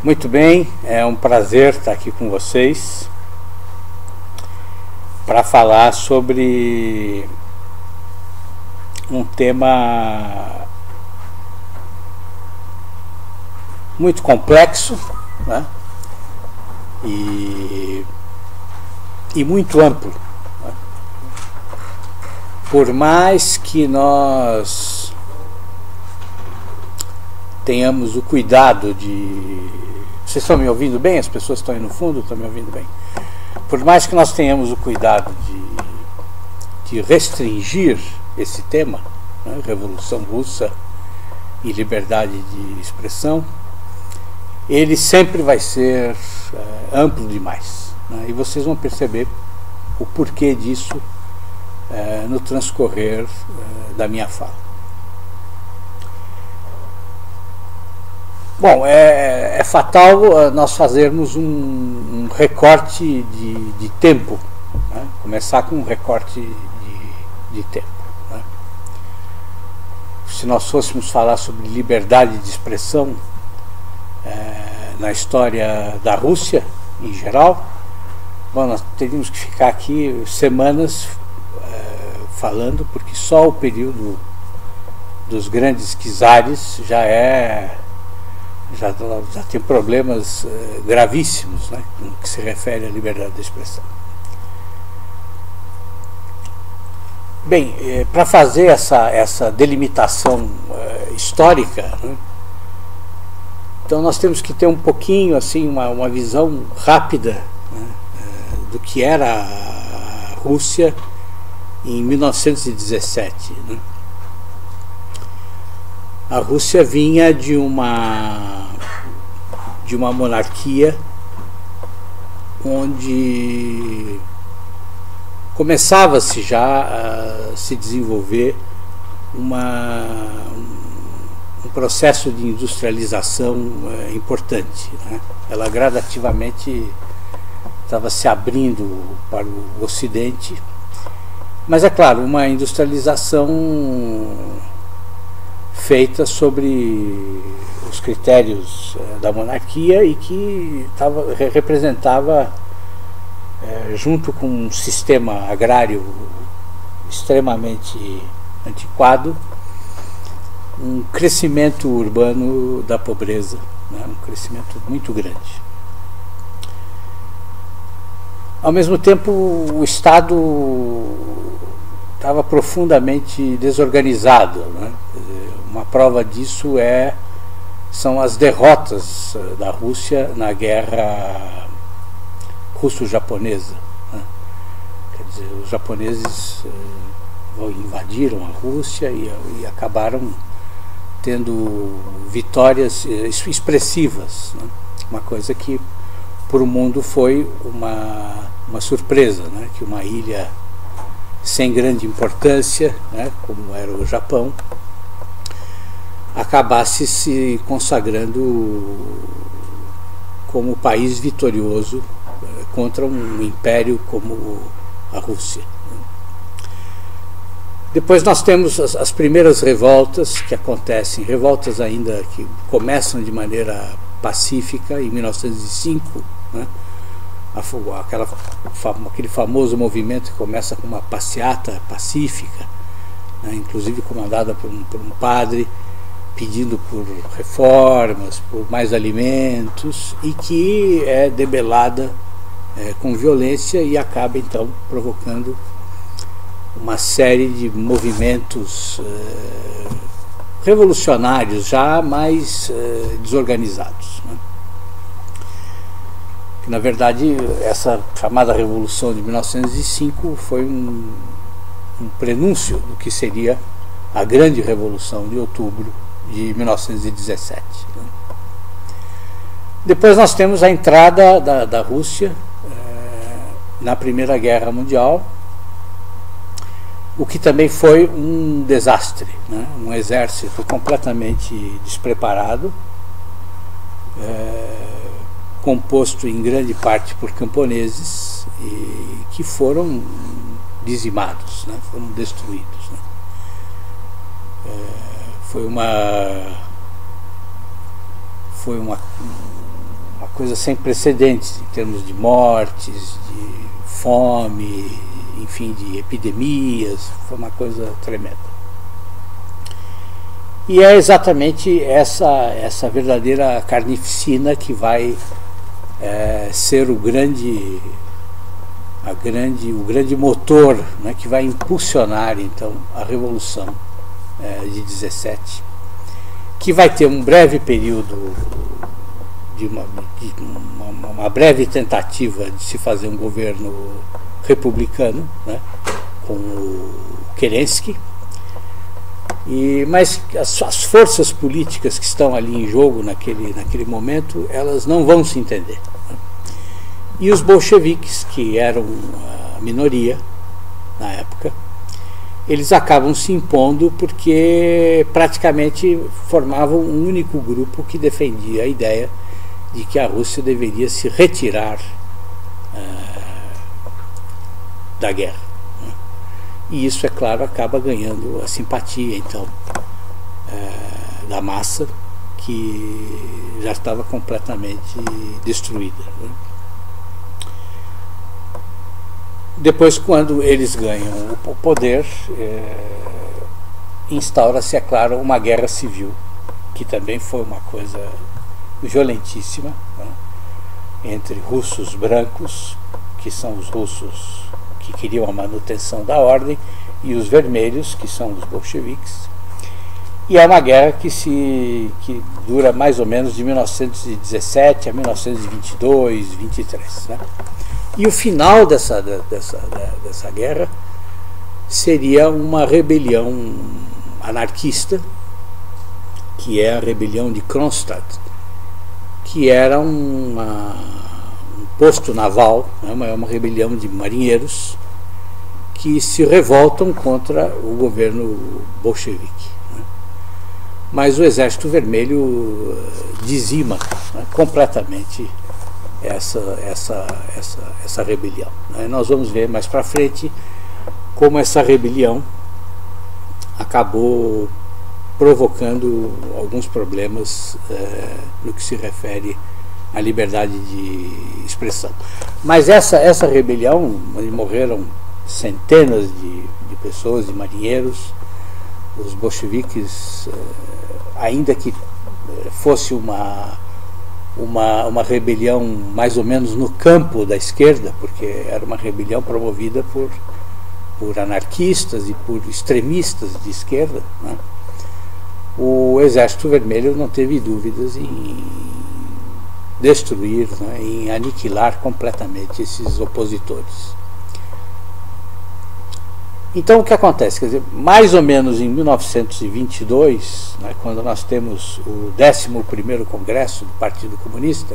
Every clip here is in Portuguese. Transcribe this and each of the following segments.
Muito bem, é um prazer estar aqui com vocês para falar sobre um tema muito complexo, né? e muito amplo, né? Por mais que nós tenhamos o cuidado de... Vocês estão me ouvindo bem? As pessoas que estão aí no fundo estão me ouvindo bem? Por mais que nós tenhamos o cuidado de restringir esse tema, né, Revolução Russa e liberdade de expressão, ele sempre vai ser amplo demais, né, e vocês vão perceber o porquê disso no transcorrer da minha fala. Bom, é fatal nós fazermos um recorte de tempo, né? Começar com um recorte de tempo, né? Se nós fôssemos falar sobre liberdade de expressão na história da Rússia em geral, bom, nós teríamos que ficar aqui semanas falando, porque só o período dos grandes czares já tem problemas gravíssimos, né, no que se refere à liberdade de expressão. Bem, para fazer essa delimitação histórica, né, então nós temos que ter um pouquinho assim uma visão rápida, né, do que era a Rússia em 1917. Né. A Rússia vinha de uma monarquia onde começava-se já a se desenvolver um processo de industrialização importante, né? Ela gradativamente estava se abrindo para o Ocidente, mas é claro, uma industrialização feita sobre os critérios da monarquia e que representava, junto com um sistema agrário extremamente antiquado, um crescimento urbano da pobreza, né? Um crescimento muito grande. Ao mesmo tempo, o Estado estava profundamente desorganizado, né? Uma prova disso são as derrotas da Rússia na guerra russo-japonesa, né? Quer dizer, os japoneses invadiram a Rússia e acabaram tendo vitórias expressivas, né? Uma coisa que para o mundo foi uma surpresa, né? Que uma ilha sem grande importância, né, como era o Japão, acabasse se consagrando como país vitorioso contra um império como a Rússia. Depois nós temos as primeiras revoltas que acontecem, revoltas ainda que começam de maneira pacífica em 1905, né? Aquele famoso movimento que começa com uma passeata pacífica, né, inclusive comandada por um padre pedindo por reformas, por mais alimentos, e que é debelada com violência e acaba então provocando uma série de movimentos revolucionários já mais desorganizados, né? Que, na verdade, essa chamada Revolução de 1905 foi um prenúncio do que seria a grande Revolução de Outubro de 1917. Né? Depois nós temos a entrada da Rússia na Primeira Guerra Mundial, o que também foi um desastre, né? Um exército completamente despreparado, composto em grande parte por camponeses e que foram dizimados, né? Foram destruídos, né? Foi uma coisa sem precedentes em termos de mortes, de fome, enfim, de epidemias. Foi uma coisa tremenda. E é exatamente essa verdadeira carnificina que vai ser o grande motor, né, que vai impulsionar então a Revolução de 17, que vai ter um breve período de uma breve tentativa de se fazer um governo republicano, né, com o Kerensky, mas as forças políticas que estão ali em jogo naquele momento, elas não vão se entender. E os bolcheviques, que eram a minoria na época, eles acabam se impondo porque praticamente formavam um único grupo que defendia a ideia de que a Rússia deveria se retirar da guerra. E isso, é claro, acaba ganhando a simpatia, então, da massa, que já estava completamente destruída. Depois, quando eles ganham o poder, instaura-se, é claro, uma guerra civil, que também foi uma coisa violentíssima, né, entre russos brancos, que são os russos que queriam a manutenção da ordem, e os vermelhos, que são os bolcheviques. E é uma guerra que dura mais ou menos de 1917 a 1922, 23, né? E o final dessa guerra seria uma rebelião anarquista, que é a rebelião de Kronstadt, que era um posto naval, né, uma rebelião de marinheiros que se revoltam contra o governo bolchevique, né? Mas o Exército Vermelho dizima, né, completamente essa rebelião, né? Nós vamos ver mais para frente como essa rebelião acabou provocando alguns problemas no que se refere à liberdade de expressão. Mas essa rebelião, morreram centenas de pessoas, de marinheiros. Os bolcheviques, ainda que fosse uma rebelião mais ou menos no campo da esquerda, porque era uma rebelião promovida por anarquistas e por extremistas de esquerda, né? O Exército Vermelho não teve dúvidas em destruir, né, em aniquilar completamente esses opositores. Então o que acontece? Quer dizer, mais ou menos em 1922, né, quando nós temos o 11º Congresso do Partido Comunista,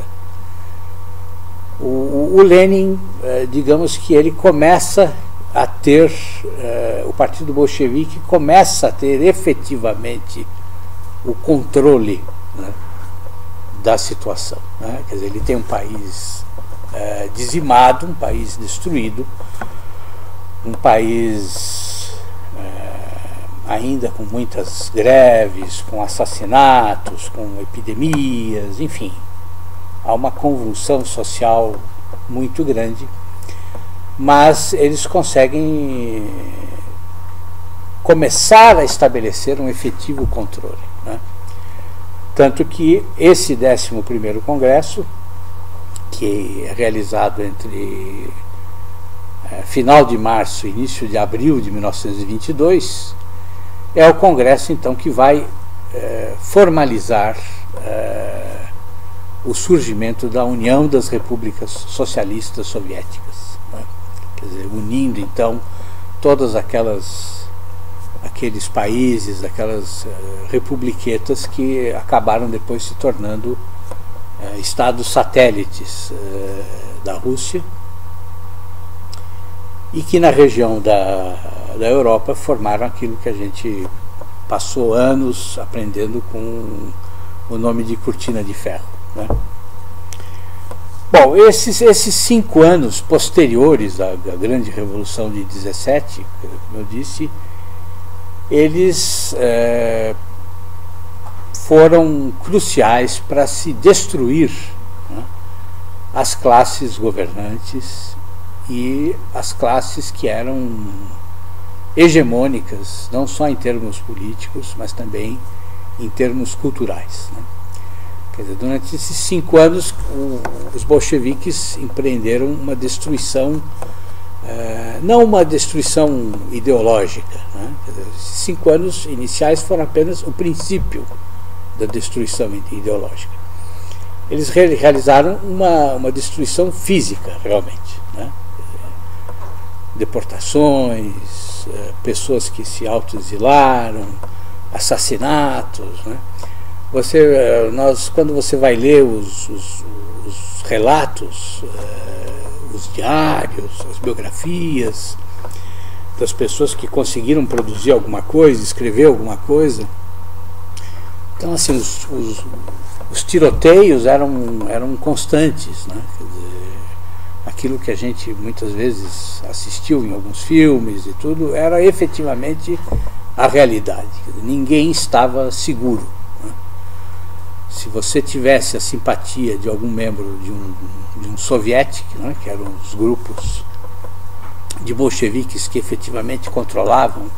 o Lenin, digamos que ele começa a ter, o Partido Bolchevique começa a ter efetivamente o controle, né, da situação, né? Quer dizer, ele tem um país dizimado, um país destruído, um país ainda com muitas greves, com assassinatos, com epidemias, enfim, há uma convulsão social muito grande, mas eles conseguem começar a estabelecer um efetivo controle, né? Tanto que esse 11º Congresso, que é realizado entre final de março e início de abril de 1922, é o Congresso então que vai formalizar o surgimento da União das Repúblicas Socialistas Soviéticas, né? Quer dizer, unindo então todas aqueles países, aquelas republiquetas que acabaram depois se tornando estados satélites da Rússia, e que na região da Europa formaram aquilo que a gente passou anos aprendendo com o nome de cortina de ferro, né? Bom, esses 5 anos posteriores à grande Revolução de 17, como eu disse, eles foram cruciais para se destruir, né, as classes governantes e as classes que eram hegemônicas, não só em termos políticos, mas também em termos culturais, né? Quer dizer, durante esses 5 anos, os bolcheviques empreenderam uma destruição, não uma destruição ideológica, né? Quer dizer, esses 5 anos iniciais foram apenas o princípio da destruição ideológica. Eles realizaram uma destruição física, realmente, né? Deportações, pessoas que se autoexilaram, assassinatos, né? Quando você vai ler os relatos, os diários, as biografias das pessoas que conseguiram produzir alguma coisa, escrever alguma coisa, então assim, os tiroteios eram constantes, né? Quer dizer, aquilo que a gente muitas vezes assistiu em alguns filmes e tudo, era efetivamente a realidade. Quer dizer, ninguém estava seguro, né? Se você tivesse a simpatia de algum membro de um soviético, né, que eram os grupos de bolcheviques que efetivamente controlavam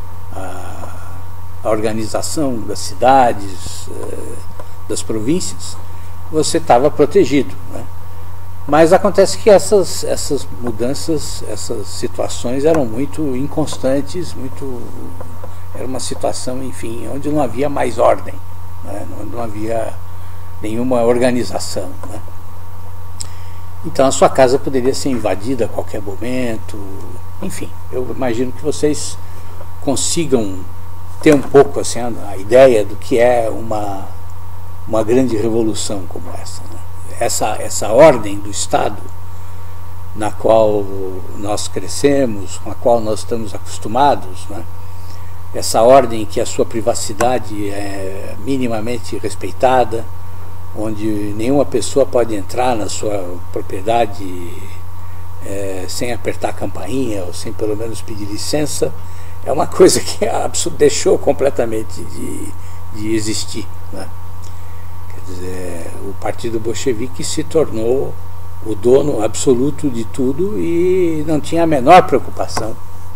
a organização das cidades, das províncias, você estava protegido, né? Mas acontece que essas mudanças, essas situações eram muito inconstantes, era uma situação, enfim, onde não havia mais ordem, né? Não havia nenhuma organização, né? Então a sua casa poderia ser invadida a qualquer momento, enfim, eu imagino que vocês consigam ter um pouco assim, a ideia do que é uma grande revolução como essa, né? Essa ordem do Estado na qual nós crescemos, com a qual nós estamos acostumados, né? Essa ordem em que a sua privacidade é minimamente respeitada, onde nenhuma pessoa pode entrar na sua propriedade sem apertar a campainha ou sem pelo menos pedir licença, é uma coisa que deixou completamente de existir, né? Quer dizer, o Partido Bolchevique se tornou o dono absoluto de tudo e não tinha a menor preocupação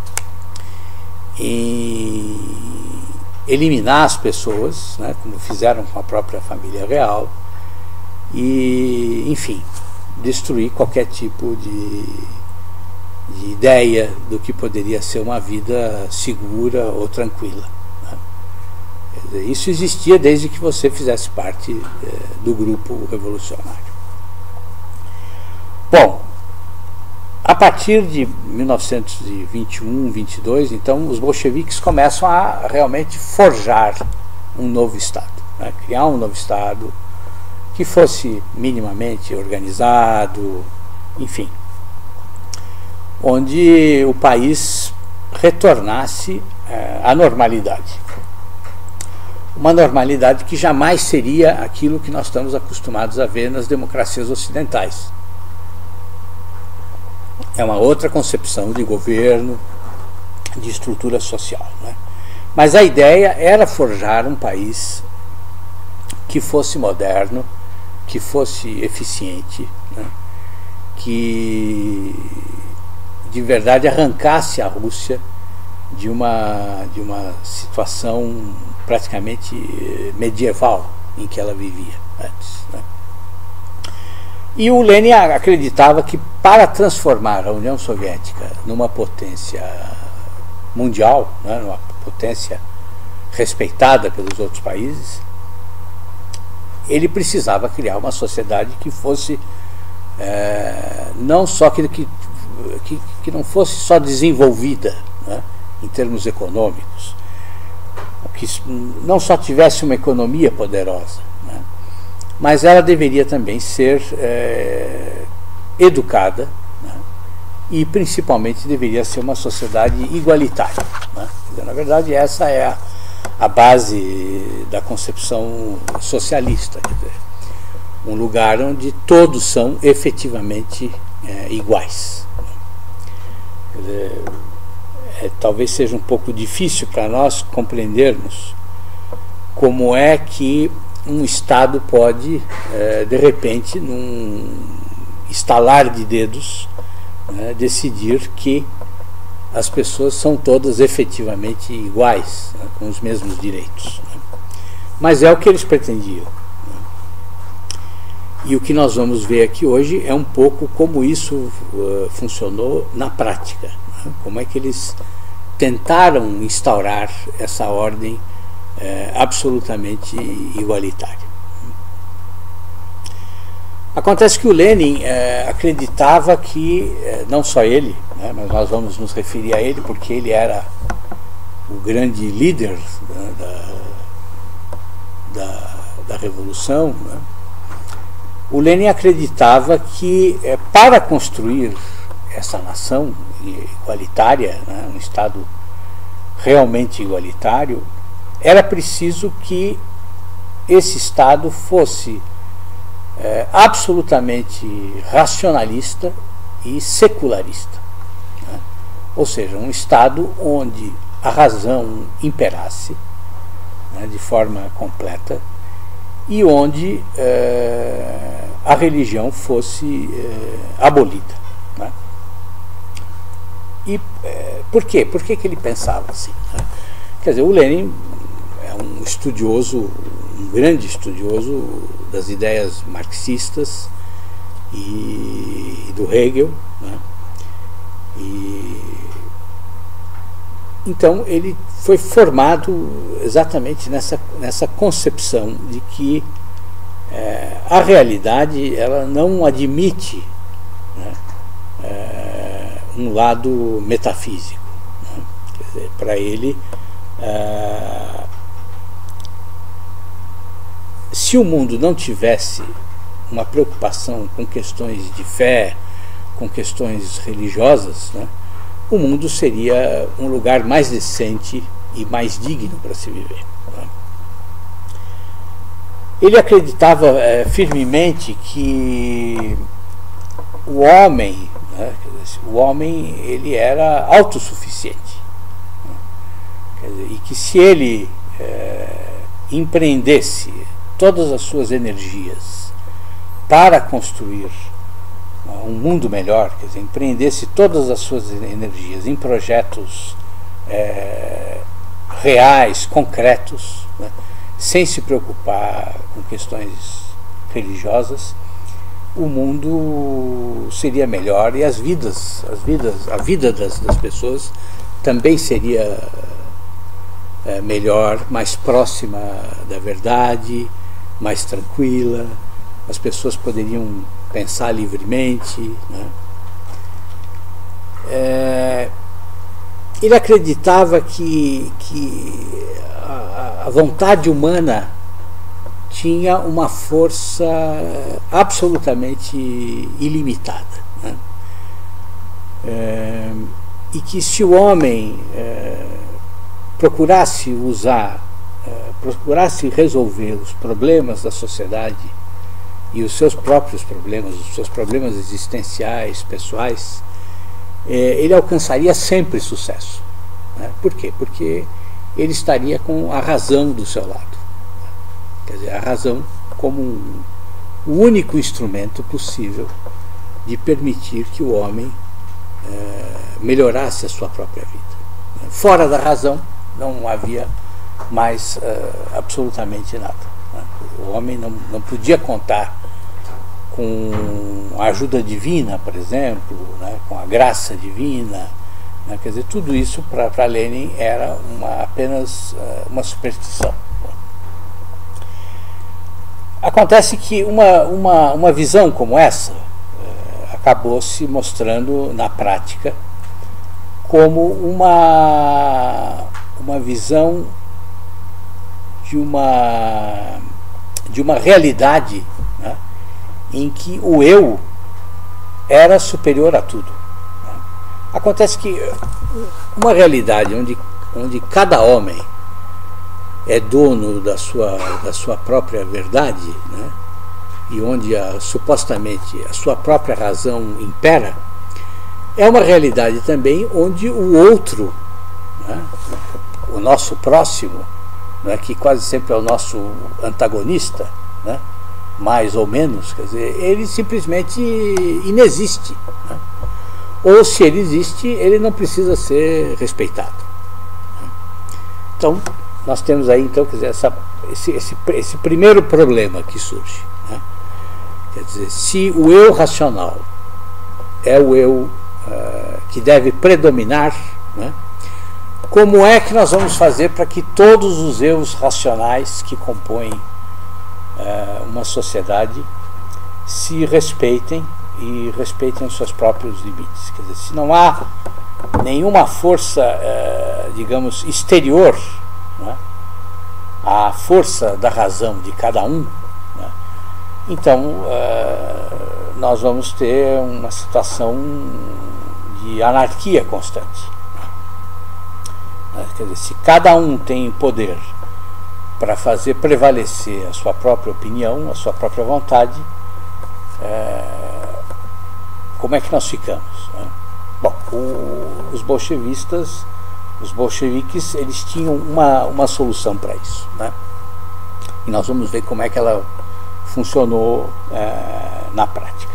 em eliminar as pessoas, né, como fizeram com a própria família real, e, enfim, destruir qualquer tipo de ideia do que poderia ser uma vida segura ou tranquila, né? Quer dizer, isso existia desde que você fizesse parte do grupo revolucionário. Bom, a partir de 1921, 22, então, os bolcheviques começam a realmente forjar um novo Estado, né? Criar um novo Estado que fosse minimamente organizado, enfim, onde o país retornasse à normalidade. Uma normalidade que jamais seria aquilo que nós estamos acostumados a ver nas democracias ocidentais. É uma outra concepção de governo, de estrutura social, né? Mas a ideia era forjar um país que fosse moderno, que fosse eficiente, né? Que de verdade arrancasse a Rússia de uma situação praticamente medieval em que ela vivia antes, né? E o Lenin acreditava que para transformar a União Soviética numa potência mundial, né, numa potência respeitada pelos outros países, ele precisava criar uma sociedade que fosse não só que não fosse só desenvolvida, né, em termos econômicos, que não só tivesse uma economia poderosa, né, mas ela deveria também ser educada, né, e principalmente deveria ser uma sociedade igualitária, né. Na verdade, essa é a base da concepção socialista, quer dizer, um lugar onde todos são efetivamente iguais. Quer dizer, talvez seja um pouco difícil para nós compreendermos como é que um Estado pode, de repente, estalar de dedos, né, decidir que as pessoas são todas efetivamente iguais, né, com os mesmos direitos. Né. Mas é o que eles pretendiam. Né. E o que nós vamos ver aqui hoje é um pouco como isso funcionou na prática. Né. Como é que eles tentaram instaurar essa ordem absolutamente igualitária. Acontece que o Lenin acreditava que, não só ele, né, mas nós vamos nos referir a ele porque ele era o grande líder da Revolução, né. O Lenin acreditava que para construir essa nação igualitária, né, um Estado realmente igualitário, era preciso que esse Estado fosse absolutamente racionalista e secularista, né? Ou seja, um Estado onde a razão imperasse, né, de forma completa, e onde a religião fosse abolida, né? E por quê? Por que ele pensava assim, né? Quer dizer, o Lenin é um estudioso, um grande estudioso das ideias marxistas e do Hegel, né? Então ele foi formado exatamente nessa concepção de que a realidade ela não admite, né, um lado metafísico, né? Quer dizer, para ele, se o mundo não tivesse uma preocupação com questões de fé, com questões religiosas, né, o mundo seria um lugar mais decente e mais digno para se viver, né? Ele acreditava firmemente que o homem, né, ele era autossuficiente, né? Quer dizer, e que se ele empreendesse todas as suas energias para construir um mundo melhor, quer dizer, empreendesse todas as suas energias em projetos reais, concretos, né, sem se preocupar com questões religiosas, o mundo seria melhor e a vida das pessoas também seria melhor, mais próxima da verdade, mais tranquila, as pessoas poderiam pensar livremente, né? Ele acreditava que a vontade humana tinha uma força absolutamente ilimitada, né? E que se o homem procurasse resolver os problemas da sociedade e os seus próprios problemas, os seus problemas existenciais, pessoais, ele alcançaria sempre sucesso, né? Por quê? Porque ele estaria com a razão do seu lado. Quer dizer, a razão como o único instrumento possível de permitir que o homem melhorasse a sua própria vida. Fora da razão não havia mais absolutamente nada, né? O homem não podia contar com a ajuda divina, por exemplo, né? Com a graça divina, né? Quer dizer, tudo isso para Lenin era apenas uma superstição. Acontece que uma visão como essa acabou se mostrando na prática como uma visão de uma realidade, né, em que o eu era superior a tudo, né? Acontece que uma realidade onde cada homem é dono da sua própria verdade, né, e onde supostamente a sua própria razão impera, é uma realidade também onde o outro, né, o nosso próximo, né, que quase sempre é o nosso antagonista, né, mais ou menos, quer dizer, ele simplesmente inexiste, né? Ou se ele existe, ele não precisa ser respeitado. Então, nós temos aí, então, quer dizer, esse primeiro problema que surge, né? Quer dizer, se o eu racional é o eu que deve predominar, né? Como é que nós vamos fazer para que todos os eus racionais que compõem uma sociedade se respeitem e respeitem os seus próprios limites? Quer dizer, se não há nenhuma força, digamos, exterior, né, à força da razão de cada um, né, então nós vamos ter uma situação de anarquia constante. Quer dizer, se cada um tem poder para fazer prevalecer a sua própria opinião, a sua própria vontade, como é que nós ficamos, né? Bom, os bolchevistas, os bolcheviques, eles tinham uma solução para isso, né? E nós vamos ver como é que ela funcionou na prática.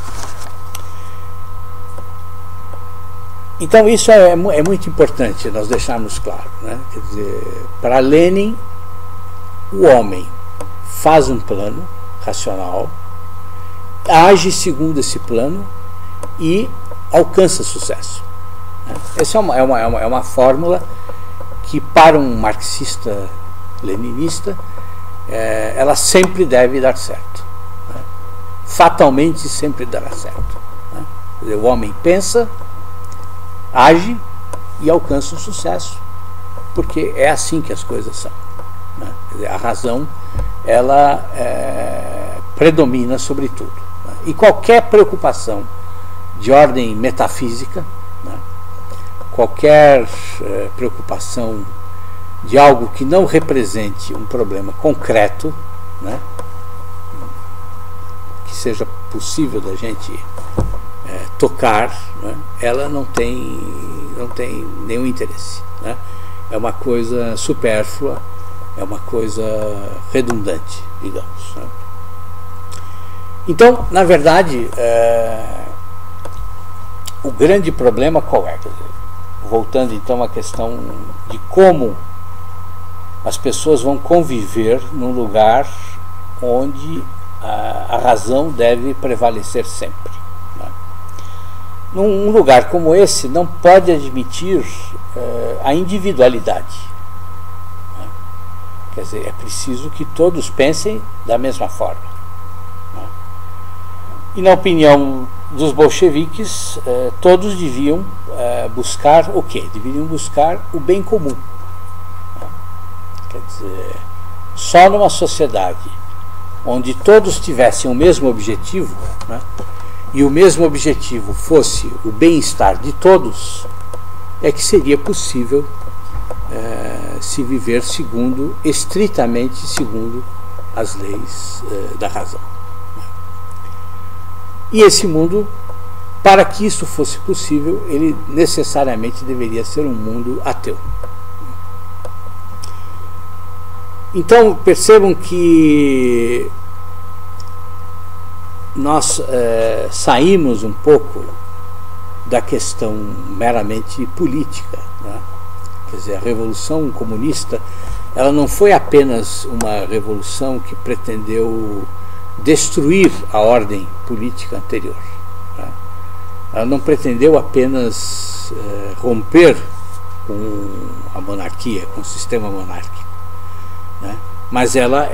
Então isso é muito importante nós deixarmos claro, né? Quer dizer, para Lenin, o homem faz um plano racional, age segundo esse plano e alcança sucesso, né? Essa é uma fórmula que, para um marxista-leninista, ela sempre deve dar certo, né? Fatalmente sempre dará certo, né? Quer dizer, o homem pensa, age e alcança o sucesso, porque é assim que as coisas são, né? Quer dizer, a razão, ela predomina sobre tudo, né? E qualquer preocupação de ordem metafísica, né? Qualquer preocupação de algo que não represente um problema concreto, né? Que seja possível da gente tocar, né? Ela não tem nenhum interesse, né? É uma coisa supérflua, é uma coisa redundante, digamos, né? Então, na verdade, o grande problema qual é? Quer dizer, voltando então à questão de como as pessoas vão conviver num lugar onde a razão deve prevalecer sempre, né? Num lugar como esse não pode admitir a individualidade, né? Quer dizer, é preciso que todos pensem da mesma forma, né? E na opinião dos bolcheviques, todos deviam buscar o quê? Deveriam buscar o bem comum, né? Quer dizer, só numa sociedade onde todos tivessem o mesmo objetivo, né, e o mesmo objetivo fosse o bem-estar de todos, é que seria possível se viver estritamente segundo as leis da razão. E esse mundo, para que isso fosse possível, ele necessariamente deveria ser um mundo ateu. Então, percebam que nós saímos um pouco da questão meramente política, né? Quer dizer, a Revolução Comunista, ela não foi apenas uma revolução que pretendeu destruir a ordem política anterior, né? Ela não pretendeu apenas romper com a monarquia, com o sistema monárquico, né? Mas ela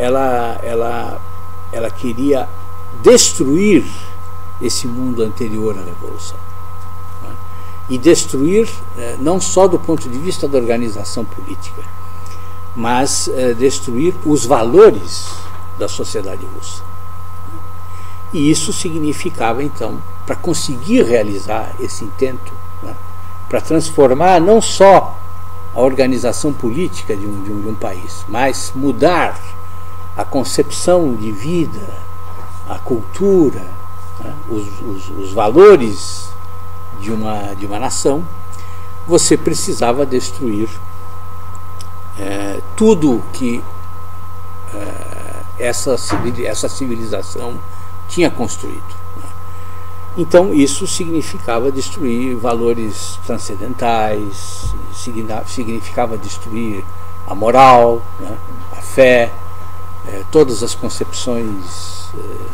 queria destruir esse mundo anterior à Revolução, né? E destruir não só do ponto de vista da organização política, mas destruir os valores da sociedade russa. E isso significava, então, para conseguir realizar esse intento, né, para transformar não só a organização política de um país, mas mudar a concepção de vida, a cultura, né, os valores de uma nação, você precisava destruir tudo que essa civilização tinha construído. Então isso significava destruir valores transcendentais, significava destruir a moral, né, a fé, todas as concepções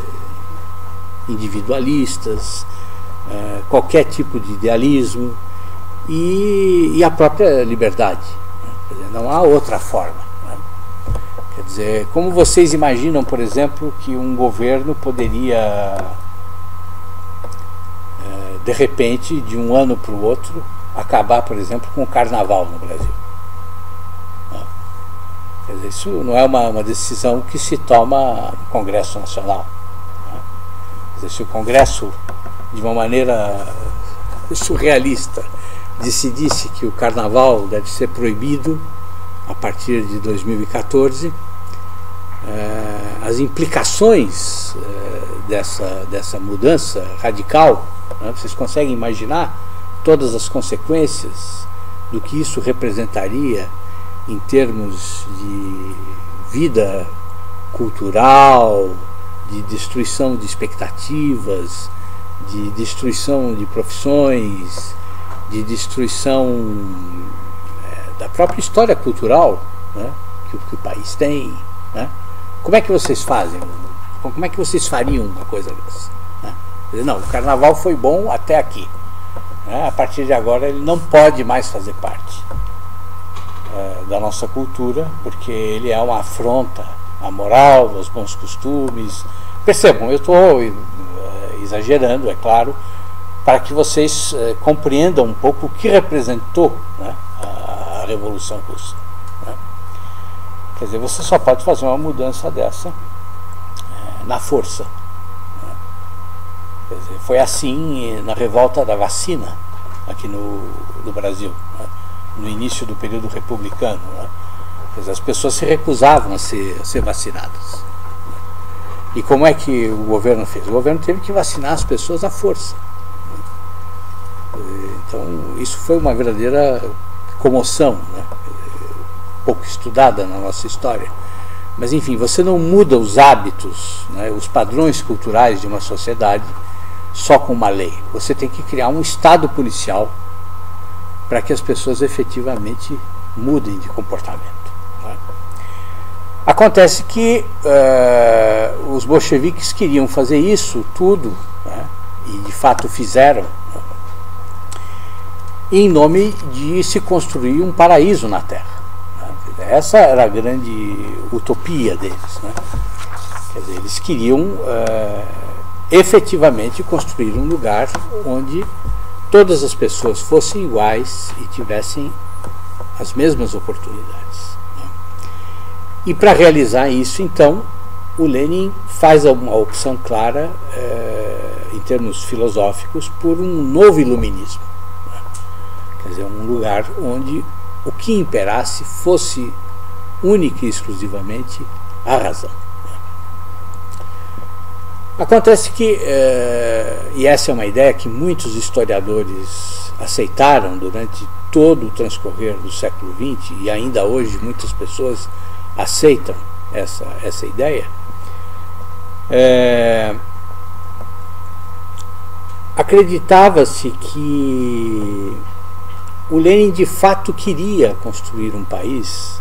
individualistas, qualquer tipo de idealismo e a própria liberdade. Quer dizer, não há outra forma. Né? Quer dizer, como vocês imaginam, por exemplo, que um governo poderia de repente, de um ano para o outro, acabar, por exemplo, com o carnaval no Brasil? Quer dizer, isso não é uma decisão que se toma no Congresso Nacional. Quer dizer, se o Congresso, de uma maneira surrealista, decidisse que o carnaval deve ser proibido a partir de 2014, as implicações dessa mudança radical, né, vocês conseguem imaginar todas as consequências do que isso representaria em termos de vida cultural, de destruição de expectativas, de destruição de profissões, de destruição da própria história cultural, né, que o país tem, né? Como é que vocês fazem? Como é que vocês fariam uma coisa dessa? Né? Não, o carnaval foi bom até aqui. Né? A partir de agora ele não pode mais fazer parte da nossa cultura, porque ele é uma afronta à moral, aos bons costumes. Percebam, eu estou exagerando, é claro, para que vocês compreendam um pouco o que representou, né, a Revolução Russa. Né? Quer dizer, você só pode fazer uma mudança dessa na força. Né? Quer dizer, foi assim na revolta da vacina aqui no Brasil, né? No início do período republicano. Né? Quer dizer, as pessoas se recusavam a ser vacinadas. E como é que o governo fez? O governo teve que vacinar as pessoas à força. Então, isso foi uma verdadeira comoção, né? Pouco estudada na nossa história. Mas, enfim, você não muda os hábitos, né, os padrões culturais de uma sociedade só com uma lei. Você tem que criar um estado policial para que as pessoas efetivamente mudem de comportamento. Né? Acontece que os bolcheviques queriam fazer isso tudo, né, e de fato fizeram, né, em nome de se construir um paraíso na Terra. Né? Essa era a grande utopia deles. Né? Quer dizer, eles queriam efetivamente construir um lugar onde todas as pessoas fossem iguais e tivessem as mesmas oportunidades. Né? E para realizar isso, então, o Lenin faz uma opção clara, em termos filosóficos, por um novo iluminismo. Né? Quer dizer, um lugar onde o que imperasse fosse única e exclusivamente a razão. Acontece que, e essa é uma ideia que muitos historiadores aceitaram durante todo o transcorrer do século XX, e ainda hoje muitas pessoas aceitam essa ideia, acreditava-se que o Lenin de fato queria construir um país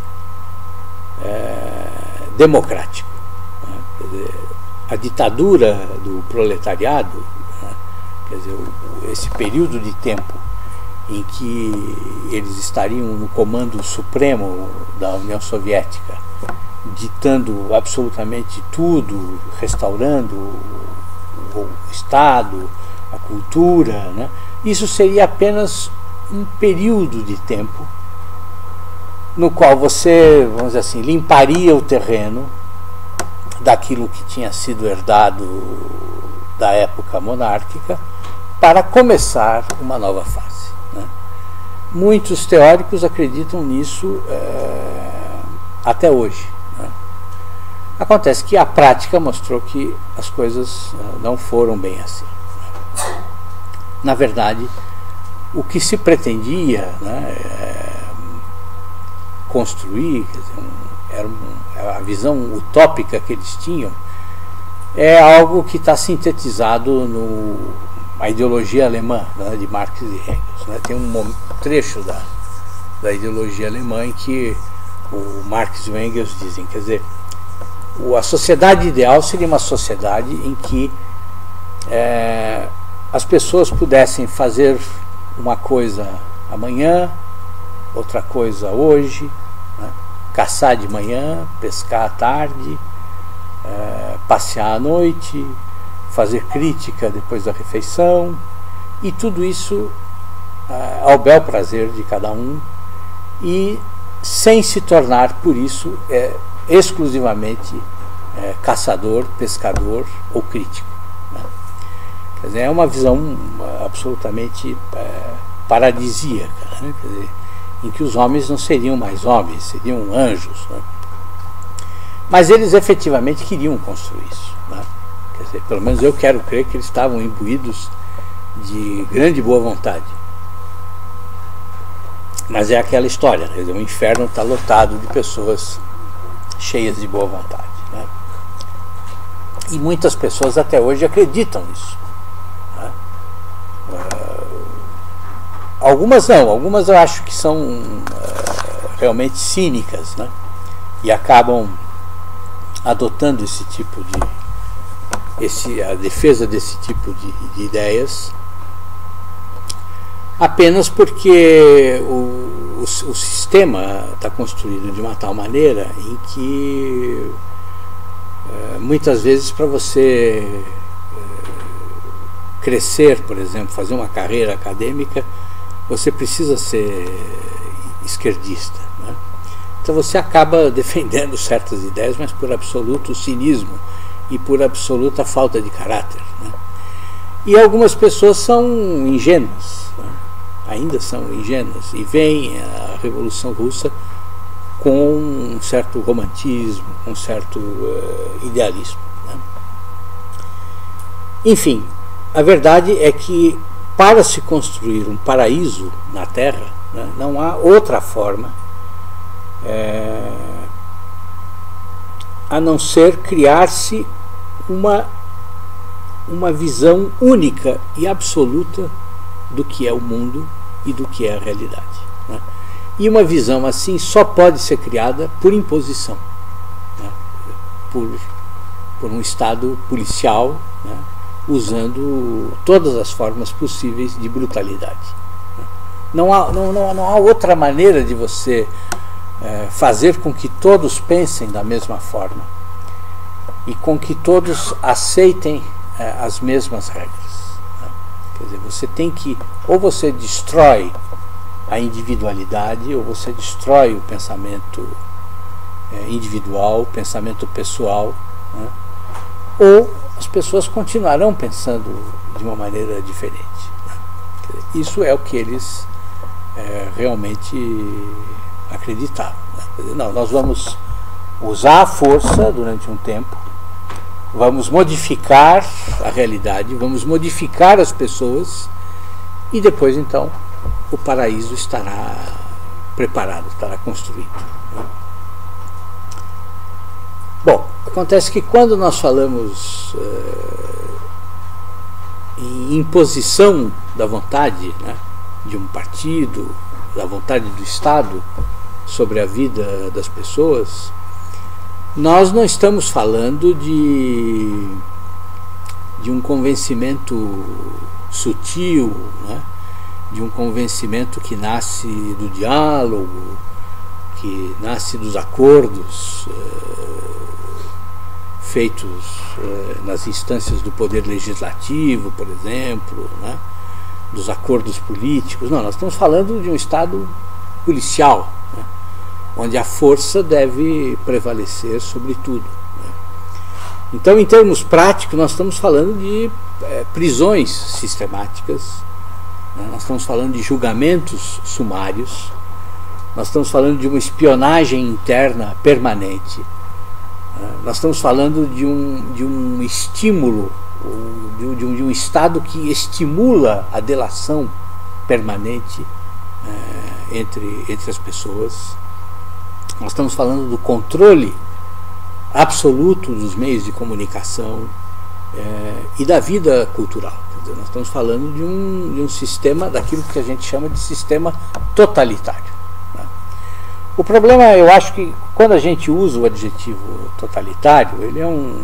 democrático. Né? Quer dizer, a ditadura do proletariado, né? Quer dizer, esse período de tempo em que eles estariam no comando supremo da União Soviética, ditando absolutamente tudo, restaurando o Estado, a cultura, né? Isso seria apenas um período de tempo no qual você, vamos dizer assim, limparia o terreno daquilo que tinha sido herdado da época monárquica para começar uma nova fase. Né? Muitos teóricos acreditam nisso até hoje. Né? Acontece que a prática mostrou que as coisas não foram bem assim. Na verdade, o que se pretendia, né, construir, quer dizer, a visão utópica que eles tinham, é algo que está sintetizado na ideologia alemã, né, de Marx e Engels. Né? Tem um trecho da ideologia alemã em que o Marx e o Engels dizem, quer dizer, a sociedade ideal seria uma sociedade em que as pessoas pudessem fazer uma coisa amanhã, outra coisa hoje, né? Caçar de manhã, pescar à tarde, passear à noite, fazer crítica depois da refeição, e tudo isso ao bel prazer de cada um, e sem se tornar, por isso, exclusivamente caçador, pescador ou crítico. Né? Quer dizer, é uma visão absolutamente paradisíaca, né? Quer dizer, em que os homens não seriam mais homens, seriam anjos. Né? Mas eles efetivamente queriam construir isso. Né? Quer dizer, pelo menos eu quero crer que eles estavam imbuídos de grande boa vontade. Mas é aquela história, quer dizer, o inferno está lotado de pessoas cheias de boa vontade. Né? E muitas pessoas até hoje acreditam nisso. Né? Algumas não, algumas eu acho que são realmente cínicas, né? E acabam adotando esse tipo a defesa desse tipo de ideias, apenas porque o sistema está construído de uma tal maneira em que muitas vezes, para você crescer, por exemplo, fazer uma carreira acadêmica, você precisa ser esquerdista. Né? Então você acaba defendendo certas ideias, mas por absoluto cinismo e por absoluta falta de caráter. Né? E algumas pessoas são ingênuas, né? Ainda são ingênuas, e veem a Revolução Russa com um certo romantismo, um certo idealismo. Né? Enfim, a verdade é que para se construir um paraíso na Terra, né, não há outra forma a não ser criar-se uma visão única e absoluta do que é o mundo e do que é a realidade. Né? E uma visão assim só pode ser criada por imposição, né? por um Estado policial, né? Usando todas as formas possíveis de brutalidade. Não há outra maneira de você fazer com que todos pensem da mesma forma e com que todos aceitem as mesmas regras. Né? Quer dizer, você tem que, ou você destrói a individualidade, ou você destrói o pensamento individual, o pensamento pessoal, né? Ou as pessoas continuarão pensando de uma maneira diferente. Né? Isso é o que eles realmente acreditavam. Né? Quer dizer, não, nós vamos usar a força durante um tempo, vamos modificar a realidade, vamos modificar as pessoas, e depois então o paraíso estará preparado, estará construído. Né? Bom, acontece que quando nós falamos em imposição da vontade, né, de um partido, da vontade do Estado sobre a vida das pessoas, nós não estamos falando de um convencimento sutil, né, de um convencimento que nasce do diálogo, que nasce dos acordos feitos nas instâncias do poder legislativo, por exemplo, né? Dos acordos políticos. Não, nós estamos falando de um Estado policial, né? Onde a força deve prevalecer sobre tudo. Né? Então, em termos práticos, nós estamos falando de prisões sistemáticas, né? Nós estamos falando de julgamentos sumários, nós estamos falando de uma espionagem interna permanente. Nós estamos falando de um estímulo, de um Estado que estimula a delação permanente entre as pessoas. Nós estamos falando do controle absoluto dos meios de comunicação e da vida cultural. Quer dizer, nós estamos falando de um sistema, daquilo que a gente chama de sistema totalitário. Né? O problema, eu acho que quando a gente usa o adjetivo totalitário, ele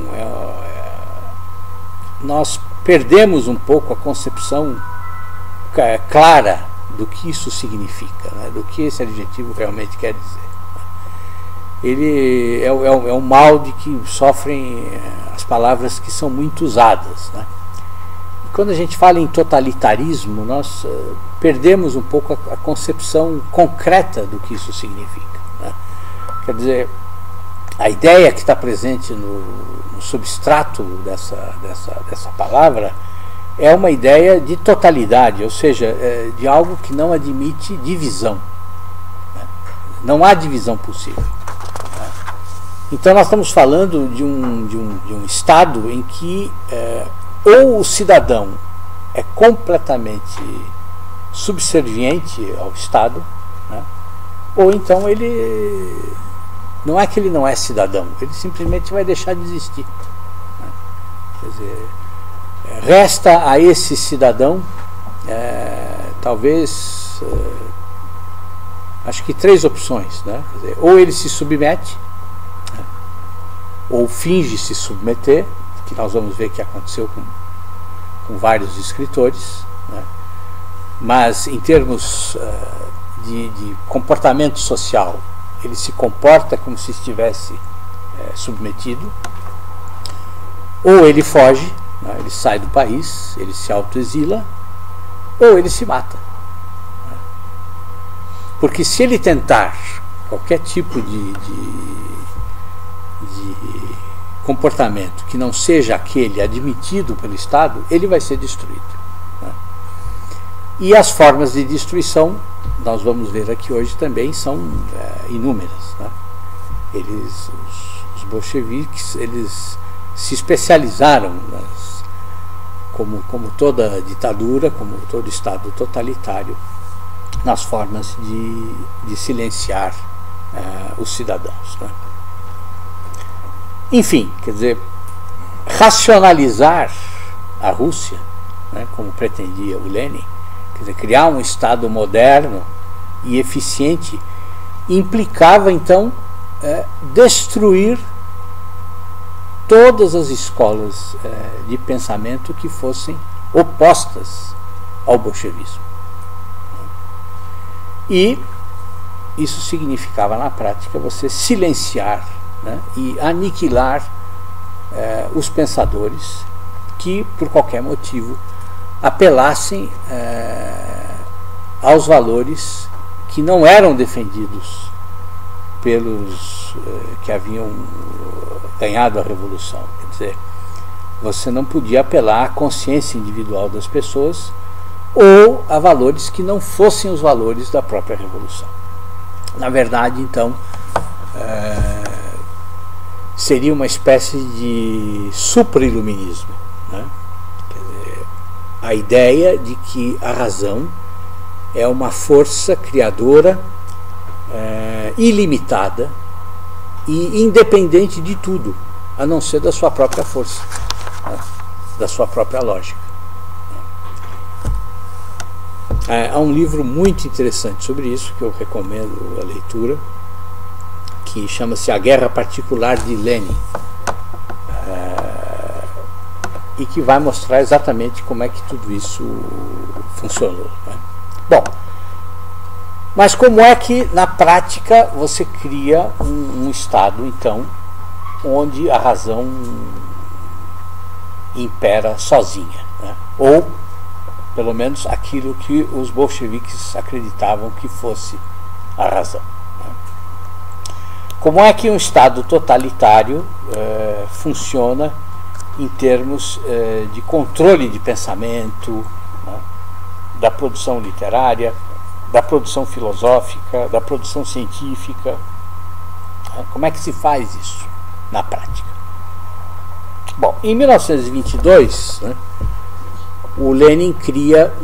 nós perdemos um pouco a concepção clara do que isso significa, né? Do que esse adjetivo realmente quer dizer. Ele é um mal de que sofrem as palavras que são muito usadas, né? E quando a gente fala em totalitarismo, nós perdemos um pouco a concepção concreta do que isso significa, né? Quer dizer, a ideia que está presente no substrato dessa palavra é uma ideia de totalidade, ou seja, de algo que não admite divisão, né? Não há divisão possível. Então nós estamos falando de um estado em que ou o cidadão é completamente subserviente ao Estado, né? Ou então ele não é que ele não é cidadão, ele simplesmente vai deixar de existir, né? Quer dizer, resta a esse cidadão talvez acho que 3 opções, né? Quer dizer, ou ele se submete, ou finge se submeter, que nós vamos ver que aconteceu com vários escritores, né? Mas em termos de comportamento social, ele se comporta como se estivesse submetido, ou ele foge, né? Ele sai do país, ele se autoexila, ou ele se mata, né? Porque se ele tentar qualquer tipo de comportamento que não seja aquele admitido pelo Estado, ele vai ser destruído, né? E as formas de destruição, nós vamos ver aqui hoje também, são inúmeras, né? Os bolcheviques, eles se especializaram, como toda ditadura, como todo Estado totalitário, nas formas de silenciar os cidadãos, né? Enfim, quer dizer, racionalizar a Rússia, né, como pretendia o Lenin, quer dizer, criar um Estado moderno e eficiente, implicava então destruir todas as escolas de pensamento que fossem opostas ao bolchevismo. E isso significava na prática você silenciar, né, e aniquilar os pensadores que, por qualquer motivo, apelassem aos valores que não eram defendidos pelos que haviam ganhado a Revolução. Quer dizer, você não podia apelar à consciência individual das pessoas ou a valores que não fossem os valores da própria Revolução. Na verdade, então, seria uma espécie de supra-iluminismo, né? Quer dizer, a ideia de que a razão é uma força criadora ilimitada e independente de tudo, a não ser da sua própria força, né? Da sua própria lógica. Há um livro muito interessante sobre isso, que eu recomendo a leitura, que chama-se A Guerra Particular de Lenin, e que vai mostrar exatamente como é que tudo isso funcionou, né? Bom, mas como é que na prática você cria um Estado, então, onde a razão impera sozinha, né? Ou pelo menos aquilo que os bolcheviques acreditavam que fosse a razão, né? Como é que um Estado totalitário funciona em termos de controle de pensamento, né, da produção literária, da produção filosófica, da produção científica, né? Como é que se faz isso na prática? Bom, em 1922, né, o Lenin cria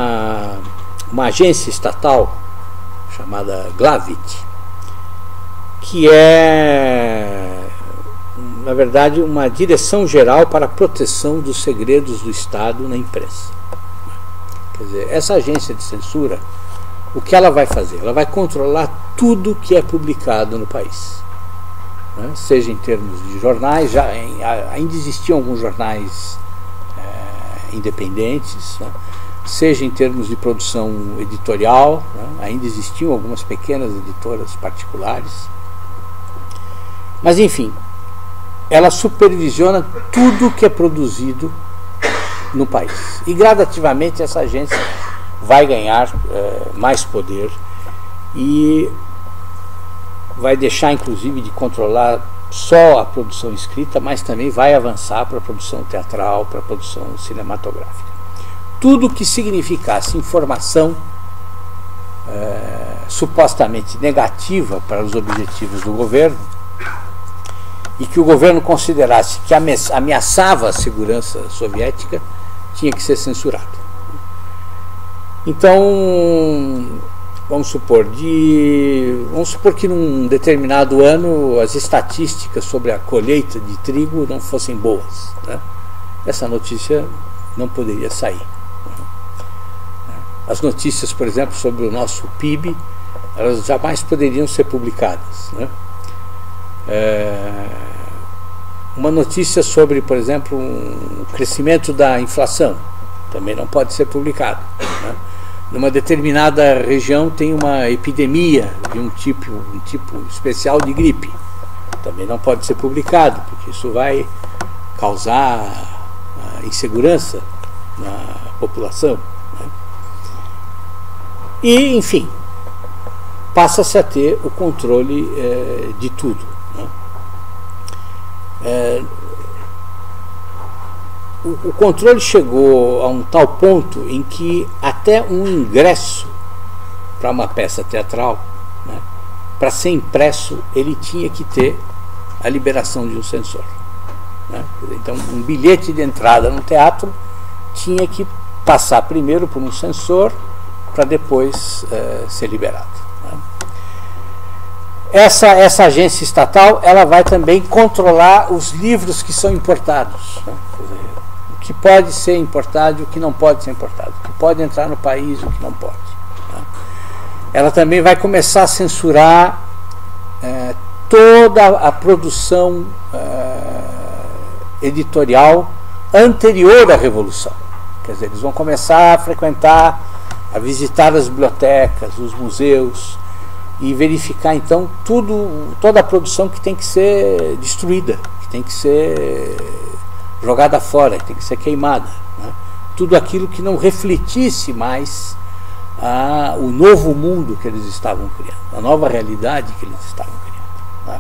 uma agência estatal chamada Glavit, que é, na verdade, uma direção geral para a proteção dos segredos do Estado na imprensa. Quer dizer, essa agência de censura, o que ela vai fazer? Ela vai controlar tudo que é publicado no país, né? Seja em termos de jornais, ainda existiam alguns jornais independentes, né? Seja em termos de produção editorial, né? Ainda existiam algumas pequenas editoras particulares, mas enfim, ela supervisiona tudo que é produzido no país, e gradativamente essa agência vai ganhar mais poder e vai deixar inclusive de controlar só a produção escrita, mas também vai avançar para a produção teatral, para a produção cinematográfica. Tudo que significasse informação supostamente negativa para os objetivos do governo e que o governo considerasse que ameaçava a segurança soviética, tinha que ser censurado. Então, vamos supor que num determinado ano as estatísticas sobre a colheita de trigo não fossem boas, né? Essa notícia não poderia sair. As notícias, por exemplo, sobre o nosso PIB, elas jamais poderiam ser publicadas, né? Uma notícia sobre, por exemplo, o crescimento da inflação também não pode ser publicada, né? Numa determinada região tem uma epidemia de um tipo especial de gripe, também não pode ser publicado, porque isso vai causar insegurança na população, né? E, enfim, passa-se a ter o controle de tudo, né? O controle chegou a um tal ponto em que até um ingresso para uma peça teatral, né, para ser impresso, ele tinha que ter a liberação de um censor, né? Então, um bilhete de entrada no teatro tinha que passar primeiro por um censor para depois ser liberado, né? Essa agência estatal, ela vai também controlar os livros que são importados, né? Quer dizer, o que pode ser importado e o que não pode ser importado, o que pode entrar no país e o que não pode, né? Ela também vai começar a censurar toda a produção editorial anterior à Revolução. Quer dizer, eles vão começar a frequentar, a visitar as bibliotecas, os museus, e verificar então toda a produção que tem que ser destruída, que tem que ser jogada fora, que tem que ser queimada, né? Tudo aquilo que não refletisse mais o novo mundo que eles estavam criando, a nova realidade que eles estavam criando,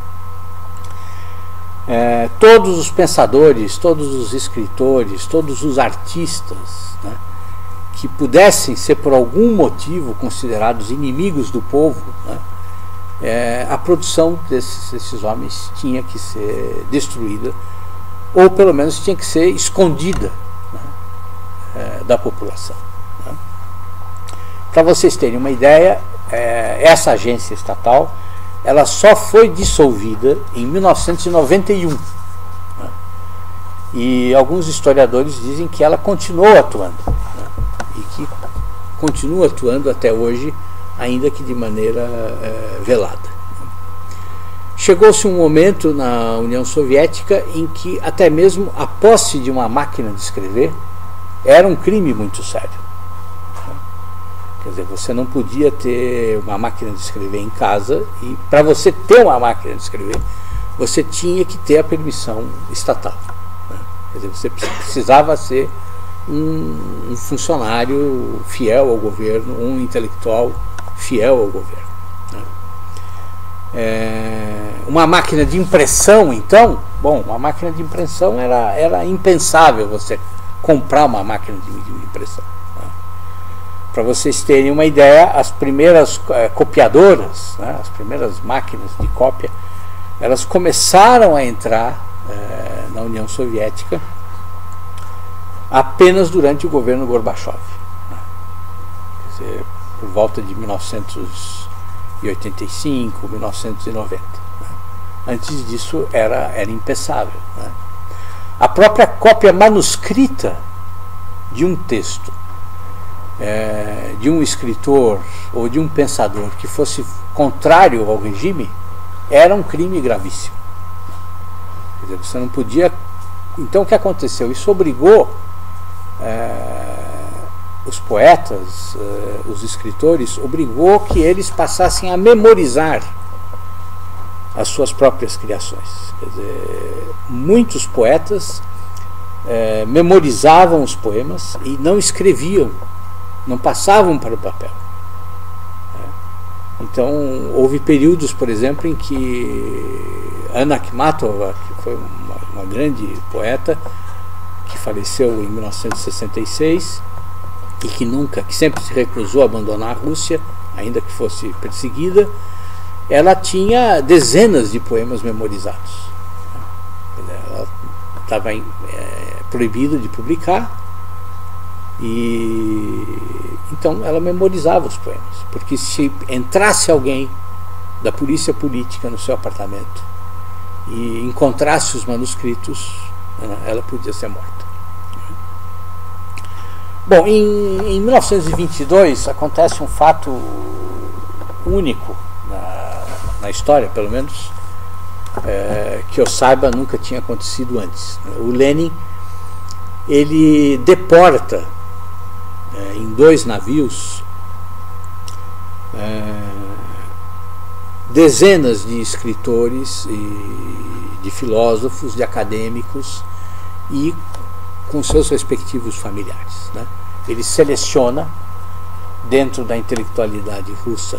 né? Todos os pensadores, todos os escritores, todos os artistas, né, que pudessem ser por algum motivo considerados inimigos do povo, né, a produção desses homens tinha que ser destruída, ou pelo menos tinha que ser escondida, né, da população, né? Para vocês terem uma ideia, essa agência estatal, ela só foi dissolvida em 1991, né? E alguns historiadores dizem que ela continuou atuando, né? E que continua atuando até hoje, ainda que de maneira velada. Chegou-se um momento na União Soviética em que até mesmo a posse de uma máquina de escrever era um crime muito sério. Quer dizer, você não podia ter uma máquina de escrever em casa, e para você ter uma máquina de escrever, você tinha que ter a permissão estatal, né? Quer dizer, você precisava ser um funcionário fiel ao governo, um intelectual fiel ao governo, né? Uma máquina de impressão, então, uma máquina de impressão era impensável você comprar uma máquina de impressão, né? Para vocês terem uma ideia, as primeiras copiadoras, né, as primeiras máquinas de cópia, elas começaram a entrar na União Soviética apenas durante o governo Gorbachev, né? Quer dizer, por volta de 1985, 1990. Né? Antes disso era impensável, né? A própria cópia manuscrita de um texto, de um escritor ou de um pensador que fosse contrário ao regime, era um crime gravíssimo. Quer dizer, você não podia... Então o que aconteceu? Isso obrigou os poetas, os escritores, obrigou que eles passassem a memorizar as suas próprias criações. Quer dizer, muitos poetas memorizavam os poemas e não escreviam, não passavam para o papel. Então, houve períodos, por exemplo, em que Anna Akhmatova, que foi uma grande poeta, que faleceu em 1966 e que sempre se recusou a abandonar a Rússia, ainda que fosse perseguida, ela tinha dezenas de poemas memorizados. Ela estava proibida de publicar, e então ela memorizava os poemas, porque se entrasse alguém da polícia política no seu apartamento e encontrasse os manuscritos, ela podia ser morta. Bom, em 1922 acontece um fato único na história, pelo menos, que eu saiba, nunca tinha acontecido antes. O Lenin, ele deporta em 2 navios dezenas de escritores e de filósofos, de acadêmicos e com seus respectivos familiares, né? Ele seleciona dentro da intelectualidade russa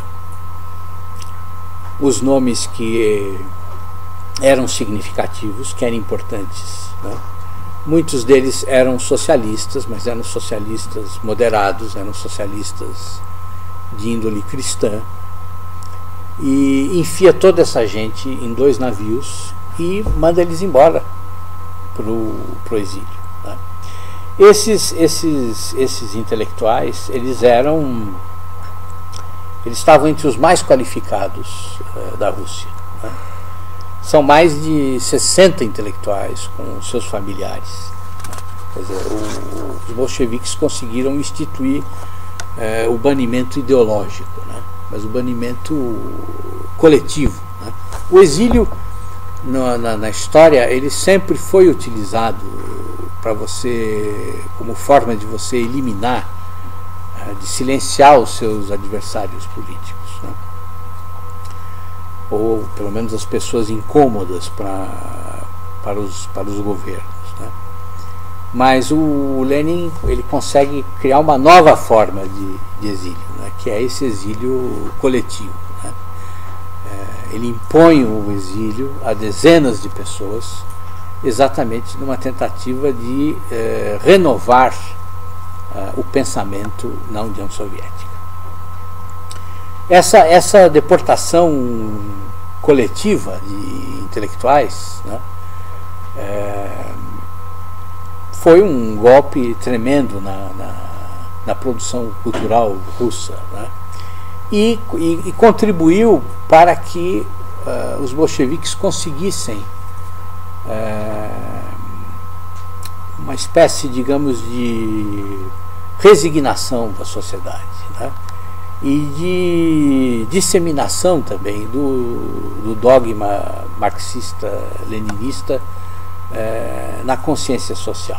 os nomes que eram significativos, que eram importantes, né? Muitos deles eram socialistas, mas eram socialistas moderados, eram socialistas de índole cristã, e enfia toda essa gente em 2 navios e manda eles embora pro exílio, né? Esses intelectuais, eles estavam entre os mais qualificados da Rússia, né? São mais de 60 intelectuais com seus familiares. Quer dizer, os bolcheviques conseguiram instituir o banimento ideológico, né? Mas o banimento coletivo, né? O exílio na história, ele sempre foi utilizado para como forma de você eliminar, de silenciar os seus adversários políticos, né? Ou pelo menos as pessoas incômodas para os governos, né? Mas o Lenin, ele consegue criar uma nova forma de exílio, né? Que é esse exílio coletivo, né? Ele impõe o exílio a dezenas de pessoas, exatamente numa tentativa de renovar o pensamento na União Soviética. Essa deportação coletiva de intelectuais, né, foi um golpe tremendo na produção cultural russa, né, e contribuiu para que os bolcheviques conseguissem uma espécie, digamos, de resignação da sociedade, né? E de disseminação também do dogma marxista-leninista na consciência social,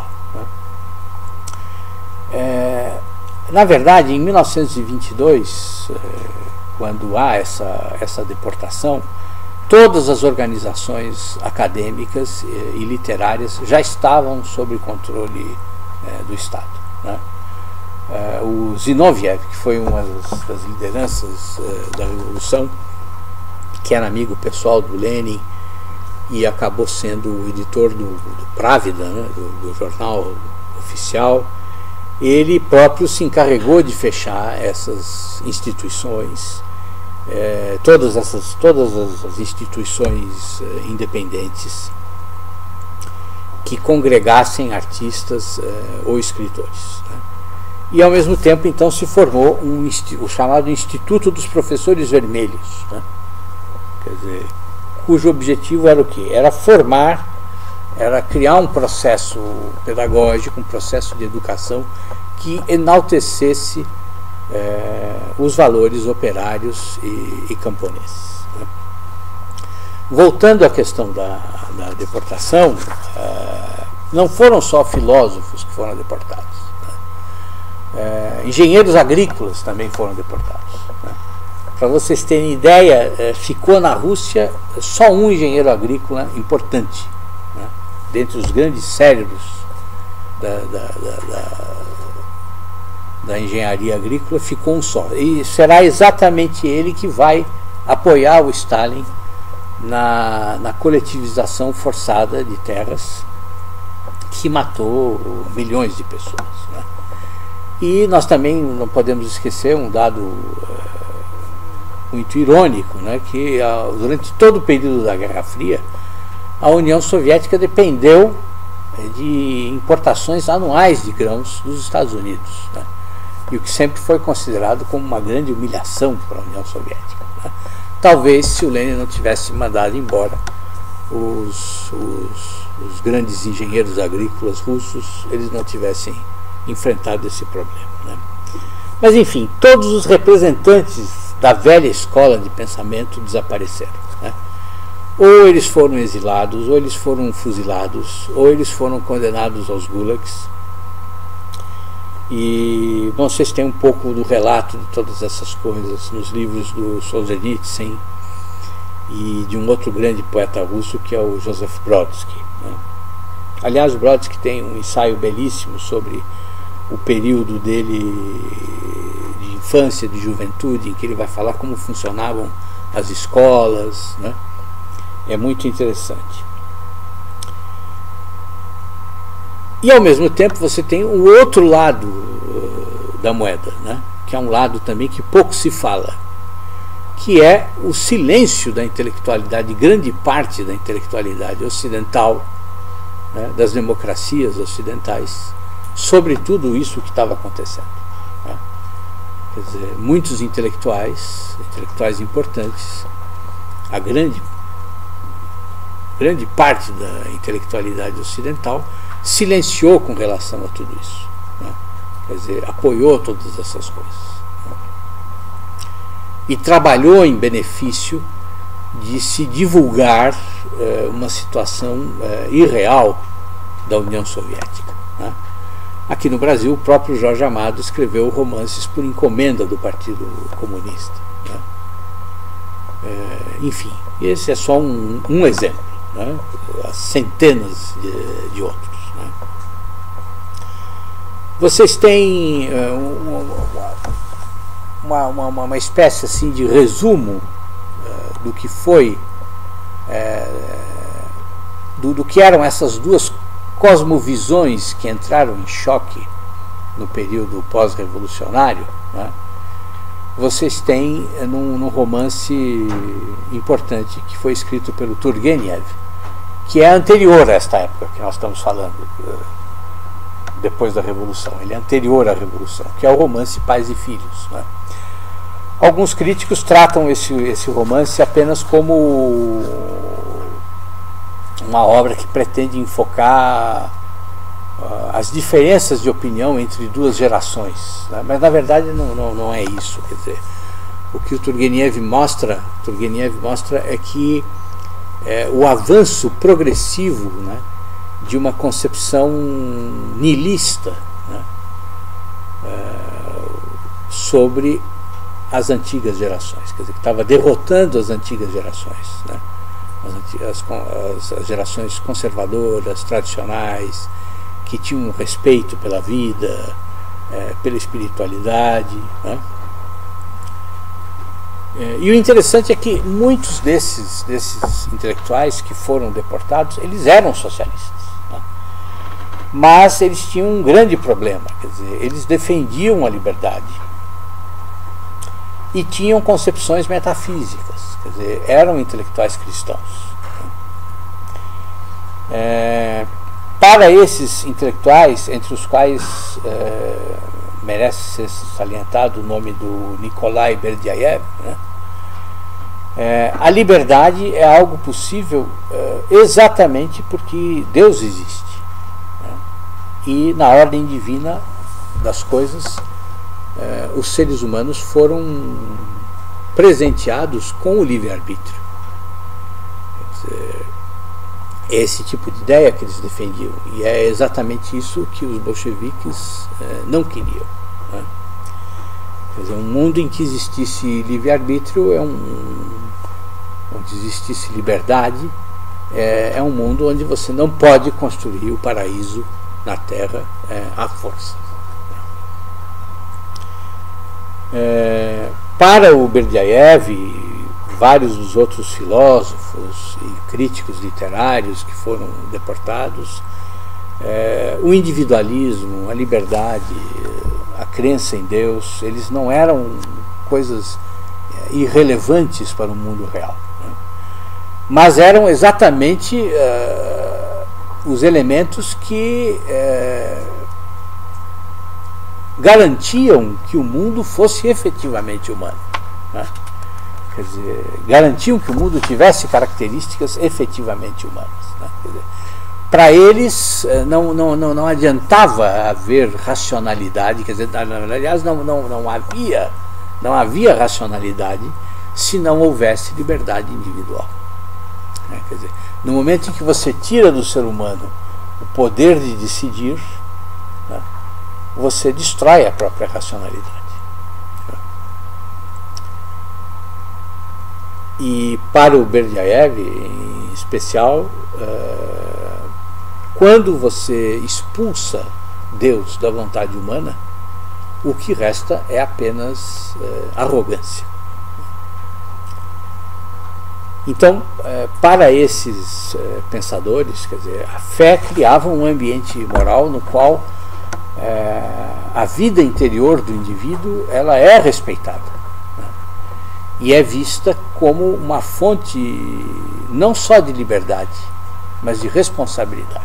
né? Na verdade, em 1922, quando há essa deportação, todas as organizações acadêmicas e literárias já estavam sob controle do Estado, né? O Zinoviev, que foi uma das lideranças da Revolução, que era amigo pessoal do Lenin e acabou sendo o editor do Pravda, né, do jornal oficial, ele próprio se encarregou de fechar essas instituições, todas as instituições independentes que congregassem artistas ou escritores, né? E ao mesmo tempo então se formou o chamado Instituto dos Professores Vermelhos, né? Quer dizer, cujo objetivo era o quê? Era formar, era criar um processo pedagógico, um processo de educação que enaltecesse os valores operários e camponeses. Né? Voltando à questão da deportação, não foram só filósofos que foram deportados. Né? Engenheiros agrícolas também foram deportados. Né? Para vocês terem ideia, ficou na Rússia só um engenheiro agrícola importante, né? Dentre os grandes cérebros da engenharia agrícola, ficou um só. E será exatamente ele que vai apoiar o Stalin na coletivização forçada de terras que matou milhões de pessoas. Né? E nós também não podemos esquecer um dado muito irônico, né? Que durante todo o período da Guerra Fria, a União Soviética dependeu de importações anuais de grãos dos Estados Unidos, né? E o que sempre foi considerado como uma grande humilhação para a União Soviética. Né? Talvez, se o Lenin não tivesse mandado embora os grandes engenheiros agrícolas russos, eles não tivessem enfrentado esse problema. Né? Mas, enfim, todos os representantes da velha escola de pensamento desapareceram. Né? Ou eles foram exilados, ou eles foram fuzilados, ou eles foram condenados aos gulags. E bom, vocês têm um pouco do relato de todas essas coisas nos livros do Solzhenitsyn e de um outro grande poeta russo, que é o Joseph Brodsky. Né? Aliás, o Brodsky tem um ensaio belíssimo sobre o período dele de infância, de juventude, em que ele vai falar como funcionavam as escolas. Né? É muito interessante. E ao mesmo tempo você tem o outro lado da moeda, né? Que é um lado também que pouco se fala, que é o silêncio da intelectualidade, grande parte da intelectualidade ocidental, né? Das democracias ocidentais, sobre tudo isso que estava acontecendo. Né? Quer dizer, muitos intelectuais importantes, a grande parte da intelectualidade ocidental silenciou com relação a tudo isso. Né? Quer dizer, apoiou todas essas coisas. Né? E trabalhou em benefício de se divulgar uma situação irreal da União Soviética. Né? Aqui no Brasil, o próprio Jorge Amado escreveu romances por encomenda do Partido Comunista. Né? Enfim, esse é só um exemplo. Né? Há centenas de outros. Né? Vocês têm uma espécie assim de resumo do que foi, do que eram essas duas cosmovisões que entraram em choque no período pós-revolucionário. Né? Vocês têm num romance importante que foi escrito pelo Turgenev, que é anterior a esta época que nós estamos falando, depois da Revolução. Ele é anterior à Revolução, que é o romance Pais e Filhos. Né? Alguns críticos tratam esse romance apenas como uma obra que pretende enfocar as diferenças de opinião entre duas gerações. Né? Mas, na verdade, não é isso. Quer dizer, o que o Turgenev mostra é que o avanço progressivo, né, de uma concepção nihilista, né, sobre as antigas gerações, quer dizer, que estava derrotando as antigas gerações, né, as gerações conservadoras, tradicionais, que tinham respeito pela vida, pela espiritualidade. Né. E o interessante é que muitos desses intelectuais que foram deportados, eles eram socialistas. Né? Mas eles tinham um grande problema, quer dizer, eles defendiam a liberdade e tinham concepções metafísicas, quer dizer, eram intelectuais cristãos. Para esses intelectuais, entre os quais merece ser salientado o nome do Nikolai Berdyaev, né? A liberdade é algo possível exatamente porque Deus existe, né? E na ordem divina das coisas, os seres humanos foram presenteados com o livre-arbítrio. Esse tipo de ideia que eles defendiam, e é exatamente isso que os bolcheviques não queriam, né? Quer dizer, um mundo em que existisse livre-arbítrio onde existisse liberdade, é um mundo onde você não pode construir o paraíso na Terra à força. Para o Berdyaev e vários dos outros filósofos e críticos literários que foram deportados, o individualismo, a liberdade, a crença em Deus, eles não eram coisas irrelevantes para o mundo real, né? Mas eram exatamente os elementos que garantiam que o mundo fosse efetivamente humano, né? Quer dizer, garantiam que o mundo tivesse características efetivamente humanas, né? Para eles não adiantava haver racionalidade, quer dizer, aliás, não havia racionalidade se não houvesse liberdade individual, né? Quer dizer, no momento em que você tira do ser humano o poder de decidir, né, você destrói a própria racionalidade. E para o Berdyaev, em especial, quando você expulsa Deus da vontade humana, o que resta é apenas arrogância. Então, para esses pensadores, quer dizer, a fé criava um ambiente moral no qual a vida interior do indivíduo ela é respeitada, né? E é vista como uma fonte não só de liberdade, mas de responsabilidade.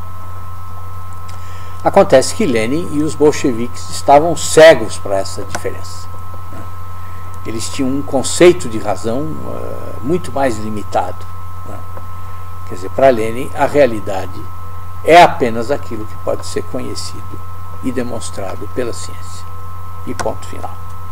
Acontece que Lenin e os bolcheviques estavam cegos para essa diferença, né? Eles tinham um conceito de razão muito mais limitado, né? Quer dizer, para Lenin a realidade é apenas aquilo que pode ser conhecido e demonstrado pela ciência. E ponto final.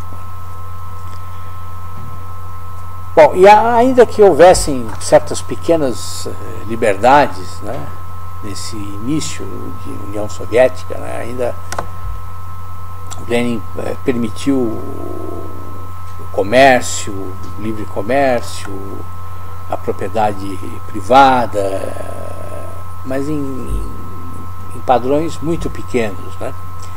Bom, e ainda que houvessem certas pequenas liberdades, né, nesse início de União Soviética, né, ainda Lenin permitiu o comércio, o livre comércio, a propriedade privada, mas em padrões muito pequenos, né?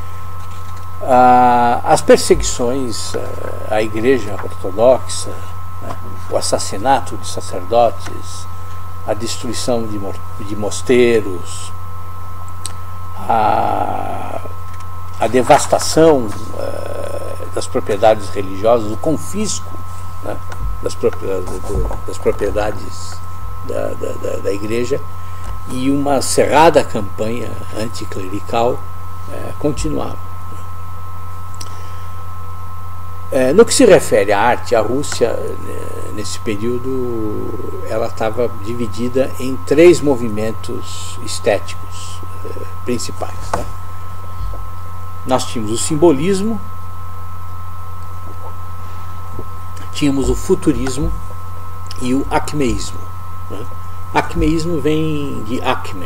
As perseguições à Igreja Ortodoxa, né? O assassinato de sacerdotes, a destruição de mosteiros, a devastação das propriedades religiosas, o confisco, né, das propriedades da Igreja, e uma cerrada campanha anticlerical continuava. No que se refere à arte, a Rússia, nesse período, ela estava dividida em 3 movimentos estéticos principais, né? Nós tínhamos o simbolismo, tínhamos o futurismo e o acmeísmo, né? Acmeísmo vem de acme,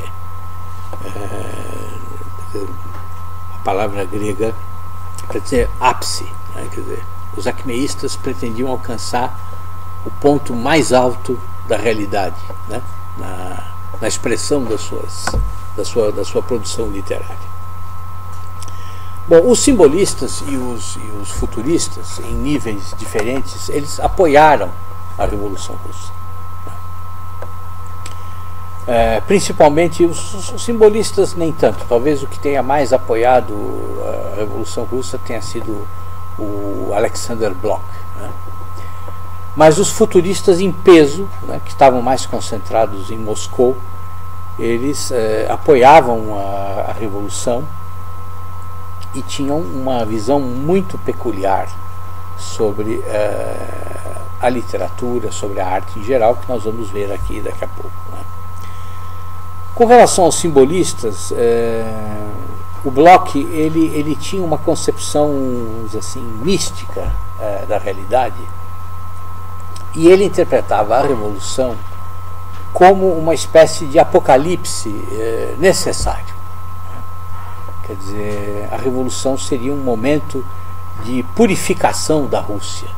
a palavra grega para dizer ápice, né? Quer dizer, os acmeístas pretendiam alcançar o ponto mais alto da realidade, né? na expressão da sua produção literária. Bom, os simbolistas e os futuristas, em níveis diferentes, eles apoiaram a Revolução Russa. Principalmente os simbolistas nem tanto. Talvez o que tenha mais apoiado a Revolução Russa tenha sido o Alexander Blok, né? Mas os futuristas em peso, né, que estavam mais concentrados em Moscou, eles apoiavam a Revolução e tinham uma visão muito peculiar sobre a literatura, sobre a arte em geral, que nós vamos ver aqui daqui a pouco, né? Com relação aos simbolistas, o Bloch ele tinha uma concepção, assim, mística da realidade, e ele interpretava a revolução como uma espécie de apocalipse necessário. Quer dizer, a revolução seria um momento de purificação da Rússia.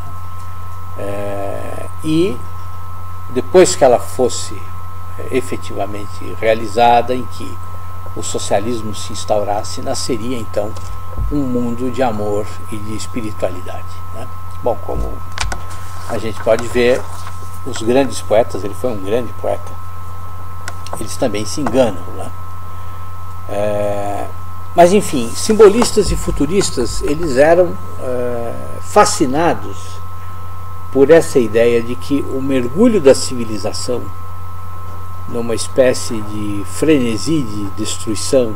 E depois que ela fosse efetivamente realizada, em que o socialismo se instaurasse, nasceria então um mundo de amor e de espiritualidade, né? Bom, como a gente pode ver, os grandes poetas, ele foi um grande poeta, eles também se enganam, né? Mas enfim, simbolistas e futuristas, eles eram fascinados por essa ideia de que o mergulho da civilização numa espécie de frenesi de destruição,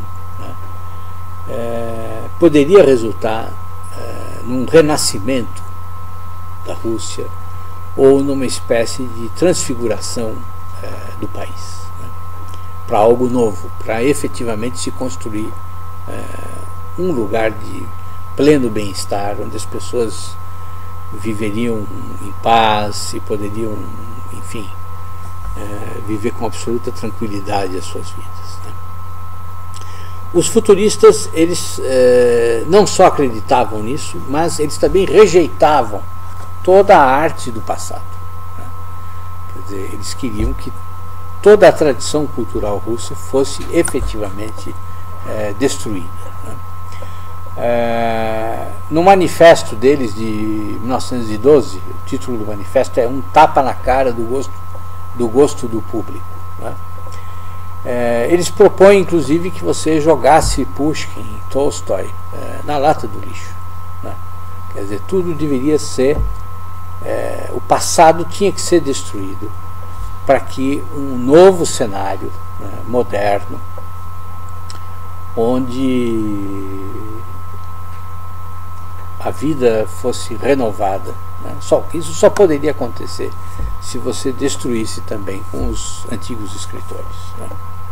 né, poderia resultar num renascimento da Rússia ou numa espécie de transfiguração do país, né, para algo novo, para efetivamente se construir um lugar de pleno bem-estar, onde as pessoas viveriam em paz e poderiam, enfim, viver com absoluta tranquilidade as suas vidas, né? Os futuristas, eles não só acreditavam nisso, mas eles também rejeitavam toda a arte do passado, né? Quer dizer, eles queriam que toda a tradição cultural russa fosse efetivamente destruída, né? No manifesto deles de 1912, o título do manifesto é "Um tapa na cara do gosto do público", né? Eles propõem inclusive que você jogasse Pushkin, Tolstói na lata do lixo, né? Quer dizer, tudo deveria ser, o passado tinha que ser destruído para que um novo cenário, né, moderno, onde a vida fosse renovada, né? Isso só poderia acontecer se você destruísse também com os antigos escritores, né?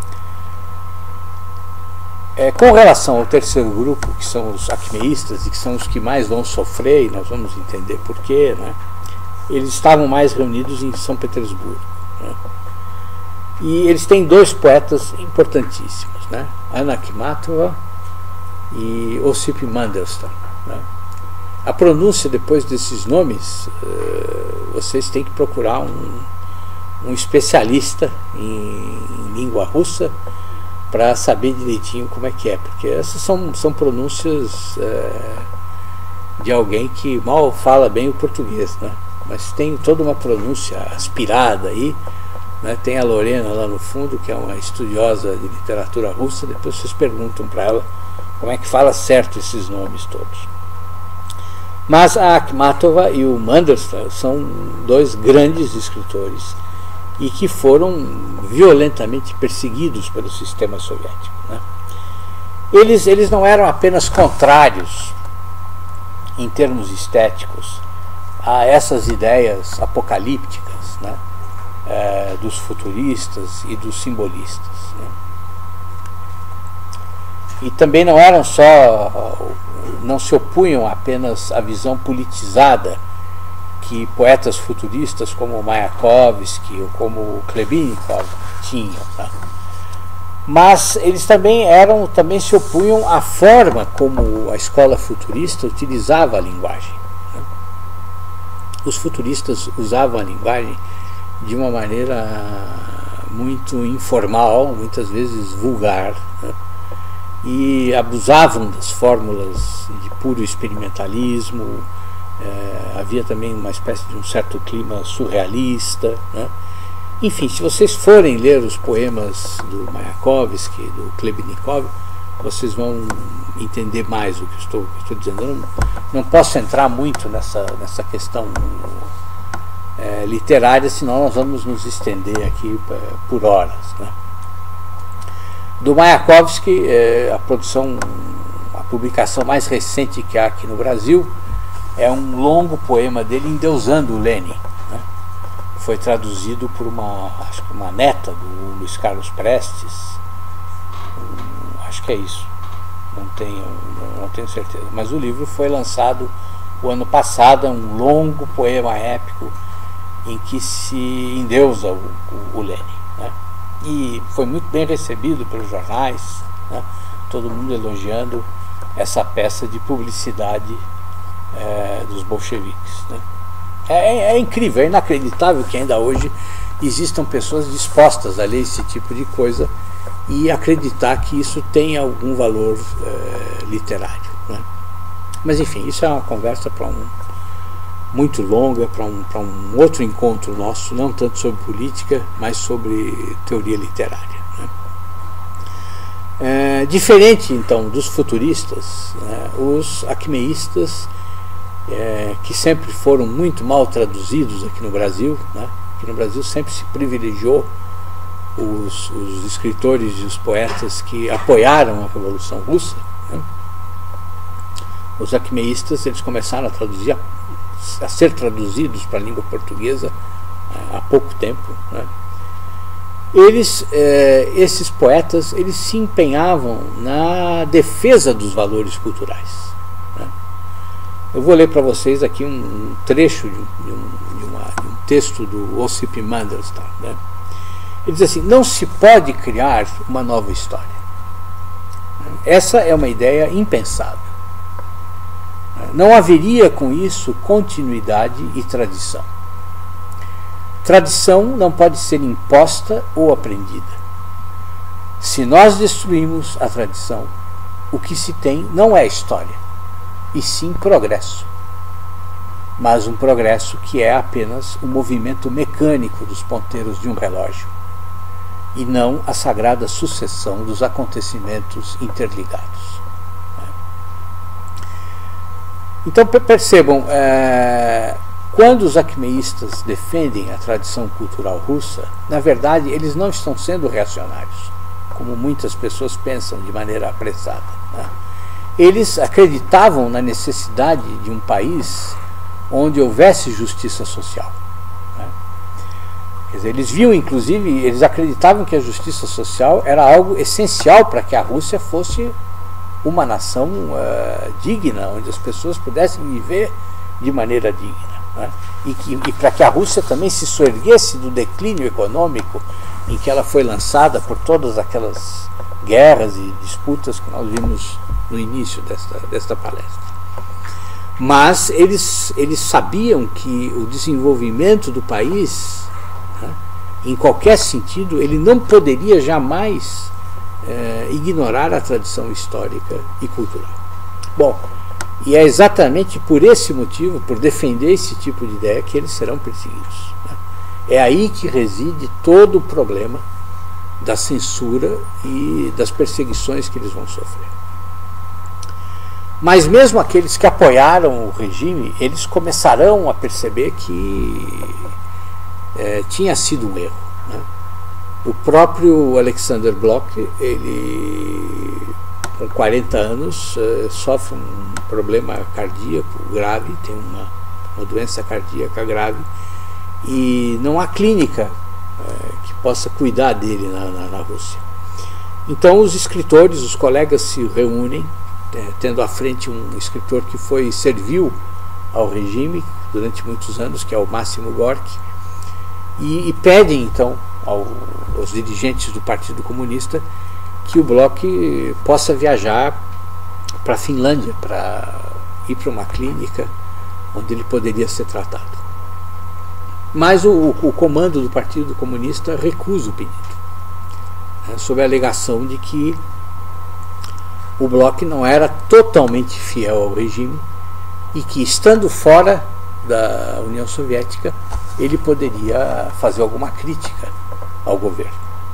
Com relação ao terceiro grupo, que são os acmeístas, e que são os que mais vão sofrer, e nós vamos entender porquê, né? Eles estavam mais reunidos em São Petersburgo, né? E eles têm dois poetas importantíssimos, né? Anna Akhmatova e Osip Mandelstam, né? A pronúncia depois desses nomes, vocês têm que procurar um especialista em língua russa para saber direitinho como é que é, porque essas são pronúncias de alguém que mal fala bem o português, né? Mas tem toda uma pronúncia aspirada aí, né? Tem a Lorena lá no fundo, que é uma estudiosa de literatura russa, depois vocês perguntam para ela como é que fala certo esses nomes todos. Mas a Akhmatova e o Mandelstam são dois grandes escritores e que foram violentamente perseguidos pelo sistema soviético, né? Eles não eram apenas contrários, em termos estéticos, a essas ideias apocalípticas, né, dos futuristas e dos simbolistas, né? E também não se opunham apenas à visão politizada que poetas futuristas como Mayakovsky ou como Khlebinikov tinham, tá? Mas eles também se opunham à forma como a escola futurista utilizava a linguagem, né? Os futuristas usavam a linguagem de uma maneira muito informal, muitas vezes vulgar, né? E abusavam das fórmulas de puro experimentalismo. Havia também uma espécie de um certo clima surrealista, né? Enfim, se vocês forem ler os poemas do Mayakovsky, do Khlebinikov, vocês vão entender mais o que estou dizendo. Eu não posso entrar muito nessa questão literária, senão nós vamos nos estender aqui por horas, né? Do Mayakovsky, a publicação mais recente que há aqui no Brasil é um longo poema dele endeusando o Lenin, né? Foi traduzido por acho que uma neta do Luiz Carlos Prestes, acho que é isso, não tenho certeza, mas o livro foi lançado o ano passado, é um longo poema épico em que se endeusa o Lenin, né? E foi muito bem recebido pelos jornais, né? Todo mundo elogiando essa peça de publicidade dos bolcheviques, né? É incrível, é inacreditável que ainda hoje existam pessoas dispostas a ler esse tipo de coisa e acreditar que isso tem algum valor literário, né? Mas enfim, isso é uma conversa para muito longa, para um outro encontro nosso, não tanto sobre política, mas sobre teoria literária, né? Diferente então dos futuristas, né, os acmeístas, que sempre foram muito mal traduzidos aqui no Brasil, né? Aqui no Brasil sempre se privilegiou os escritores e os poetas que apoiaram a Revolução Russa, né? Os acmeístas, eles começaram a ser traduzidos para a língua portuguesa há pouco tempo, né? Esses poetas, eles se empenhavam na defesa dos valores culturais, né? Eu vou ler para vocês aqui um trecho de um texto do Osip Mandelstam, né? Ele diz assim: não se pode criar uma nova história. Essa é uma ideia impensável. Não haveria com isso continuidade e tradição. Tradição não pode ser imposta ou aprendida. Se nós destruímos a tradição, o que se tem não é história, e sim progresso. Mas um progresso que é apenas o movimento mecânico dos ponteiros de um relógio, e não a sagrada sucessão dos acontecimentos interligados. Então percebam, quando os acmeístas defendem a tradição cultural russa, na verdade eles não estão sendo reacionários, como muitas pessoas pensam de maneira apressada, né? Eles acreditavam na necessidade de um país onde houvesse justiça social, né? Quer dizer, eles viam, inclusive, eles acreditavam que a justiça social era algo essencial para que a Rússia fosse uma nação digna, onde as pessoas pudessem viver de maneira digna, né? E para que a Rússia também se soerguesse do declínio econômico em que ela foi lançada por todas aquelas guerras e disputas que nós vimos no início desta palestra. Mas eles sabiam que o desenvolvimento do país, né, em qualquer sentido, ele não poderia jamais ignorar a tradição histórica e cultural. Bom, e é exatamente por esse motivo, por defender esse tipo de ideia, que eles serão perseguidos, né? É aí que reside todo o problema da censura e das perseguições que eles vão sofrer. Mas mesmo aqueles que apoiaram o regime, eles começarão a perceber que tinha sido um erro, né? O próprio Alexander Blok, ele, com 40 anos, sofre um problema cardíaco grave, tem uma doença cardíaca grave, e não há clínica que possa cuidar dele na Rússia. Então os escritores, os colegas se reúnem, tendo à frente um escritor que serviu ao regime durante muitos anos, que é o Máximo Gorky, e pedem então aos dirigentes do Partido Comunista que o Blok possa viajar para a Finlândia, para ir para uma clínica onde ele poderia ser tratado. Mas o comando do Partido Comunista recusa o pedido, né, sob a alegação de que o Blok não era totalmente fiel ao regime e que, estando fora da União Soviética, ele poderia fazer alguma crítica ao governo.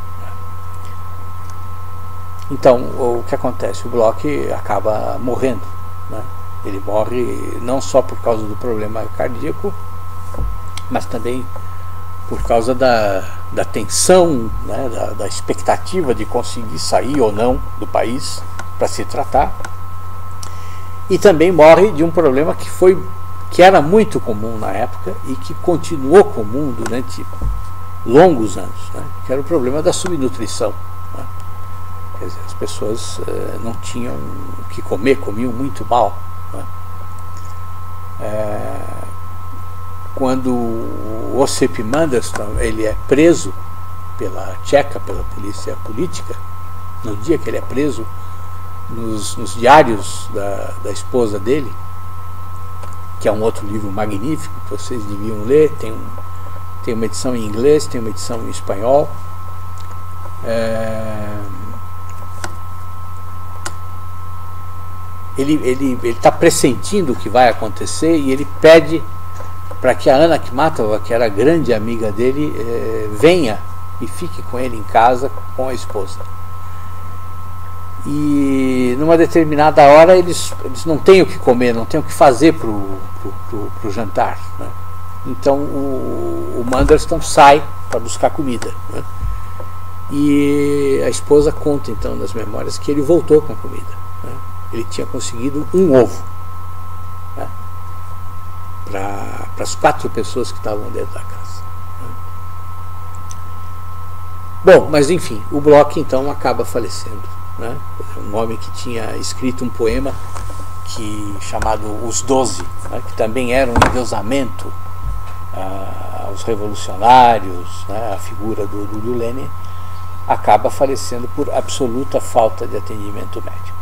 Então, o que acontece? O Blok acaba morrendo, né? Ele morre não só por causa do problema cardíaco, mas também por causa da tensão, né? da expectativa de conseguir sair ou não do país para se tratar. E também morre de um problema que foi que era muito comum na época e que continuou comum durante longos anos, né? Que era o problema da subnutrição, né? Quer dizer, as pessoas não tinham o que comer, comiam muito mal, né? Quando o Osip Mandelstam ele é preso pela Tcheca, pela polícia política, no dia que ele é preso, nos diários da esposa dele, que é um outro livro magnífico que vocês deviam ler, tem uma edição em inglês, tem uma edição em espanhol. Ele está pressentindo o que vai acontecer e ele pede para que a Anna Akhmatova, que era grande amiga dele, venha e fique com ele em casa com a esposa. E numa determinada hora eles não têm o que comer, não têm o que fazer para o jantar, né? Então o Mandelstam sai para buscar comida, né? E a esposa conta então nas memórias que ele voltou com a comida, né? Ele tinha conseguido um ovo, né? Para as 4 pessoas que estavam dentro da casa, né? Bom, mas enfim, o Bloch então acaba falecendo, né? Um homem que tinha escrito um poema chamado Os 12, né? Que também era um endeusamento aos revolucionários, né? A figura do Lenin, acaba falecendo por absoluta falta de atendimento médico,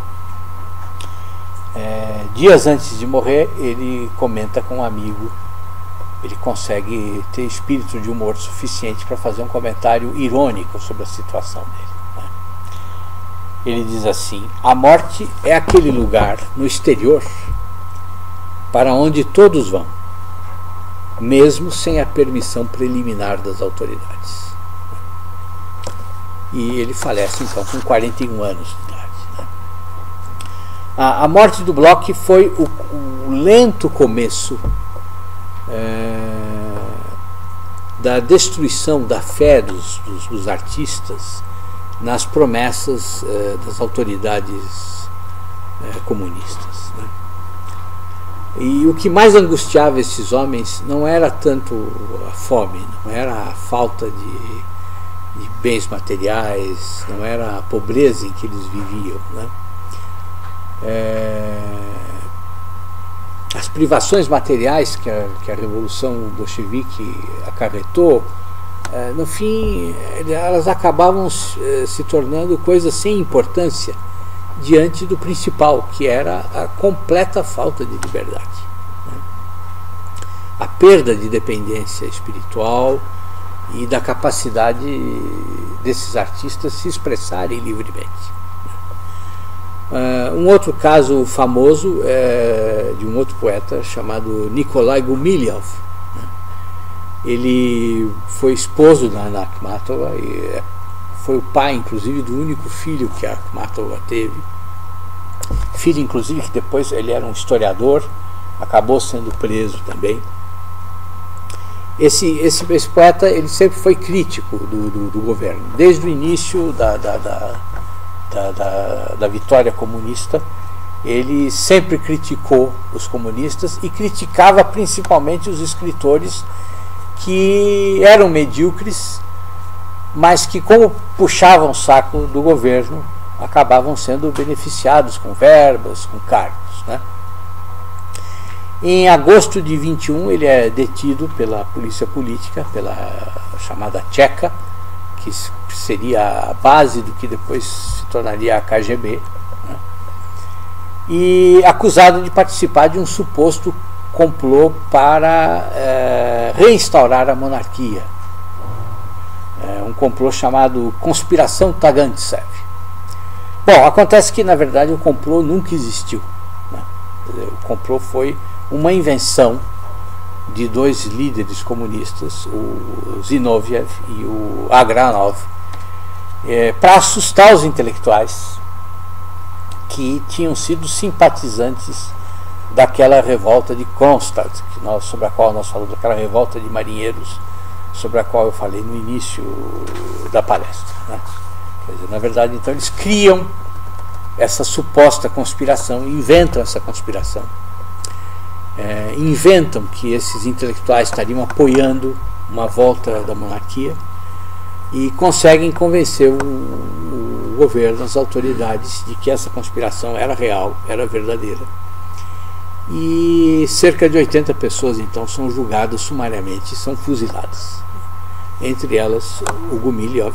né? Dias antes de morrer, ele comenta com um amigo, ele consegue ter espírito de humor suficiente para fazer um comentário irônico sobre a situação dele. Ele diz assim: a morte é aquele lugar no exterior para onde todos vão, mesmo sem a permissão preliminar das autoridades. E ele falece então com 41 anos de idade, né? A morte do Bloch foi o lento começo da destruição da fé dos artistas nas promessas das autoridades comunistas, né? E o que mais angustiava esses homens não era tanto a fome, não era a falta de bens materiais, não era a pobreza em que eles viviam, né? As privações materiais que a Revolução Bolchevique acarretou, no fim, elas acabavam se tornando coisas sem importância diante do principal, que era a completa falta de liberdade, né? A perda de dependência espiritual e da capacidade desses artistas se expressarem livremente. Um outro caso famoso é de um outro poeta chamado Nikolai Gumilyov. Ele foi esposo da Anna Akhmatova e foi o pai, inclusive, do único filho que a Akhmatova teve. Filho, inclusive, que depois ele era um historiador, acabou sendo preso também. Esse poeta ele sempre foi crítico do governo. Desde o início da vitória comunista, ele sempre criticou os comunistas e criticava principalmente os escritores que eram medíocres, mas que, como puxavam o saco do governo, acabavam sendo beneficiados com verbas, com cargos, né? Em agosto de 21 ele é detido pela polícia política, pela chamada Tcheca, que seria a base do que depois se tornaria a KGB, né? E acusado de participar de um suposto complô para reinstaurar a monarquia, um complô chamado Conspiração Tagantsev. Bom, acontece que na verdade o complô nunca existiu, né? O complô foi uma invenção de 2 líderes comunistas, o Zinoviev e o Agranov, para assustar os intelectuais que tinham sido simpatizantes daquela revolta de Kronstadt, sobre a qual nós falamos, daquela revolta de marinheiros, sobre a qual eu falei no início da palestra, né? Quer dizer, na verdade, então, eles criam essa suposta conspiração, inventam essa conspiração. inventam que esses intelectuais estariam apoiando uma volta da monarquia e conseguem convencer o governo, as autoridades, de que essa conspiração era real, era verdadeira. E cerca de 80 pessoas então são julgadas sumariamente e são fuziladas, entre elas o Gumilyov.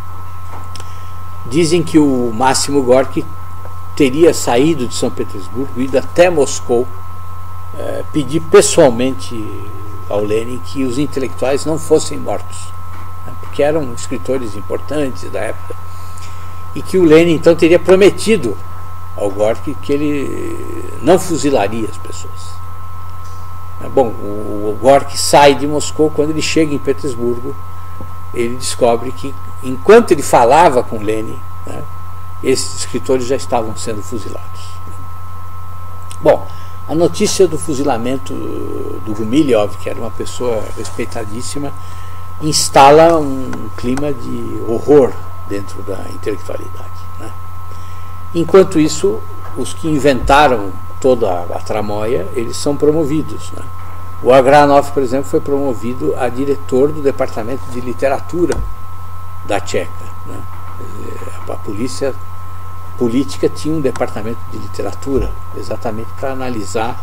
Dizem que o Máximo Gorky teria saído de São Petersburgo, ido até Moscou, pedir pessoalmente ao Lenin que os intelectuais não fossem mortos, porque eram escritores importantes da época, e que o Lenin então teria prometido ao Gorky que ele não fuzilaria as pessoas. Bom, o Gorky sai de Moscou. Quando ele chega em Petersburgo, ele descobre que, enquanto ele falava com Lenin, esses escritores já estavam sendo fuzilados. Bom, a notícia do fuzilamento do Gumilyov, que era uma pessoa respeitadíssima, instala um clima de horror dentro da intelectualidade. Enquanto isso, os que inventaram toda a tramóia, eles são promovidos. O Agranov, por exemplo, foi promovido a diretor do departamento de literatura da Tcheca. A polícia política tinha um departamento de literatura, exatamente para analisar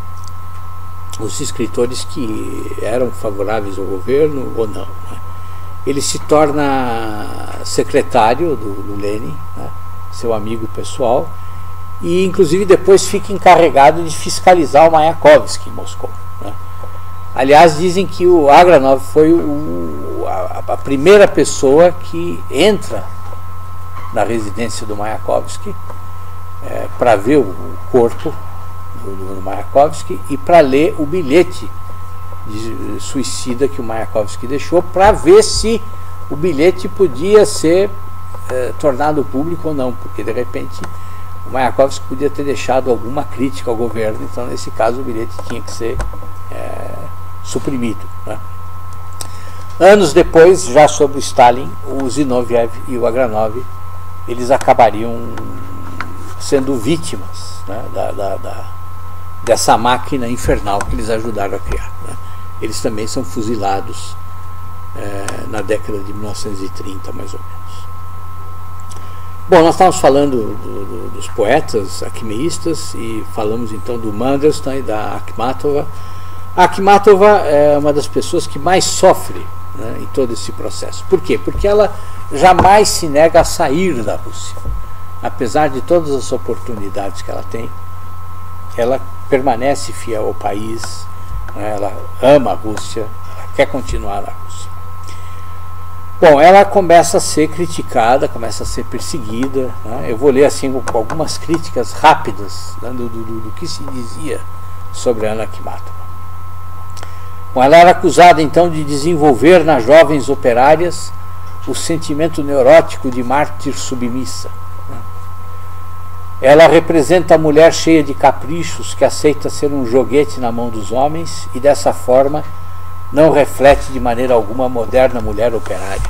os escritores que eram favoráveis ao governo ou não. Ele se torna secretário do Lenin, seu amigo pessoal, e inclusive depois fica encarregado de fiscalizar o Mayakovsky em Moscou. Aliás, dizem que o Agranov foi a primeira pessoa que entra na residência do Mayakovsky para ver o corpo do Mayakovsky e para ler o bilhete de suicida que o Mayakovsky deixou, para ver se o bilhete podia ser tornado público ou não, porque de repente o Mayakovsky podia ter deixado alguma crítica ao governo, então nesse caso o bilhete tinha que ser suprimido. Anos depois, já sobre o Stalin, o Zinoviev e o Agranov, eles acabariam sendo vítimas dessa máquina infernal que eles ajudaram a criar. Eles também são fuzilados na década de 1930, mais ou menos. Bom, nós estávamos falando dos poetas aquimeístas e falamos então do Mandelstam e da Akhmatova. A Akhmatova é uma das pessoas que mais sofre em todo esse processo. Por quê? Porque ela jamais se nega a sair da Rússia. Apesar de todas as oportunidades que ela tem, ela permanece fiel ao país, ela ama a Rússia, ela quer continuar na Rússia. Bom, ela começa a ser criticada, começa a ser perseguida. Eu vou ler assim algumas críticas rápidas do que se dizia sobre Anna Akhmatova. Bom, ela era acusada então de desenvolver nas jovens operárias o sentimento neurótico de mártir submissa. Ela representa a mulher cheia de caprichos que aceita ser um joguete na mão dos homens e dessa forma não reflete de maneira alguma a moderna mulher operária.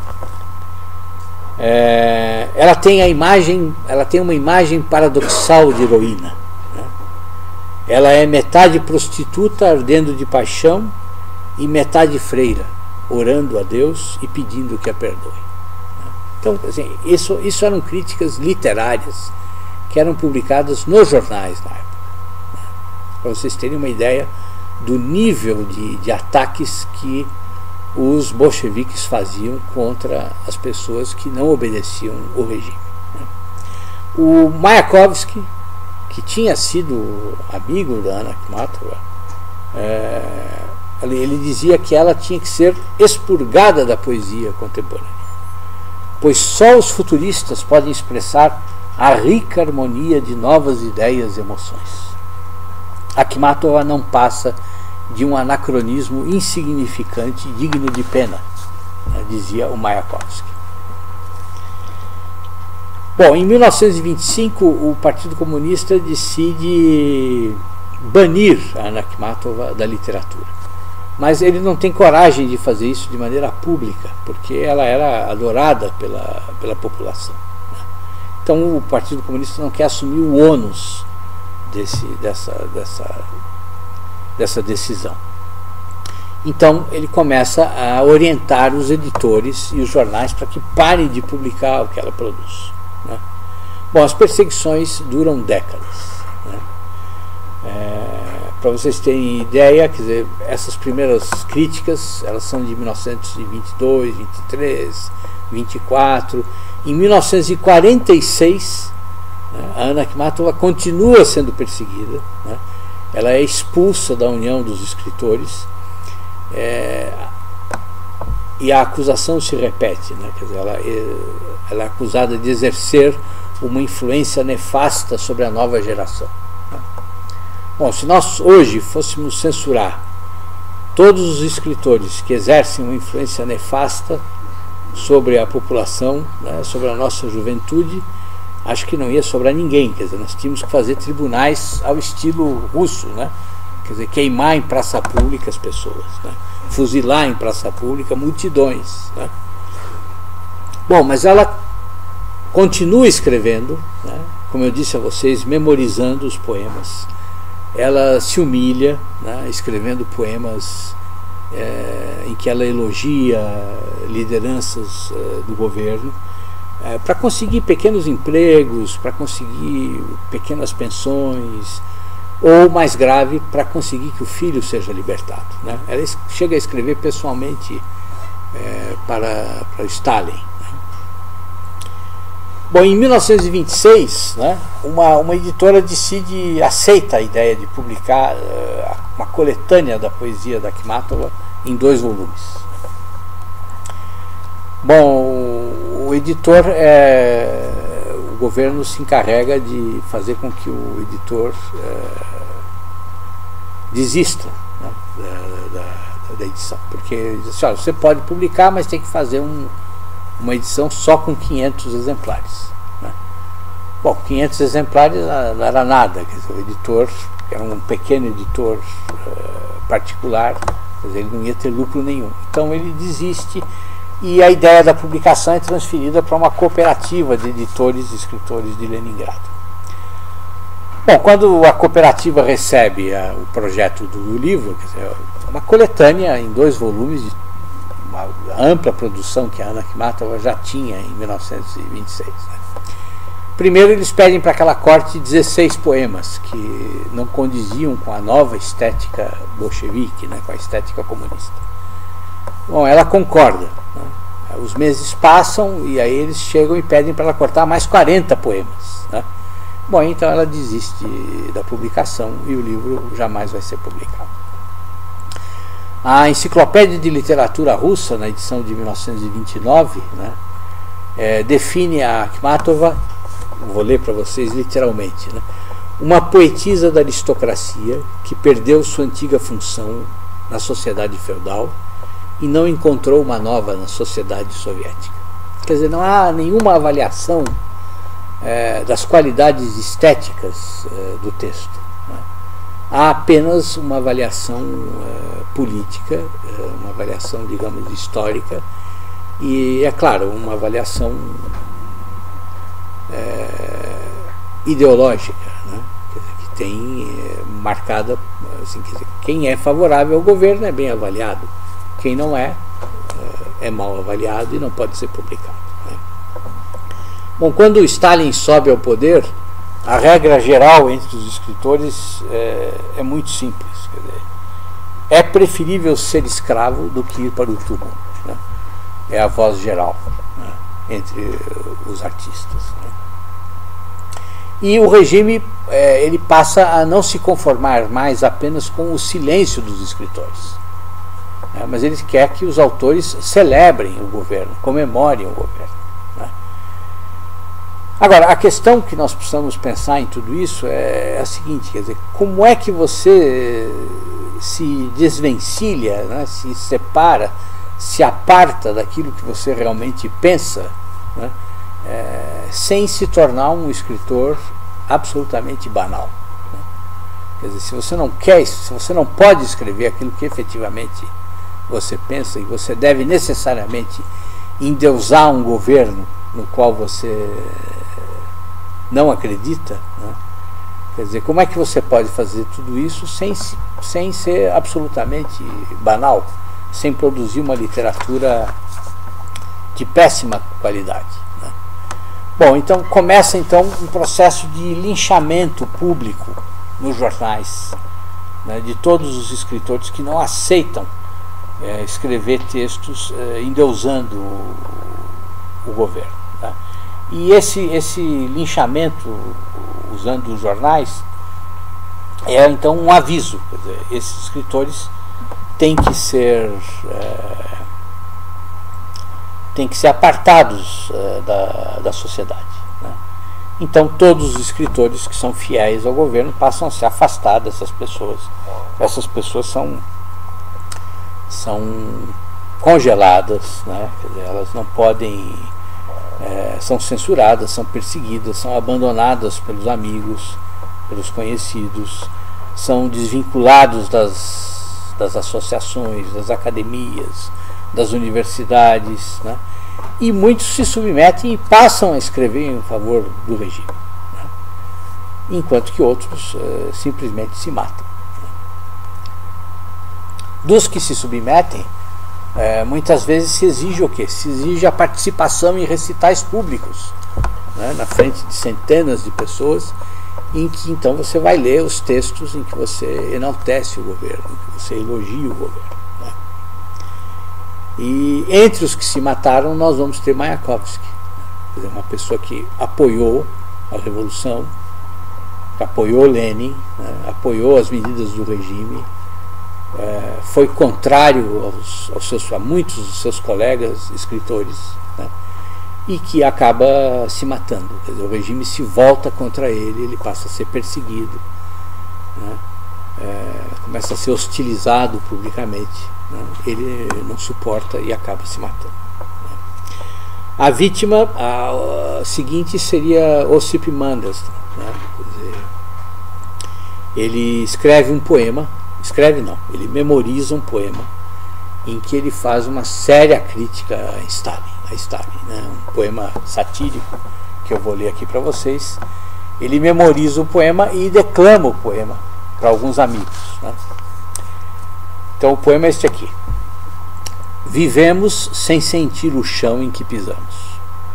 Ela tem uma imagem paradoxal de heroína. Ela é metade prostituta ardendo de paixão e metade freira, orando a Deus e pedindo que a perdoe. Então, assim, isso eram críticas literárias que eram publicadas nos jornais na época, para vocês terem uma ideia do nível de ataques que os bolcheviques faziam contra as pessoas que não obedeciam o regime. O Mayakovsky, que tinha sido amigo da Anna Akhmatova, ele dizia que ela tinha que ser expurgada da poesia contemporânea, pois só os futuristas podem expressar a rica harmonia de novas ideias e emoções. Akhmatova não passa de um anacronismo insignificante e digno de pena, dizia o Mayakovsky. Bom, em 1925 o Partido Comunista decide banir a Anna Akhmatova da literatura, mas ele não tem coragem de fazer isso de maneira pública, porque ela era adorada pela população. Então o Partido Comunista não quer assumir o ônus dessa decisão. Então ele começa a orientar os editores e os jornais para que parem de publicar o que ela produz, né? Bom, as perseguições duram décadas, né? Para vocês terem ideia, quer dizer, essas primeiras críticas, elas são de 1922, 23, 24. Em 1946, né, a Anna Akhmatova continua sendo perseguida, né? Ela é expulsa da União dos Escritores, e a acusação se repete, né? Quer dizer, ela é acusada de exercer uma influência nefasta sobre a nova geração. Bom, se nós hoje fôssemos censurar todos os escritores que exercem uma influência nefasta sobre a população, né, sobre a nossa juventude, acho que não ia sobrar ninguém. Quer dizer, nós tínhamos que fazer tribunais ao estilo russo, né? Quer dizer, queimar em praça pública as pessoas, né? Fuzilar em praça pública multidões, né? Bom, mas ela continua escrevendo, né? Como eu disse a vocês, memorizando os poemas. Ela se humilha, né, escrevendo poemas em que ela elogia lideranças do governo, para conseguir pequenos empregos, para conseguir pequenas pensões, ou, mais grave, para conseguir que o filho seja libertado, né? Ela chega a escrever pessoalmente para Stalin. Bom, em 1926, né, uma editora aceita a ideia de publicar uma coletânea da poesia da Akhmatova em 2 volumes. Bom, o editor, o governo se encarrega de fazer com que o editor desista, né, da edição, porque diz assim, olha, você pode publicar, mas tem que fazer uma edição só com 500 exemplares, né? Bom, 500 exemplares não era nada, quer dizer, o editor era um pequeno editor particular, quer dizer, ele não ia ter lucro nenhum. Então ele desiste e a ideia da publicação é transferida para uma cooperativa de editores e escritores de Leningrado. Bom, quando a cooperativa recebe o projeto do livro, quer dizer, uma coletânea em 2 volumes de uma ampla produção que a Anna Akhmatova já tinha em 1926. Né? Primeiro eles pedem para aquela corte 16 poemas que não condiziam com a nova estética bolchevique, né, com a estética comunista. Bom, ela concorda, né? Os meses passam e aí eles chegam e pedem para ela cortar mais 40 poemas, né? Bom, então ela desiste da publicação e o livro jamais vai ser publicado. A Enciclopédia de Literatura Russa, na edição de 1929, né, define a Akhmatova, vou ler para vocês literalmente, né, uma poetisa da aristocracia que perdeu sua antiga função na sociedade feudal e não encontrou uma nova na sociedade soviética. Quer dizer, não há nenhuma avaliação das qualidades estéticas do texto, né? Há apenas uma avaliação política, uma avaliação, digamos, histórica e, é claro, uma avaliação ideológica, né? Quer dizer, que tem marcada, assim, quer dizer, quem é favorável ao governo é bem avaliado, quem não é mal avaliado e não pode ser publicado, né? Bom, quando o Stalin sobe ao poder, a regra geral entre os escritores é muito simples. Quer dizer, é preferível ser escravo do que ir para o túmulo, né? É a voz geral, né, entre os artistas, né? E o regime ele passa a não se conformar mais apenas com o silêncio dos escritores, né, mas ele quer que os autores celebrem o governo, comemorem o governo, né? Agora, a questão que nós precisamos pensar em tudo isso é a seguinte, quer dizer, como é que você se desvencilha, né, se separa, se aparta daquilo que você realmente pensa, né, sem se tornar um escritor absolutamente banal, né? Quer dizer, se você não quer, se você não pode escrever aquilo que efetivamente você pensa, e você deve necessariamente endeusar um governo no qual você não acredita, né? Quer dizer, como é que você pode fazer tudo isso sem ser absolutamente banal, sem produzir uma literatura de péssima qualidade, né? Bom, então começa um processo de linchamento público nos jornais, né, de todos os escritores que não aceitam escrever textos endeusando o governo, né? E esse linchamento usando os jornais é então um aviso, quer dizer, esses escritores têm que ser apartados da sociedade, né? Então todos os escritores que são fiéis ao governo passam a se afastar dessas pessoas. Essas pessoas são congeladas, né? Quer dizer, elas não podem, são censuradas, são perseguidas, são abandonadas pelos amigos, pelos conhecidos, são desvinculados das associações, das academias, das universidades, né? E muitos se submetem e passam a escrever em favor do regime, né? Enquanto que outros simplesmente se matam. Dos que se submetem, muitas vezes se exige o quê? Se exige a participação em recitais públicos, né, na frente de centenas de pessoas, em que então você vai ler os textos em que você enaltece o governo, em que você elogia o governo, né? E entre os que se mataram nós vamos ter Mayakovsky, quer dizer, uma pessoa que apoiou a revolução, que apoiou Lenin, né, apoiou as medidas do regime, foi contrário a muitos dos seus colegas escritores, né, e que acaba se matando. Quer dizer, o regime se volta contra ele, ele passa a ser perseguido, né, começa a ser hostilizado publicamente, né, ele não suporta e acaba se matando, né. A vítima seguinte seria Osip Mandelstam, né, quer dizer, ele escreve um poema. Ele memoriza um poema em que ele faz uma séria crítica a Stalin, né? Um poema satírico que eu vou ler aqui para vocês. Ele memoriza o poema e declama o poema para alguns amigos, né? Então o poema é este aqui: vivemos sem sentir o chão em que pisamos.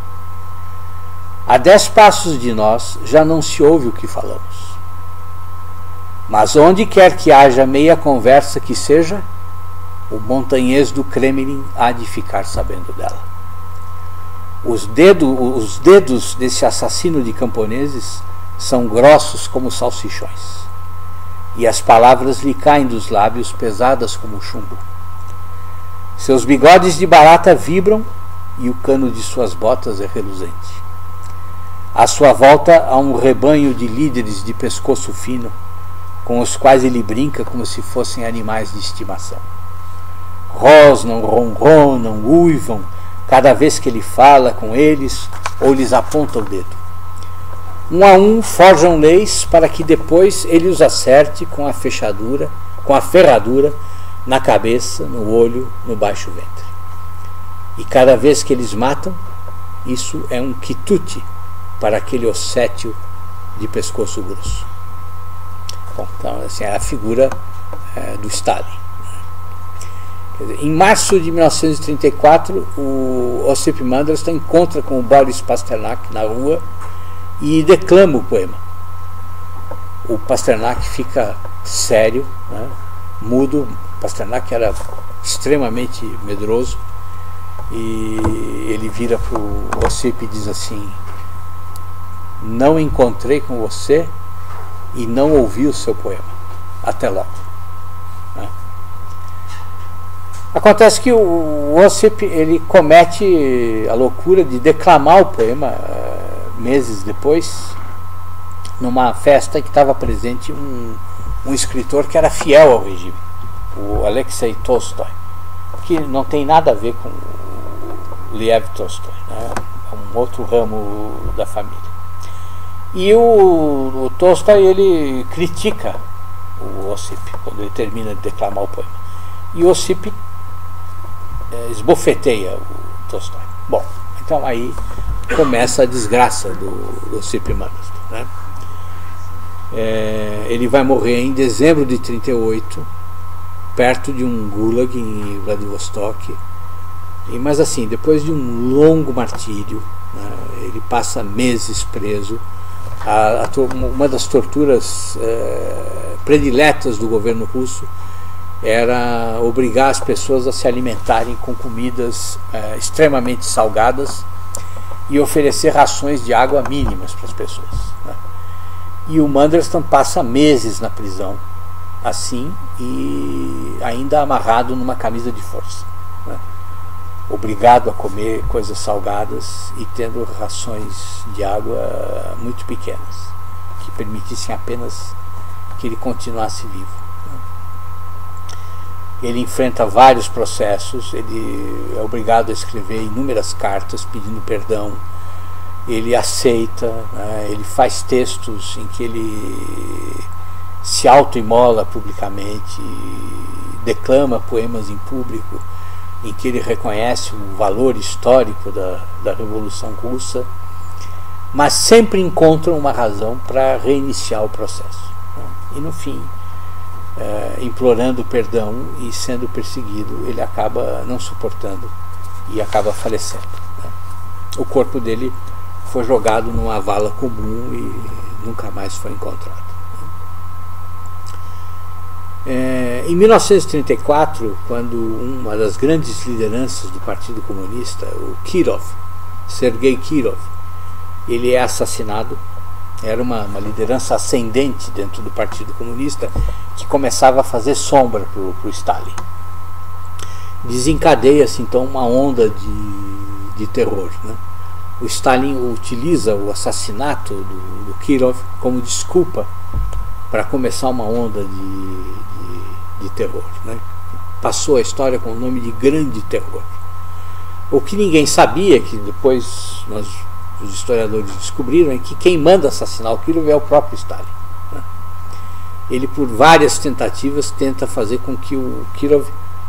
A 10 passos de nós já não se ouve o que falamos. Mas onde quer que haja meia conversa que seja, o montanhês do Kremlin há de ficar sabendo dela. Os dedos desse assassino de camponeses são grossos como salsichões, e as palavras lhe caem dos lábios pesadas como chumbo. Seus bigodes de barata vibram e o cano de suas botas é reluzente. À sua volta há um rebanho de líderes de pescoço fino, com os quais ele brinca como se fossem animais de estimação. Rosnam, ronronam, uivam, cada vez que ele fala com eles ou lhes aponta o dedo. Um a um forjam leis para que depois ele os acerte com a ferradura na cabeça, no olho, no baixo ventre. E cada vez que eles matam, isso é um quitute para aquele ossétio de pescoço grosso. Bom, então, assim, é a figura do Stalin. Quer dizer, em março de 1934, o Osip Mandelstam encontra com o Boris Pasternak na rua e declama o poema. O Pasternak fica sério, né, mudo. Pasternak era extremamente medroso e ele vira para o Osip e diz assim: não encontrei com você e não ouvi o seu poema. Até logo. Né? Acontece que o Osip ele comete a loucura de declamar o poema meses depois, numa festa em que estava presente um escritor que era fiel ao regime, o Alexei Tolstói, que não tem nada a ver com o Lev Tolstói, né? É um outro ramo da família. E o Tolstói ele critica o Osip quando ele termina de declamar o poema. E o Osip esbofeteia o Tolstói. Bom, então aí começa a desgraça do Osip Mandelstam, né? Ele vai morrer em dezembro de 1938, perto de um gulag em Vladivostok. Mas assim, depois de um longo martírio, né, ele passa meses preso. Uma das torturas prediletas do governo russo era obrigar as pessoas a se alimentarem com comidas extremamente salgadas e oferecer rações de água mínimas para as pessoas, né? E o Mandelstam passa meses na prisão assim, e ainda amarrado numa camisa de força, né? Obrigado a comer coisas salgadas e tendo rações de água muito pequenas, que permitissem apenas que ele continuasse vivo, né? Ele enfrenta vários processos, ele é obrigado a escrever inúmeras cartas pedindo perdão, ele aceita, né? Ele faz textos em que ele se autoimola publicamente, declama poemas em público, em que ele reconhece o valor histórico da Revolução Russa, mas sempre encontra uma razão para reiniciar o processo, né? E no fim, implorando perdão e sendo perseguido, ele acaba não suportando e acaba falecendo, né? O corpo dele foi jogado numa vala comum e nunca mais foi encontrado. Em 1934, quando uma das grandes lideranças do Partido Comunista, o Kirov, Sergei Kirov, ele é assassinado. Era uma liderança ascendente dentro do Partido Comunista que começava a fazer sombra para o Stalin. Desencadeia-se então uma onda de terror, né? O Stalin utiliza o assassinato do Kirov como desculpa para começar uma onda de terror, né? Passou a história com o nome de Grande Terror. O que ninguém sabia, que depois os historiadores descobriram, é que quem manda assassinar o Kirov é o próprio Stalin, né? Ele, por várias tentativas, tenta fazer com que o Kirov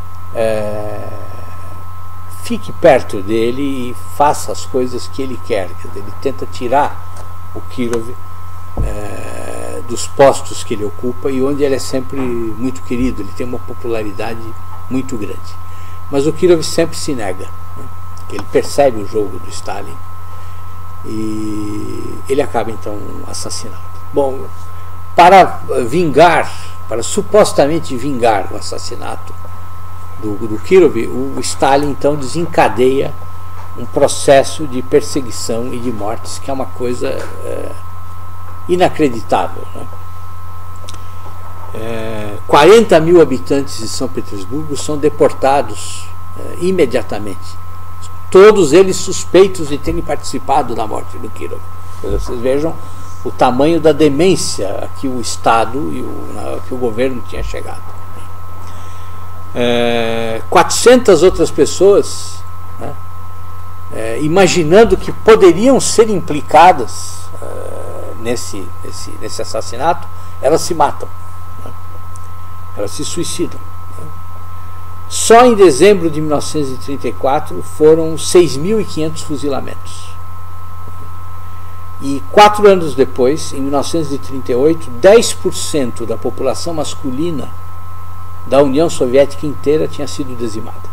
fique perto dele e faça as coisas que ele quer. Ele tenta tirar o Kirov dos postos que ele ocupa e onde ele é sempre muito querido, ele tem uma popularidade muito grande. Mas o Kirov sempre se nega, né? Ele percebe o jogo do Stalin e ele acaba então assassinado. Bom, para supostamente vingar o assassinato do Kirov, o Stalin então desencadeia um processo de perseguição e de mortes que é uma coisa inacreditável, né? 40 mil habitantes de São Petersburgo são deportados imediatamente, todos eles suspeitos de terem participado da morte do Kirov. Vocês vejam o tamanho da demência a que o Estado e que o governo tinha chegado. 400 outras pessoas, né, imaginando que poderiam ser implicadas nesse assassinato, elas se matam, né? Elas se suicidam, né? Só em dezembro de 1934 foram 6.500 fuzilamentos. E 4 anos depois, em 1938, 10% da população masculina da União Soviética inteira tinha sido dizimada.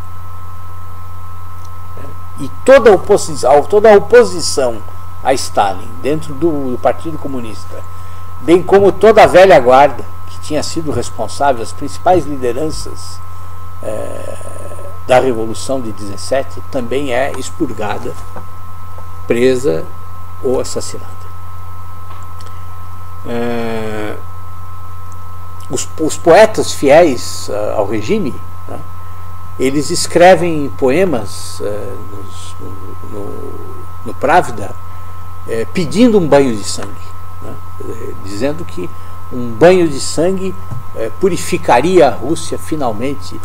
E toda a oposição a Stalin, dentro do Partido Comunista, bem como toda a velha guarda, que tinha sido responsável, as principais lideranças da Revolução de 17, também é expurgada, presa ou assassinada. Os poetas fiéis ao regime, né, eles escrevem poemas no Pravda, pedindo um banho de sangue, né, dizendo que um banho de sangue purificaria a Rússia finalmente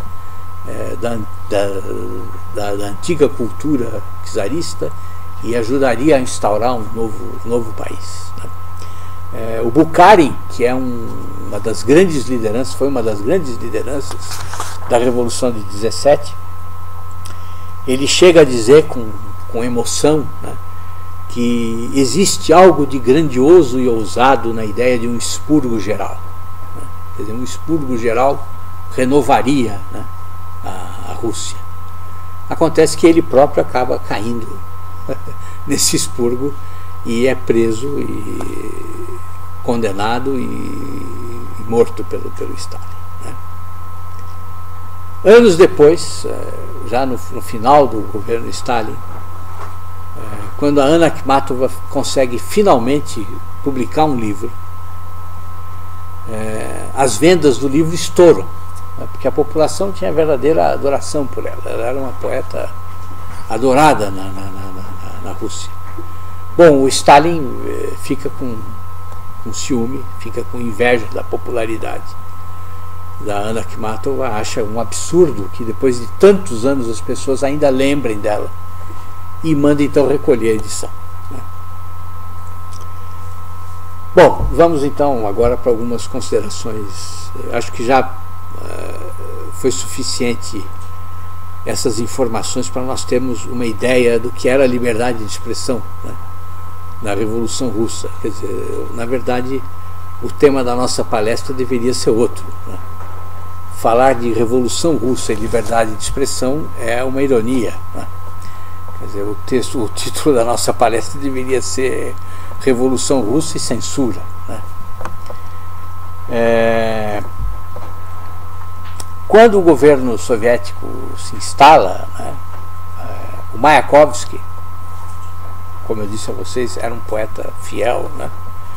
da antiga cultura czarista e ajudaria a instaurar um novo país, né. O Bukharin, que é uma das grandes lideranças, foi uma das grandes lideranças da Revolução de 17, ele chega a dizer com emoção, né, que existe algo de grandioso e ousado na ideia de um expurgo geral. Quer dizer, um expurgo geral renovaria, né, a Rússia. Acontece que ele próprio acaba caindo nesse expurgo e é preso e condenado e morto pelo Stalin, né. Anos depois, já no final do governo Stalin, quando a Anna Akhmatova consegue finalmente publicar um livro, as vendas do livro estouram, né, porque a população tinha verdadeira adoração por ela. Ela era uma poeta adorada na Rússia. Bom, o Stalin fica com ciúme, fica com inveja da popularidade da Anna Akhmatova, acha um absurdo que depois de tantos anos as pessoas ainda lembrem dela, e manda então recolher a edição, né? Bom, vamos então agora para algumas considerações. Acho que já foi suficiente essas informações para nós termos uma ideia do que era a liberdade de expressão, né, na Revolução Russa. Quer dizer, na verdade, o tema da nossa palestra deveria ser outro, né? Falar de Revolução Russa e liberdade de expressão é uma ironia, né? Quer dizer, o título da nossa palestra deveria ser Revolução Russa e Censura, né? Quando o governo soviético se instala, né, o Mayakovsky, como eu disse a vocês, era um poeta fiel, né?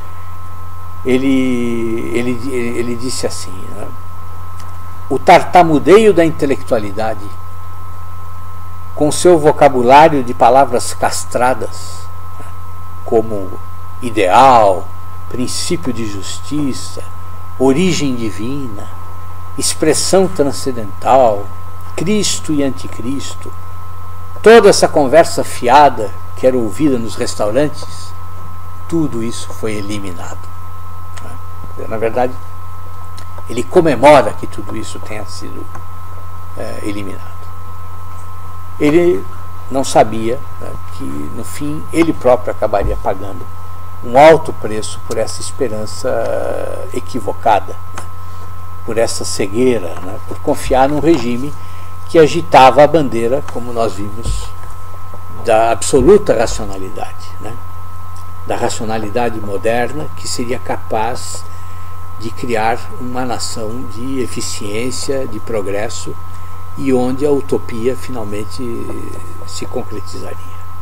Ele disse assim, né, o tartamudeio da intelectualidade, com seu vocabulário de palavras castradas, como ideal, princípio de justiça, origem divina, expressão transcendental, Cristo e anticristo, toda essa conversa fiada que era ouvida nos restaurantes, tudo isso foi eliminado. Na verdade, ele comemora que tudo isso tenha sido eliminado. Ele não sabia, né, que no fim ele próprio acabaria pagando um alto preço por essa esperança equivocada, né, por essa cegueira, né, por confiar num regime que agitava a bandeira, como nós vimos, da absoluta racionalidade, né, da racionalidade moderna que seria capaz de criar uma nação de eficiência, de progresso, e onde a utopia finalmente se concretizaria,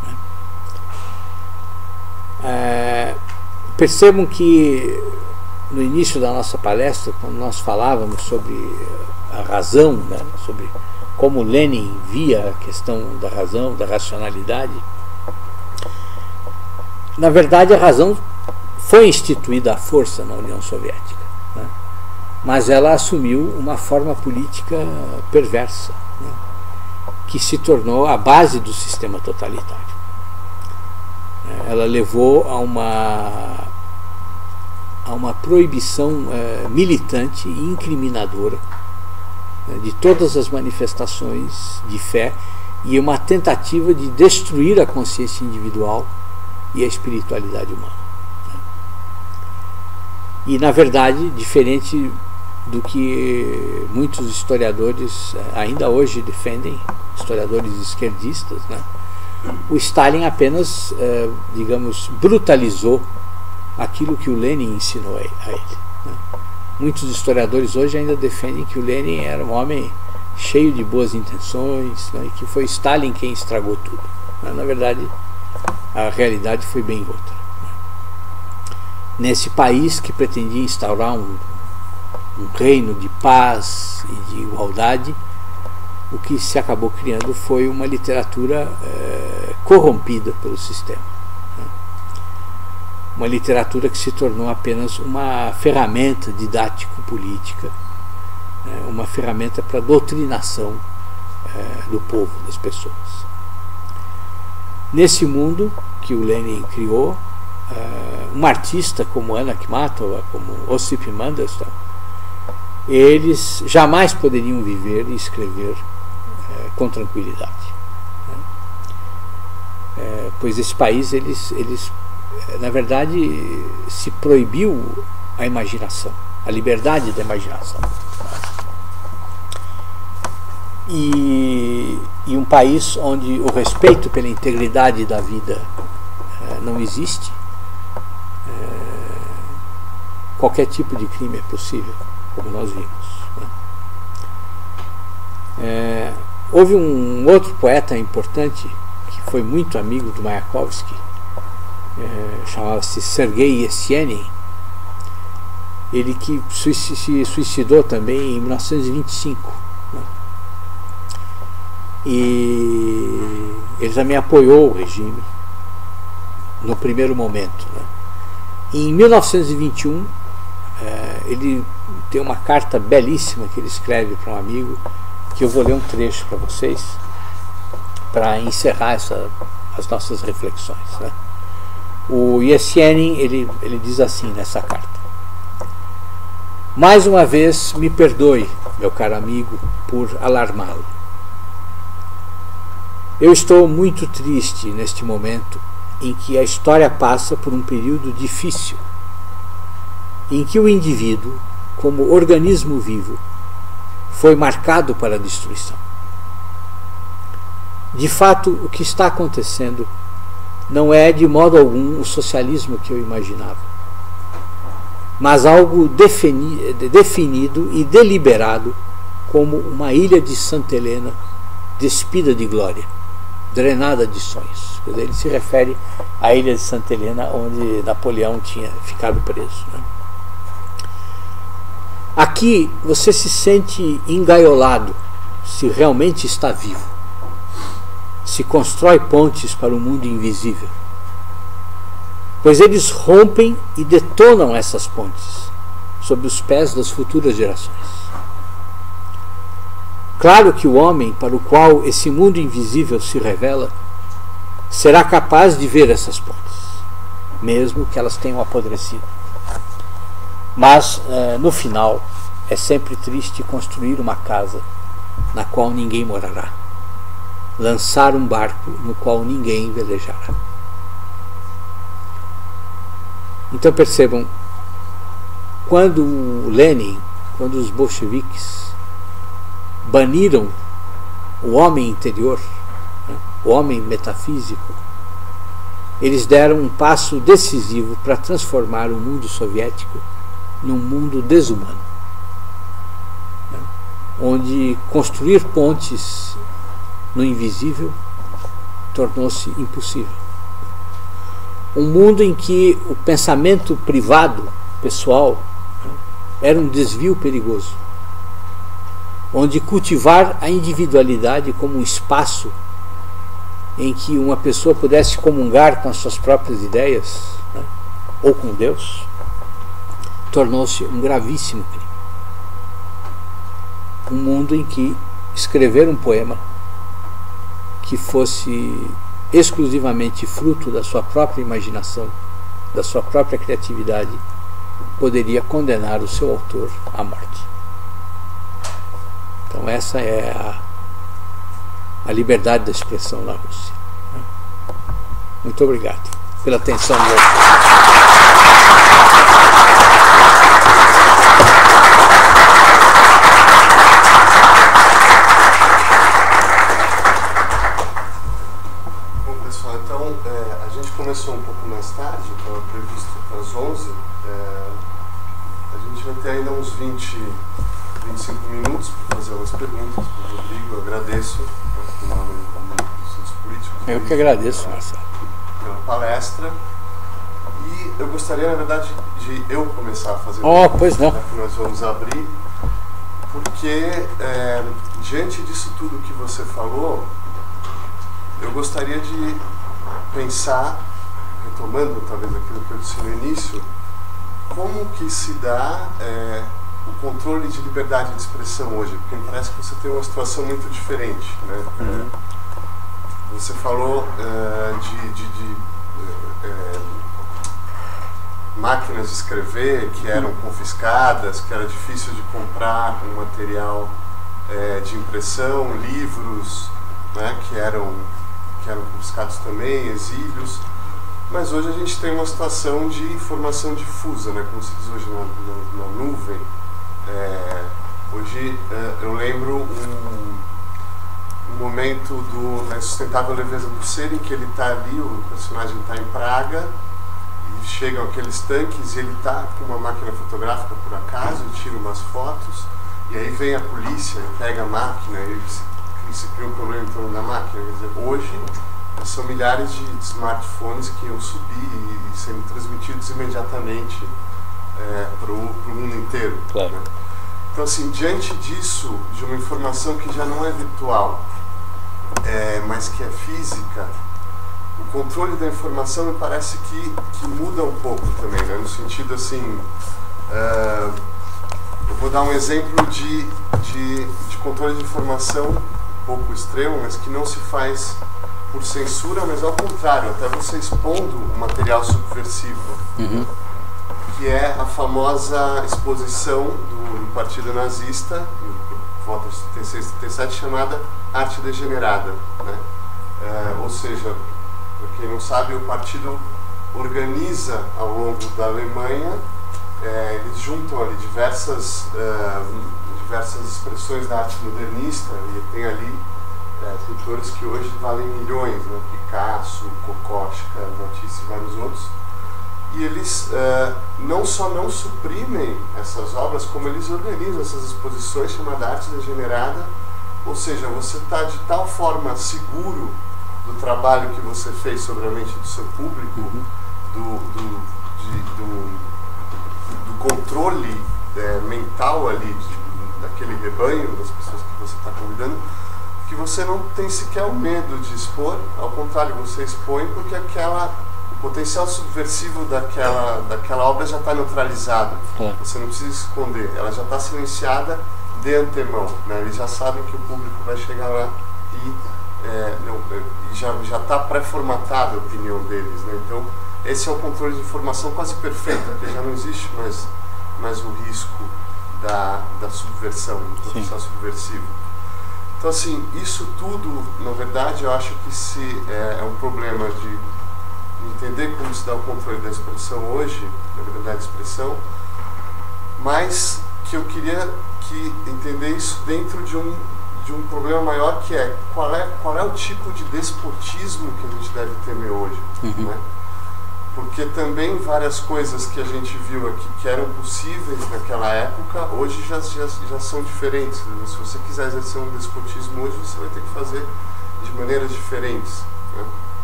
né? Percebam que no início da nossa palestra, quando nós falávamos sobre a razão, né, sobre como Lenin via a questão da razão, da racionalidade, na verdade a razão foi instituída à força na União Soviética, né? Mas ela assumiu uma forma política perversa, né, que se tornou a base do sistema totalitário. Ela levou a uma proibição militante e incriminadora, né, de todas as manifestações de fé, e uma tentativa de destruir a consciência individual e a espiritualidade humana, né? E, na verdade, diferente do que muitos historiadores ainda hoje defendem, historiadores esquerdistas, né, o Stalin apenas, digamos, brutalizou aquilo que o Lenin ensinou a ele, né? Muitos historiadores hoje ainda defendem que o Lenin era um homem cheio de boas intenções, né, e que foi Stalin quem estragou tudo, né? Na verdade, a realidade foi bem outra, né? Nesse país que pretendia instaurar um reino de paz e de igualdade, o que se acabou criando foi uma literatura corrompida pelo sistema, né? Uma literatura que se tornou apenas uma ferramenta didático-política, né? Uma ferramenta para doutrinação do povo, das pessoas. Nesse mundo que o Lenin criou, um artista como Anna Akhmatova, como Osip Mandelstam, eles jamais poderiam viver e escrever com tranquilidade, né? pois esse país, na verdade, se proibiu a imaginação, a liberdade da imaginação. E um país onde o respeito pela integridade da vida não existe, qualquer tipo de crime é possível, como nós vimos. Houve um outro poeta importante que foi muito amigo do Mayakovsky, chamava-se Sergei Yesenin, ele que se suicidou também em 1925. E ele também apoiou o regime no primeiro momento. Em 1921, ele tem uma carta belíssima que ele escreve para um amigo, que eu vou ler um trecho para vocês, para encerrar as nossas reflexões. O Yesenin, ele diz assim nessa carta: mais uma vez me perdoe, meu caro amigo, por alarmá-lo. Eu estou muito triste neste momento em que a história passa por um período difícil, em que o indivíduo, como organismo vivo, foi marcado para a destruição. De fato, o que está acontecendo não é de modo algum o socialismo que eu imaginava, mas algo definido e deliberado como uma ilha de Santa Helena despida de glória, drenada de sonhos. Quer dizer, ele se refere à ilha de Santa Helena, onde Napoleão tinha ficado preso. Aqui você se sente engaiolado, se realmente está vivo. Se constrói pontes para o mundo invisível, pois eles rompem e detonam essas pontes sob os pés das futuras gerações. Claro que o homem para o qual esse mundo invisível se revela será capaz de ver essas pontes, mesmo que elas tenham apodrecido. Mas, no final, é sempre triste construir uma casa na qual ninguém morará, lançar um barco no qual ninguém velejará. Então percebam, quando Lenin, quando os bolcheviques baniram o homem interior, o homem metafísico, eles deram um passo decisivo para transformar o mundo soviético num mundo desumano, onde construir pontes no invisível tornou-se impossível. Um mundo em que o pensamento privado, pessoal, era um desvio perigoso, onde cultivar a individualidade como um espaço em que uma pessoa pudesse comungar com as suas próprias ideias, ou com Deus, tornou-se um gravíssimo crime. Um mundo em que escrever um poema que fosse exclusivamente fruto da sua própria imaginação, da sua própria criatividade, poderia condenar o seu autor à morte. Então essa é a liberdade da expressão na Rússia. Muito obrigado pela atenção de vocês. Começou um pouco mais tarde, estava previsto para as 11. A gente vai ter ainda uns 25 minutos para fazer algumas perguntas para o Rodrigo. Eu agradeço em nome dos Centros Políticos. Eu que agradeço, Marcelo. Pela palestra. E eu gostaria, na verdade, de eu começar a fazer pois não. Que nós vamos abrir, porque diante disso tudo que você falou, eu gostaria de pensar, retomando talvez aquilo que eu disse no início, como que se dá o controle de liberdade de expressão hoje, porque me parece que você tem uma situação muito diferente, né? Você falou de máquinas de escrever que eram confiscadas, que era difícil de comprar um material de impressão, livros, né, que eram que eram confiscados também, exílios. Mas hoje a gente tem uma situação de informação difusa, né, como se diz hoje na nuvem. Hoje eu lembro um momento da Insustentável Leveza do Ser, em que ele está ali, o personagem está em Praga, e chegam aqueles tanques e ele está com uma máquina fotográfica por acaso, e tira umas fotos, e aí vem a polícia, pega a máquina, e se cria um problema em torno da máquina. Quer dizer, hoje são milhares de smartphones que iam subir e sendo transmitidos imediatamente para o mundo inteiro. Claro. Né? Então, assim, diante disso, de uma informação que já não é virtual, mas que é física, o controle da informação me parece que muda um pouco também, né? No sentido assim, eu vou dar um exemplo de controle de informação um pouco extremo, mas que não se faz por censura, mas ao contrário, até você expondo um material subversivo, que é a famosa exposição do Partido Nazista, por volta de 36, 37, chamada Arte Degenerada, né? Ou seja, para quem não sabe, o partido organiza ao longo da Alemanha, eles juntam ali diversas expressões da arte modernista, e tem ali pintores que hoje valem milhões, né? Picasso, Kokoschka, Matisse e vários outros. E eles não só não suprimem essas obras, como eles organizam essas exposições chamadas Arte Degenerada, ou seja, você está de tal forma seguro do trabalho que você fez sobre a mente do seu público, do controle mental ali daquele rebanho, das pessoas que você está convidando, que você não tem sequer o medo de expor, ao contrário, você expõe porque o potencial subversivo daquela obra já está neutralizado. Você não precisa esconder, ela já está silenciada de antemão, né? Eles já sabem que o público vai chegar lá e já está pré-formatada a opinião deles, né? Então esse é um controle de informação quase perfeito, porque já não existe mais o risco da subversão, do potencial subversivo. Então, assim, isso tudo, na verdade, eu acho que é um problema de entender como se dá o controle da expressão hoje, da liberdade de expressão, mas que eu queria entender isso dentro de um problema maior, que é qual é o tipo de despotismo que a gente deve temer hoje, né? Porque também várias coisas que a gente viu aqui que eram possíveis naquela época, hoje já são diferentes. Se você quiser exercer um despotismo hoje, você vai ter que fazer de maneiras diferentes, né?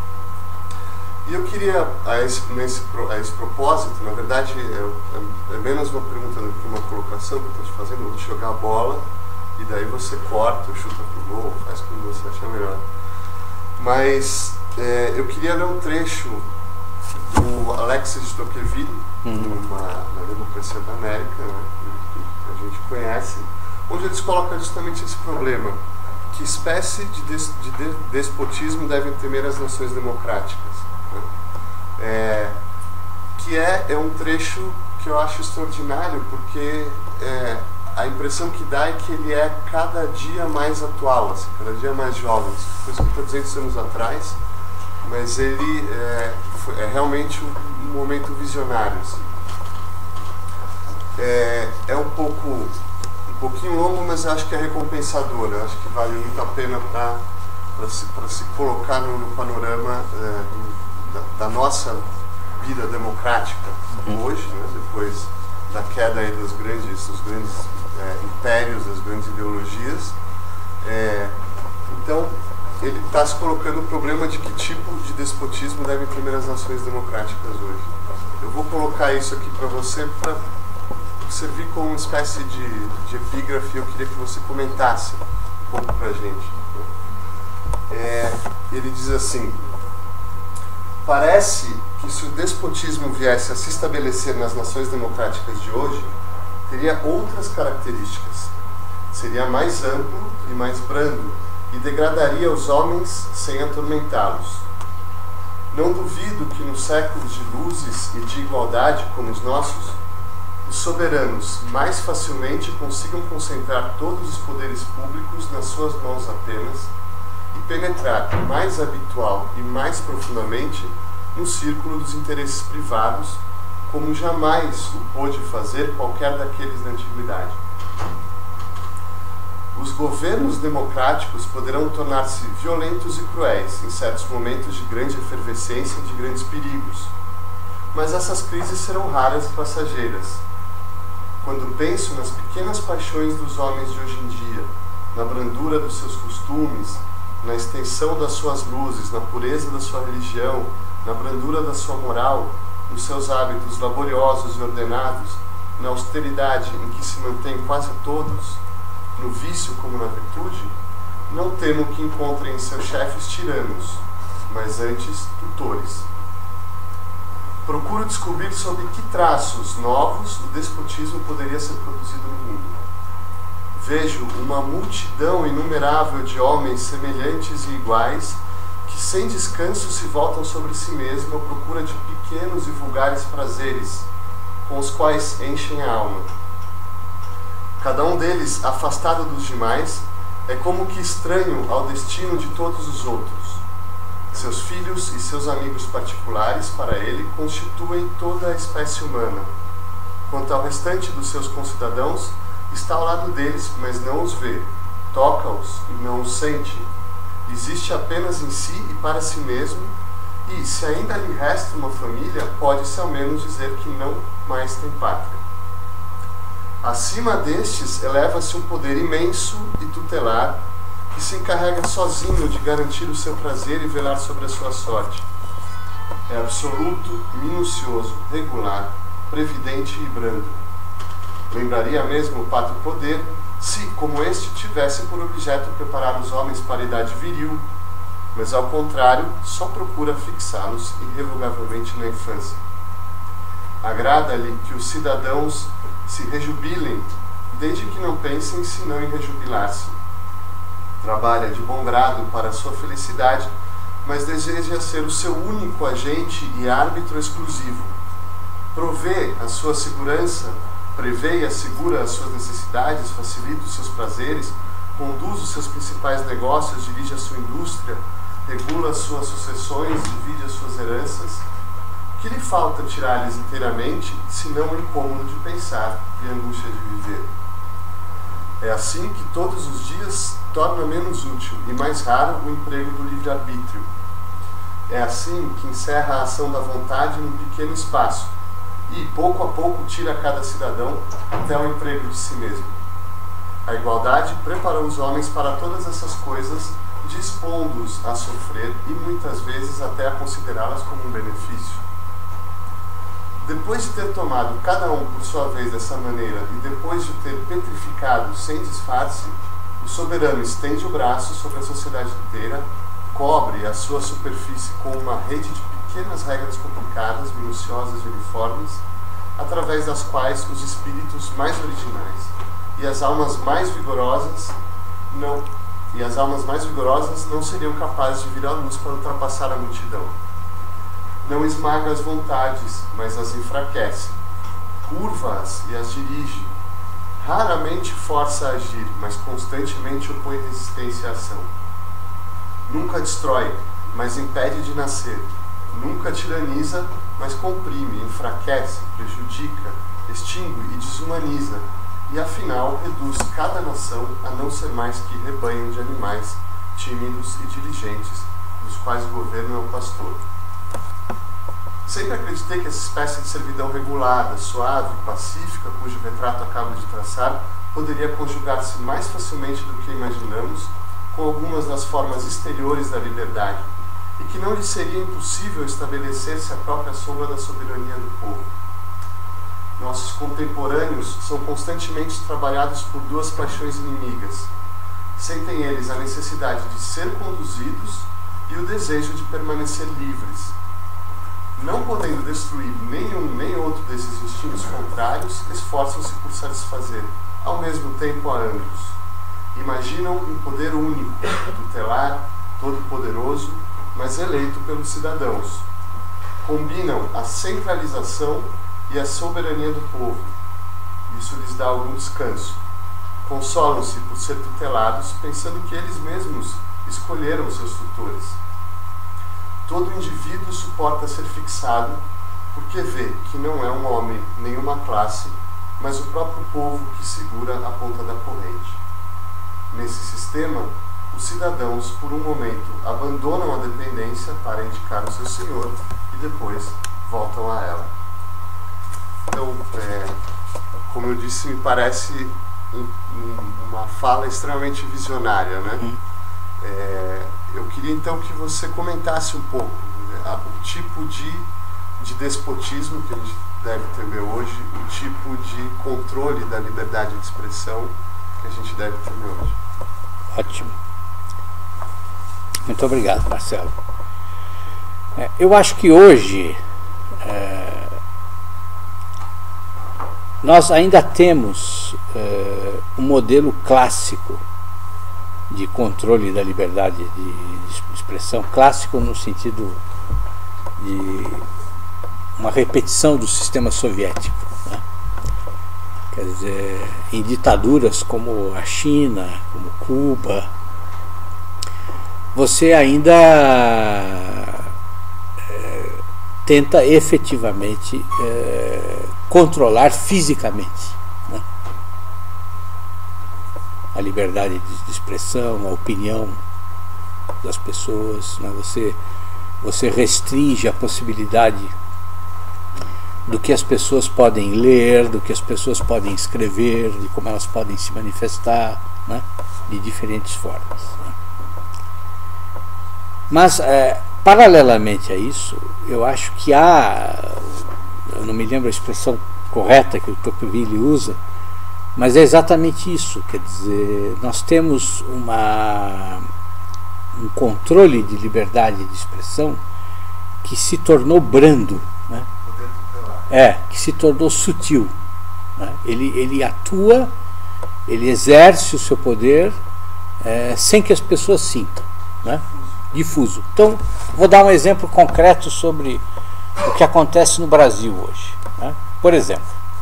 E eu queria, a esse propósito, na verdade, é menos uma pergunta do que uma colocação que eu estou te fazendo. Eu vou te jogar a bola e daí você corta, chuta pro gol, faz como você achar melhor. Mas eu queria ler um trecho do Alexis de Tocqueville, na Democracia da América, né, que a gente conhece, onde eles colocam justamente esse problema: que espécie de despotismo devem temer as nações democráticas, né? Que é um trecho que eu acho extraordinário, porque a impressão que dá é que ele é cada dia mais atual, assim, cada dia mais jovem. Foi escrito há 200 anos atrás, mas ele é realmente um momento visionário, assim. É um pouquinho longo, mas eu acho que é recompensador. Eu acho que vale muito a pena para se colocar no panorama da nossa vida democrática hoje, né, depois da queda aí dos grandes impérios, das grandes ideologias. Então, ele está se colocando o problema de que tipo de despotismo devem temer as nações democráticas hoje. Eu vou colocar isso aqui para você, para servir como uma espécie de epígrafe. Eu queria que você comentasse um pouco para a gente. Ele diz assim: parece que se o despotismo viesse a se estabelecer nas nações democráticas de hoje, teria outras características. Seria mais amplo e mais brando, e degradaria os homens sem atormentá-los. Não duvido que nos séculos de luzes e de igualdade como os nossos, os soberanos mais facilmente consigam concentrar todos os poderes públicos nas suas mãos apenas, e penetrar mais habitual e mais profundamente no círculo dos interesses privados, como jamais o pôde fazer qualquer daqueles na antiguidade. Os governos democráticos poderão tornar-se violentos e cruéis em certos momentos de grande efervescência e de grandes perigos, mas essas crises serão raras e passageiras. Quando penso nas pequenas paixões dos homens de hoje em dia, na brandura dos seus costumes, na extensão das suas luzes, na pureza da sua religião, na brandura da sua moral, nos seus hábitos laboriosos e ordenados, na austeridade em que se mantêm quase todos, no vício como na virtude, não temo que encontrem em seus chefes tiranos, mas antes tutores. Procuro descobrir sob que traços novos o despotismo poderia ser produzido no mundo. Vejo uma multidão inumerável de homens semelhantes e iguais que sem descanso se voltam sobre si mesmos à procura de pequenos e vulgares prazeres, com os quais enchem a alma. Cada um deles, afastado dos demais, é como que estranho ao destino de todos os outros. Seus filhos e seus amigos particulares, para ele, constituem toda a espécie humana. Quanto ao restante dos seus concidadãos, está ao lado deles, mas não os vê, toca-os e não os sente. Existe apenas em si e para si mesmo, e, se ainda lhe resta uma família, pode-se ao menos dizer que não mais tem pátria. Acima destes, eleva-se um poder imenso e tutelar, que se encarrega sozinho de garantir o seu prazer e velar sobre a sua sorte. É absoluto, minucioso, regular, previdente e brando. Lembraria mesmo o pátrio poder se, como este, tivesse por objeto preparar os homens para a idade viril, mas ao contrário, só procura fixá-los irrevogavelmente na infância. Agrada-lhe que os cidadãos se rejubilem, desde que não pensem senão em rejubilar-se. Trabalha de bom grado para a sua felicidade, mas deseja ser o seu único agente e árbitro exclusivo. Provê a sua segurança, prevê e assegura as suas necessidades, facilita os seus prazeres, conduz os seus principais negócios, dirige a sua indústria, regula as suas sucessões, divide as suas heranças. O que lhe falta tirar-lhes inteiramente, senão o incômodo de pensar e a angústia de viver? É assim que todos os dias torna menos útil e mais raro o emprego do livre-arbítrio. É assim que encerra a ação da vontade num pequeno espaço e, pouco a pouco, tira cada cidadão até o emprego de si mesmo. A igualdade preparou os homens para todas essas coisas, dispondo-os a sofrer e, muitas vezes, até a considerá-las como um benefício. Depois de ter tomado cada um por sua vez dessa maneira e depois de ter petrificado sem disfarce, o soberano estende o braço sobre a sociedade inteira, cobre a sua superfície com uma rede de pequenas regras complicadas, minuciosas e uniformes, através das quais os espíritos mais originais e as almas mais vigorosas não seriam capazes de vir à luz para ultrapassar a multidão. Não esmaga as vontades, mas as enfraquece. Curva-as e as dirige. Raramente força a agir, mas constantemente opõe resistência à ação. Nunca destrói, mas impede de nascer. Nunca tiraniza, mas comprime, enfraquece, prejudica, extingue e desumaniza. E afinal reduz cada nação a não ser mais que rebanho de animais tímidos e diligentes, dos quais o governo é o pastor. Sempre acreditei que essa espécie de servidão regulada, suave, pacífica, cujo retrato acabo de traçar, poderia conjugar-se mais facilmente do que imaginamos com algumas das formas exteriores da liberdade, e que não lhe seria impossível estabelecer-se a própria sombra da soberania do povo. Nossos contemporâneos são constantemente trabalhados por duas paixões inimigas. Sentem eles a necessidade de ser conduzidos e o desejo de permanecer livres. Não podendo destruir nenhum nem outro desses instintos contrários, esforçam-se por satisfazer, ao mesmo tempo, a ambos. Imaginam um poder único, tutelar, todo-poderoso, mas eleito pelos cidadãos. Combinam a centralização e a soberania do povo. Isso lhes dá algum descanso. Consolam-se por ser tutelados, pensando que eles mesmos escolheram seus tutores. Todo indivíduo suporta ser fixado porque vê que não é um homem nem uma classe, mas o próprio povo que segura a ponta da corrente. Nesse sistema, os cidadãos, por um momento, abandonam a dependência para indicar o seu senhor e depois voltam a ela. Então, como eu disse, me parece uma fala extremamente visionária, né? Eu queria então que você comentasse um pouco, né, o tipo de despotismo que a gente deve temer hoje, o tipo de controle da liberdade de expressão que a gente deve temer hoje. Ótimo. Muito obrigado, Marcelo. Eu acho que hoje nós ainda temos um modelo clássico de controle da liberdade de expressão, clássico no sentido de uma repetição do sistema soviético, né? Quer dizer, em ditaduras como a China, como Cuba, você ainda tenta efetivamente controlar fisicamente, né, a liberdade de expressão, a opinião das pessoas, né? Você restringe a possibilidade do que as pessoas podem ler, do que as pessoas podem escrever, de como elas podem se manifestar, né, de diferentes formas, né? Mas, paralelamente a isso, eu acho que eu não me lembro a expressão correta que o Tocqueville usa, mas é exatamente isso. Quer dizer, nós temos um controle de liberdade de expressão que se tornou brando, né? Que se tornou sutil, né? Ele atua, ele exerce o seu poder sem que as pessoas sintam, né? Difuso. Então, vou dar um exemplo concreto sobre o que acontece no Brasil hoje, né? Por exemplo,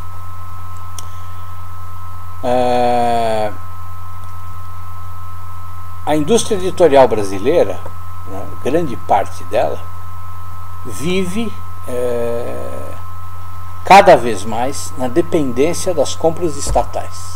a indústria editorial brasileira, né, grande parte dela, vive cada vez mais na dependência das compras estatais.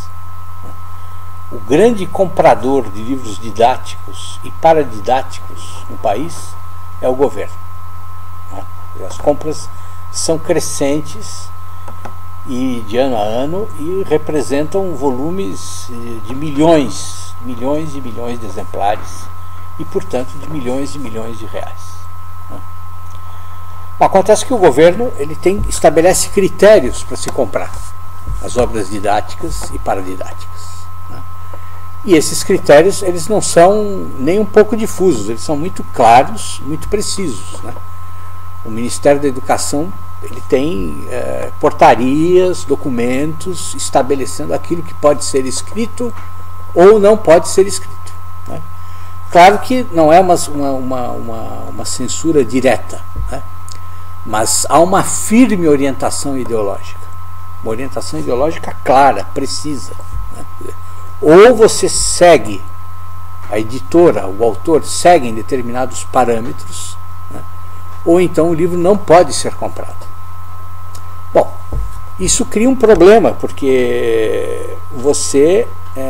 O grande comprador de livros didáticos e paradidáticos no país é o governo, né? As compras são crescentes e de ano a ano e representam volumes de milhões e milhões de exemplares e, portanto, de milhões e milhões de reais, né? Bom, acontece que o governo estabelece critérios para se comprar as obras didáticas e paradidáticas, né? E esses critérios, eles não são nem um pouco difusos, eles são muito claros, muito precisos, né? O Ministério da Educação, ele tem portarias, documentos estabelecendo aquilo que pode ser escrito ou não pode ser escrito, né? Claro que não é uma censura direta, né? Mas há uma firme orientação ideológica, uma orientação ideológica clara, precisa, né? Ou você segue, a editora, o autor seguem determinados parâmetros, né? Ou então o livro não pode ser comprado. Bom, isso cria um problema, porque você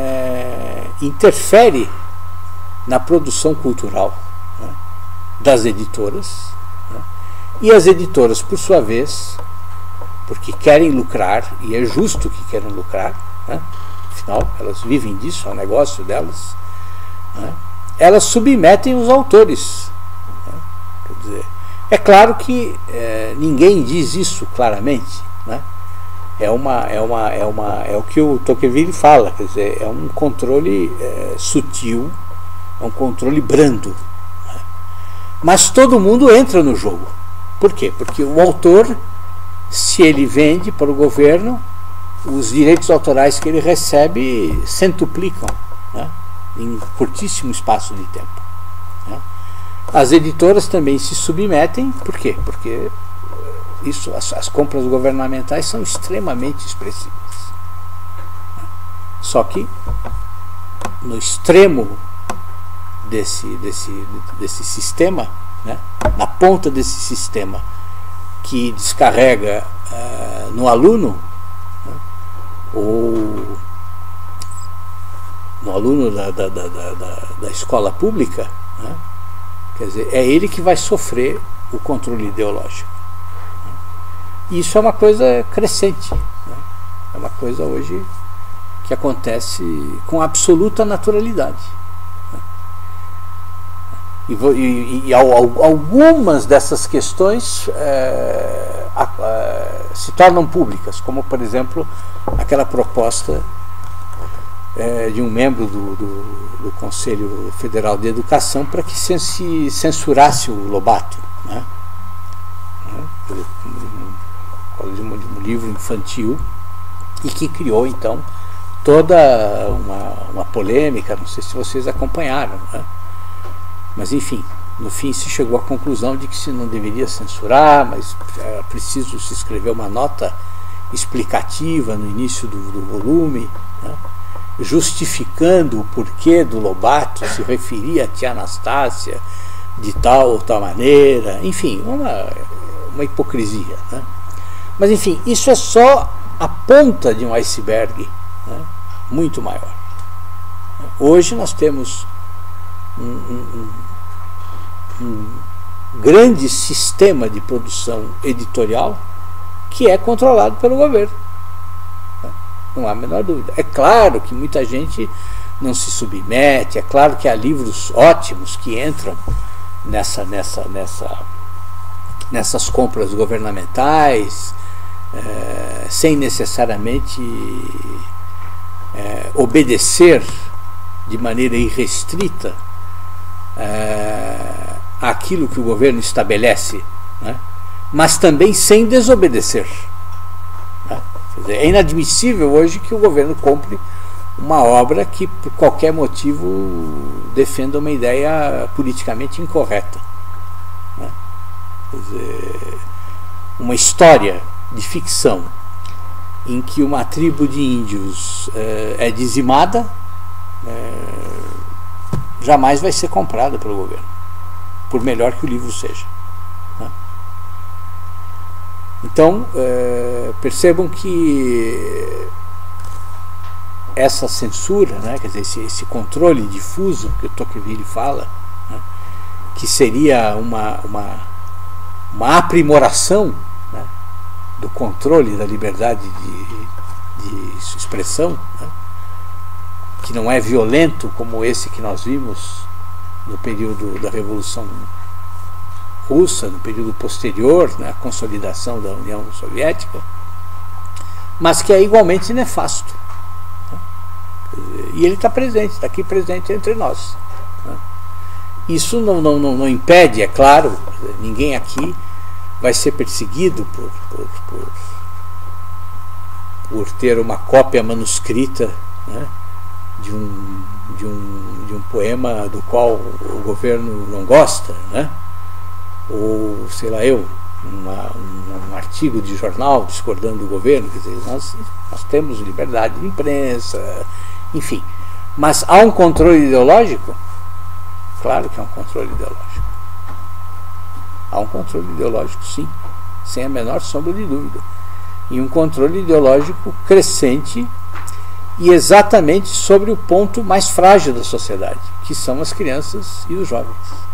interfere na produção cultural, né, das editoras, né, e as editoras, por sua vez, porque querem lucrar, e é justo que queiram lucrar, né, afinal, elas vivem disso, é o negócio delas, né, elas submetem os autores, né? Quer dizer, é claro que ninguém diz isso claramente, né? É o que o Tocqueville fala, quer dizer, é um controle sutil, é um controle brando, né? Mas todo mundo entra no jogo. Por quê? Porque o autor, se ele vende para o governo, os direitos autorais que ele recebe centuplicam, né, em curtíssimo espaço de tempo, né? As editoras também se submetem. Por quê? Porque as compras governamentais são extremamente expressivas. Só que no extremo desse sistema, né, na ponta desse sistema que descarrega no aluno, né, ou no aluno da escola pública, né, quer dizer, é ele que vai sofrer o controle ideológico. E isso é uma coisa crescente, né, é uma coisa hoje que acontece com absoluta naturalidade. E algumas dessas questões se tornam públicas, como, por exemplo, aquela proposta de um membro do Conselho Federal de Educação para que se censurasse o Lobato, né? Um livro infantil, e que criou, então, toda uma polêmica. Não sei se vocês acompanharam, né? Mas, enfim, no fim se chegou à conclusão de que se não deveria censurar, mas era preciso se escrever uma nota explicativa no início do volume, né, justificando o porquê do Lobato se referia a tia Anastácia de tal ou tal maneira. Enfim, uma hipocrisia, né? Mas, enfim, isso é só a ponta de um iceberg, né, muito maior. Hoje nós temos um grande sistema de produção editorial que é controlado pelo governo. Não há a menor dúvida. É claro que muita gente não se submete, é claro que há livros ótimos que entram nessas compras governamentais, sem necessariamente obedecer de maneira irrestrita aquilo que o governo estabelece, né? Mas também sem desobedecer, né? Quer dizer, é inadmissível hoje que o governo compre uma obra que por qualquer motivo defenda uma ideia politicamente incorreta, né? Quer dizer, uma história de ficção em que uma tribo de índios é dizimada, jamais vai ser comprada pelo governo, por melhor que o livro seja, né? Então, percebam que essa censura, né, quer dizer, esse controle difuso que o Tocqueville fala, né, que seria uma aprimoração, né, do controle da liberdade de expressão, né, que não é violento como esse que nós vimos no período da Revolução Russa, no período posterior, né, à consolidação da União Soviética, mas que é igualmente nefasto, né? E ele está presente, está aqui presente entre nós, né? Isso não impede, é claro, ninguém aqui vai ser perseguido por ter uma cópia manuscrita, né, de um poema do qual o governo não gosta, né? Ou, sei lá, um artigo de jornal discordando do governo. Quer dizer, nós temos liberdade de imprensa, enfim. Mas há um controle ideológico? Claro que há um controle ideológico. Há um controle ideológico, sim, sem a menor sombra de dúvida. E um controle ideológico crescente, e exatamente sobre o ponto mais frágil da sociedade, que são as crianças e os jovens.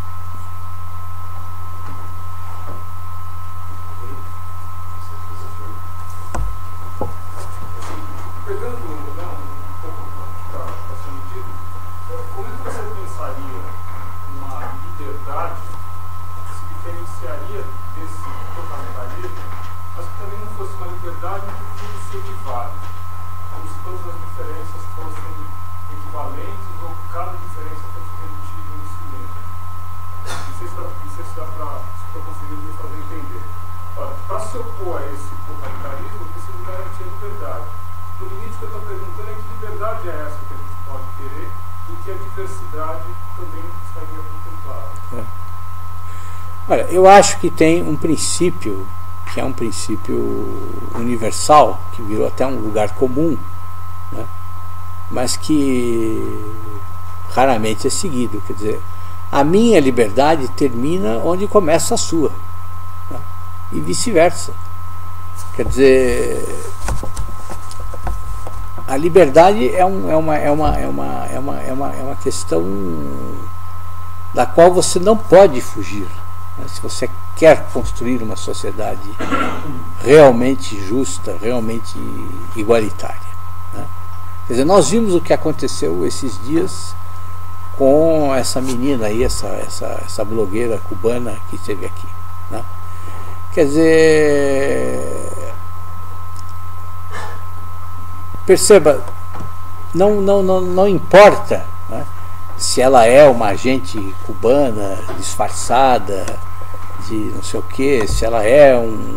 Olha, eu acho que tem um princípio, que é um princípio universal, que virou até um lugar comum, né? Mas que raramente é seguido. Quer dizer, a minha liberdade termina onde começa a sua, né? E vice-versa. Quer dizer, a liberdade é uma questão da qual você não pode fugir, né? Se você quer construir uma sociedade realmente justa, realmente igualitária, né? Quer dizer, nós vimos o que aconteceu esses dias com essa menina aí, essa blogueira cubana que esteve aqui, né? Quer dizer, perceba, não importa, né, se ela é uma agente cubana disfarçada de não sei o que, se ela é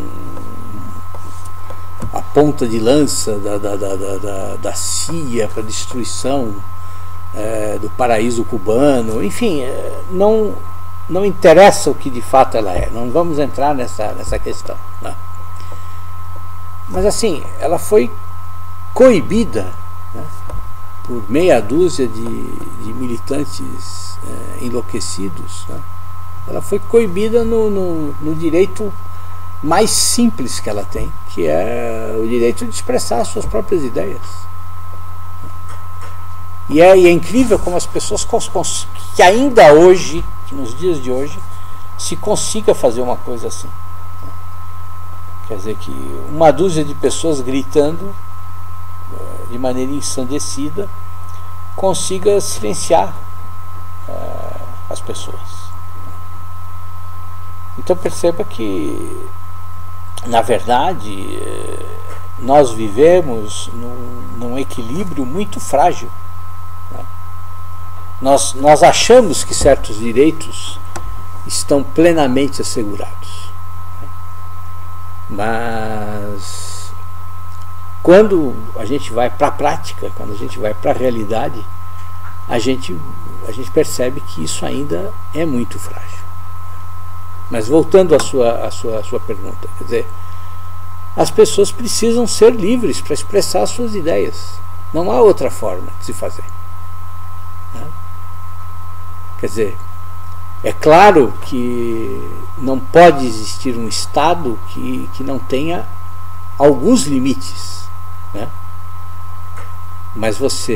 a ponta de lança da CIA para destruição do paraíso cubano, enfim, não interessa o que de fato ela é, não vamos entrar nessa questão, né? Mas assim, ela foi coibida, né, por meia dúzia de militantes enlouquecidos, né? Ela foi coibida no direito mais simples que ela tem, que é o direito de expressar as suas próprias ideias. E é incrível como as pessoas que ainda hoje, nos dias de hoje, se consiga fazer uma coisa assim. Quer dizer, que uma dúzia de pessoas gritando de maneira ensandecida consiga silenciar as pessoas. Então perceba que, na verdade, nós vivemos num equilíbrio muito frágil, né? Nós achamos que certos direitos estão plenamente assegurados, né? Mas quando a gente vai para a prática, quando a gente vai para a realidade, a gente percebe que isso ainda é muito frágil. Mas voltando à sua pergunta, quer dizer, as pessoas precisam ser livres para expressar as suas ideias. Não há outra forma de se fazer, né? Quer dizer, é claro que não pode existir um Estado que não tenha alguns limites, né? Mas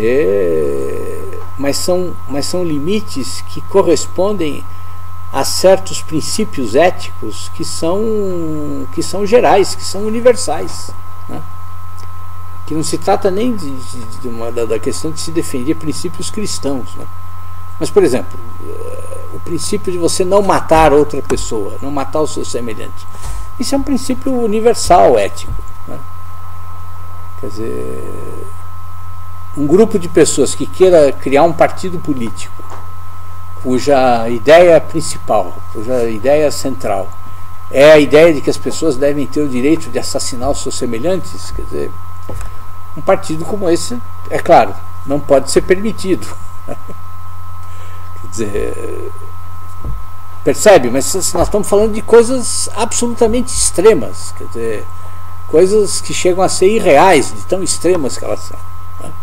são limites que correspondem a certos princípios éticos que são gerais, que são universais, né? Que não se trata nem da questão de se defender princípios cristãos, né? Mas, por exemplo, o princípio de você não matar outra pessoa, não matar o seu semelhante, isso é um princípio universal ético, né? Quer dizer, um grupo de pessoas que queira criar um partido político cuja ideia principal, cuja ideia central é a ideia de que as pessoas devem ter o direito de assassinar os seus semelhantes, quer dizer, um partido como esse, é claro, não pode ser permitido. Quer dizer, percebe? Mas nós estamos falando de coisas absolutamente extremas, quer dizer, coisas que chegam a ser irreais, de tão extremas que elas são, né?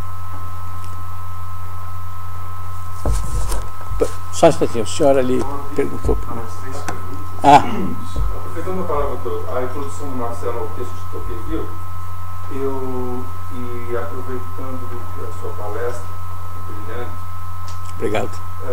Só um instantinho, o senhor ali perguntou. Aproveitando a introdução do Marcelo ao texto de Tocqueville, e aproveitando a sua palestra brilhante, obrigado,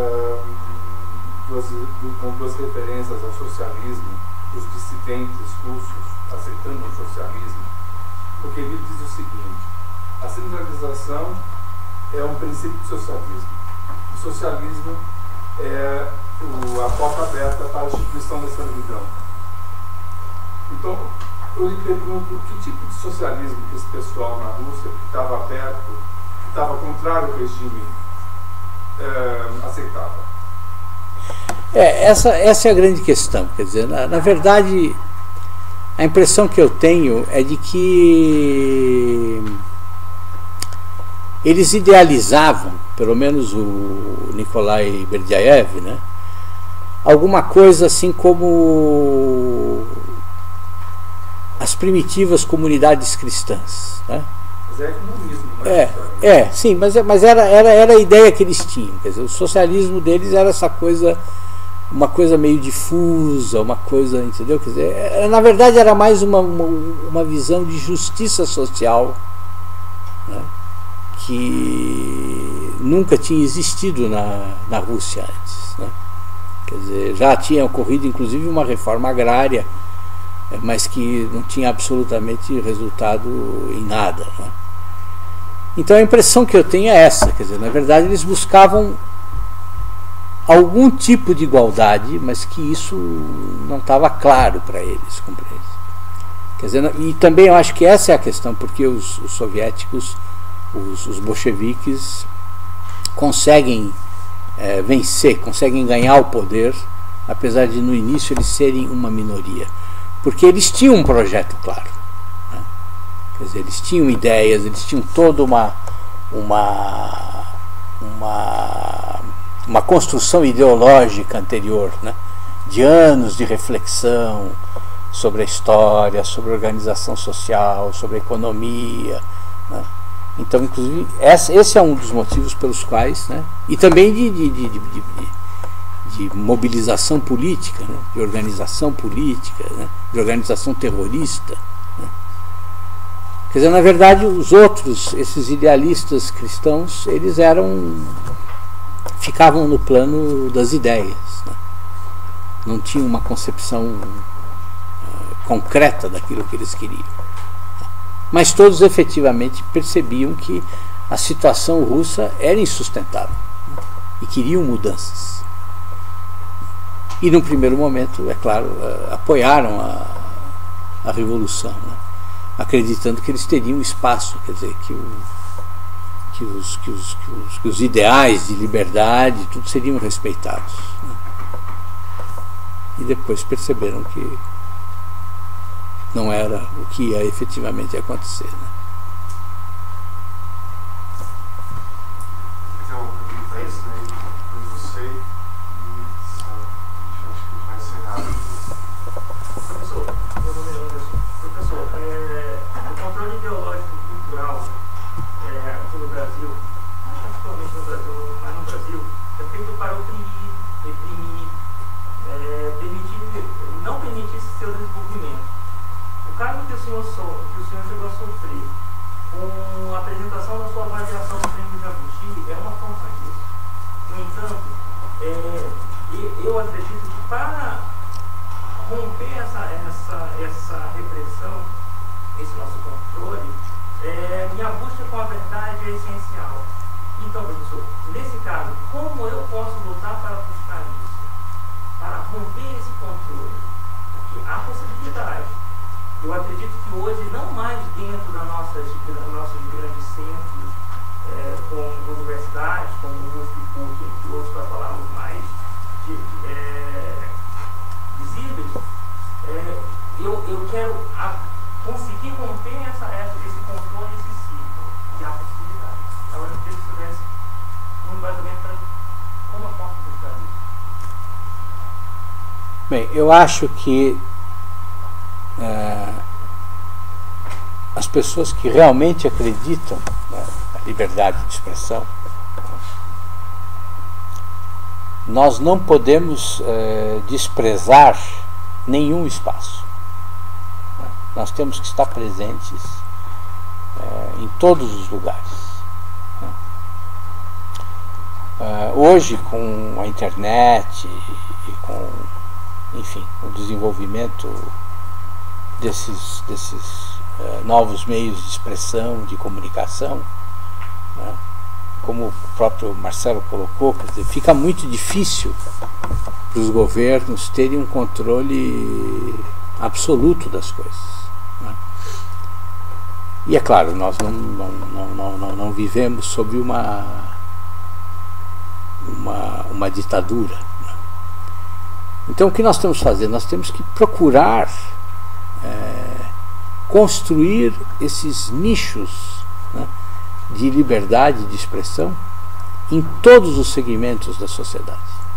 com duas referências ao socialismo, os dissidentes russos aceitando o socialismo, Tocqueville diz o seguinte: a centralização é um princípio do socialismo. O socialismo é a porta aberta para a instituição da escravidão. Então, eu lhe pergunto, que tipo de socialismo que esse pessoal na Rússia, que estava aberto, que estava contrário ao regime, aceitava? Essa é a grande questão. Quer dizer, na verdade, a impressão que eu tenho é de que eles idealizavam, pelo menos o Nikolai Berdyaev, né, alguma coisa assim como as primitivas comunidades cristãs, né, Mas é comunismo, sim, mas era a ideia que eles tinham. Quer dizer, o socialismo deles era essa coisa, uma coisa meio difusa, uma coisa, entendeu? Quer dizer, na verdade era mais uma visão de justiça social, né, que nunca tinha existido na Rússia antes, né? Quer dizer, já tinha ocorrido inclusive uma reforma agrária, mas que não tinha absolutamente resultado em nada, né? Então a impressão que eu tenho é essa, quer dizer, na verdade eles buscavam algum tipo de igualdade, mas que isso não estava claro para eles, compreende? Quer dizer, e também eu acho que essa é a questão, porque os soviéticos, os bolcheviques conseguem vencer, conseguem ganhar o poder, apesar de no início eles serem uma minoria, porque eles tinham um projeto claro, né? Quer dizer, eles tinham ideias, eles tinham toda uma construção ideológica anterior, né? De anos de reflexão sobre a história, sobre a organização social, sobre a economia, né? Então, inclusive, esse é um dos motivos pelos quais, né? E também de mobilização política, né? De organização política, né? De organização terrorista, né? Quer dizer, na verdade, os outros, esses idealistas cristãos, eles ficavam no plano das ideias, né? Não tinham uma concepção concreta daquilo que eles queriam. Mas todos efetivamente percebiam que a situação russa era insustentável, né? E queriam mudanças. E num primeiro momento, é claro, apoiaram a revolução, né? Acreditando que eles teriam espaço, quer dizer, que os ideais de liberdade tudo seriam respeitados, né? E depois perceberam que não era o que ia efetivamente acontecer, né? Então, pergunta isso, né? Depois você e acho que vai encerrar. Professor, meu nome é Anderson. Professor, o controle ideológico e cultural aqui no Brasil, principalmente no Brasil, mas no Brasil, é feito para oprimir, reprimir, não permitir seu desenvolvimento. O caso que o senhor chegou a sofrer com a apresentação da sua avaliação do prêmio Jabuti é uma forma disso. No entanto, eu acredito que para romper essa repressão, esse nosso controle, minha busca com a verdade é essencial. Então, professor, nesse caso, como eu posso lutar para buscar isso? Para romper esse controle? Porque há possibilidade. Eu acredito que hoje, não mais dentro dos nossos grandes centros, com universidades, como o USP, PUC, entre outros, para falarmos mais visíveis, eu quero conseguir romper esse controle, esse ciclo, e há possibilidade. Então, eu queria que você tivesse um embasamento para como eu posso buscar isso. Bem, eu acho que as pessoas que realmente acreditam, né, na liberdade de expressão, nós não podemos desprezar nenhum espaço. Nós temos que estar presentes em todos os lugares. Hoje, com a internet e com, enfim, o desenvolvimento desses novos meios de expressão, de comunicação, né? Como o próprio Marcelo colocou, quer dizer, fica muito difícil para os governos terem um controle absoluto das coisas, né? E é claro, nós não vivemos sob uma ditadura, né? Então o que nós temos que fazer? Nós temos que procurar construir esses nichos, né, de liberdade de expressão em todos os segmentos da sociedade.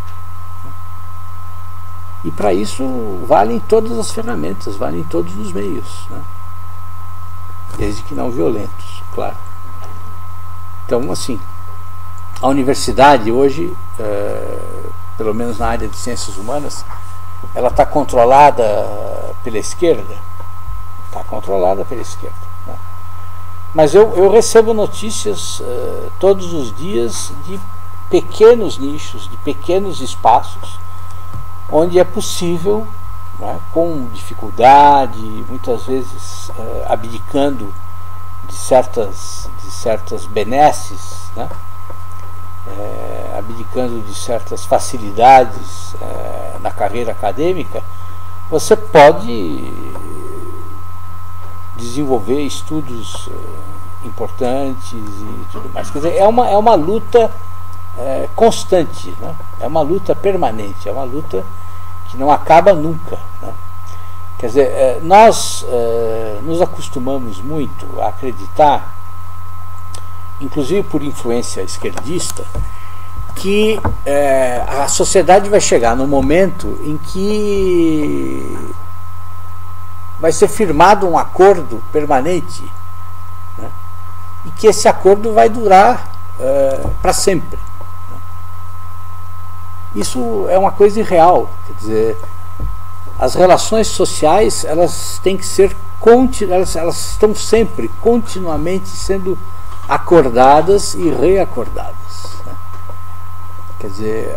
E para isso valem todas as ferramentas, valem todos os meios, né? desde que não violentos, claro. Então, assim, a universidade hoje, pelo menos na área de ciências humanas, ela está controlada pela esquerda. Está controlada pela esquerda. Né? Mas eu recebo notícias todos os dias de pequenos nichos, de pequenos espaços, onde é possível, né, com dificuldade, muitas vezes abdicando de certas benesses, né, abdicando de certas facilidades na carreira acadêmica, você pode desenvolver estudos importantes e tudo mais. Quer dizer, é uma luta constante, né? É uma luta permanente, é uma luta que não acaba nunca, né? Quer dizer, nós nos acostumamos muito a acreditar, inclusive por influência esquerdista, que a sociedade vai chegar num momento em que vai ser firmado um acordo permanente, né? E que esse acordo vai durar para sempre. Isso é uma coisa irreal. Quer dizer, as relações sociais, elas têm que ser elas estão sempre, continuamente sendo acordadas e reacordadas, né? Quer dizer,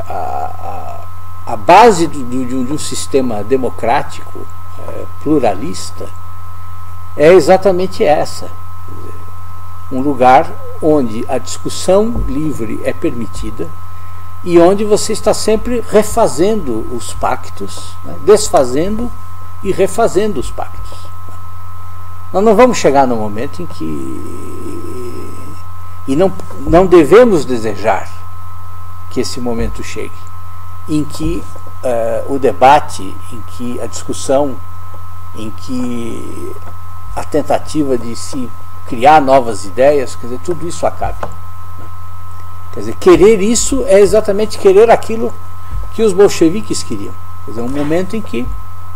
a base de um sistema democrático, pluralista, é exatamente essa. Quer dizer, um lugar onde a discussão livre é permitida e onde você está sempre refazendo os pactos, né? Desfazendo e refazendo os pactos. Nós não vamos chegar no momento em que... E não devemos desejar que esse momento chegue, em que o debate, em que a discussão, em que a tentativa de se criar novas ideias, quer dizer, tudo isso acabe. Quer dizer, querer isso é exatamente querer aquilo que os bolcheviques queriam. Quer dizer, um momento em que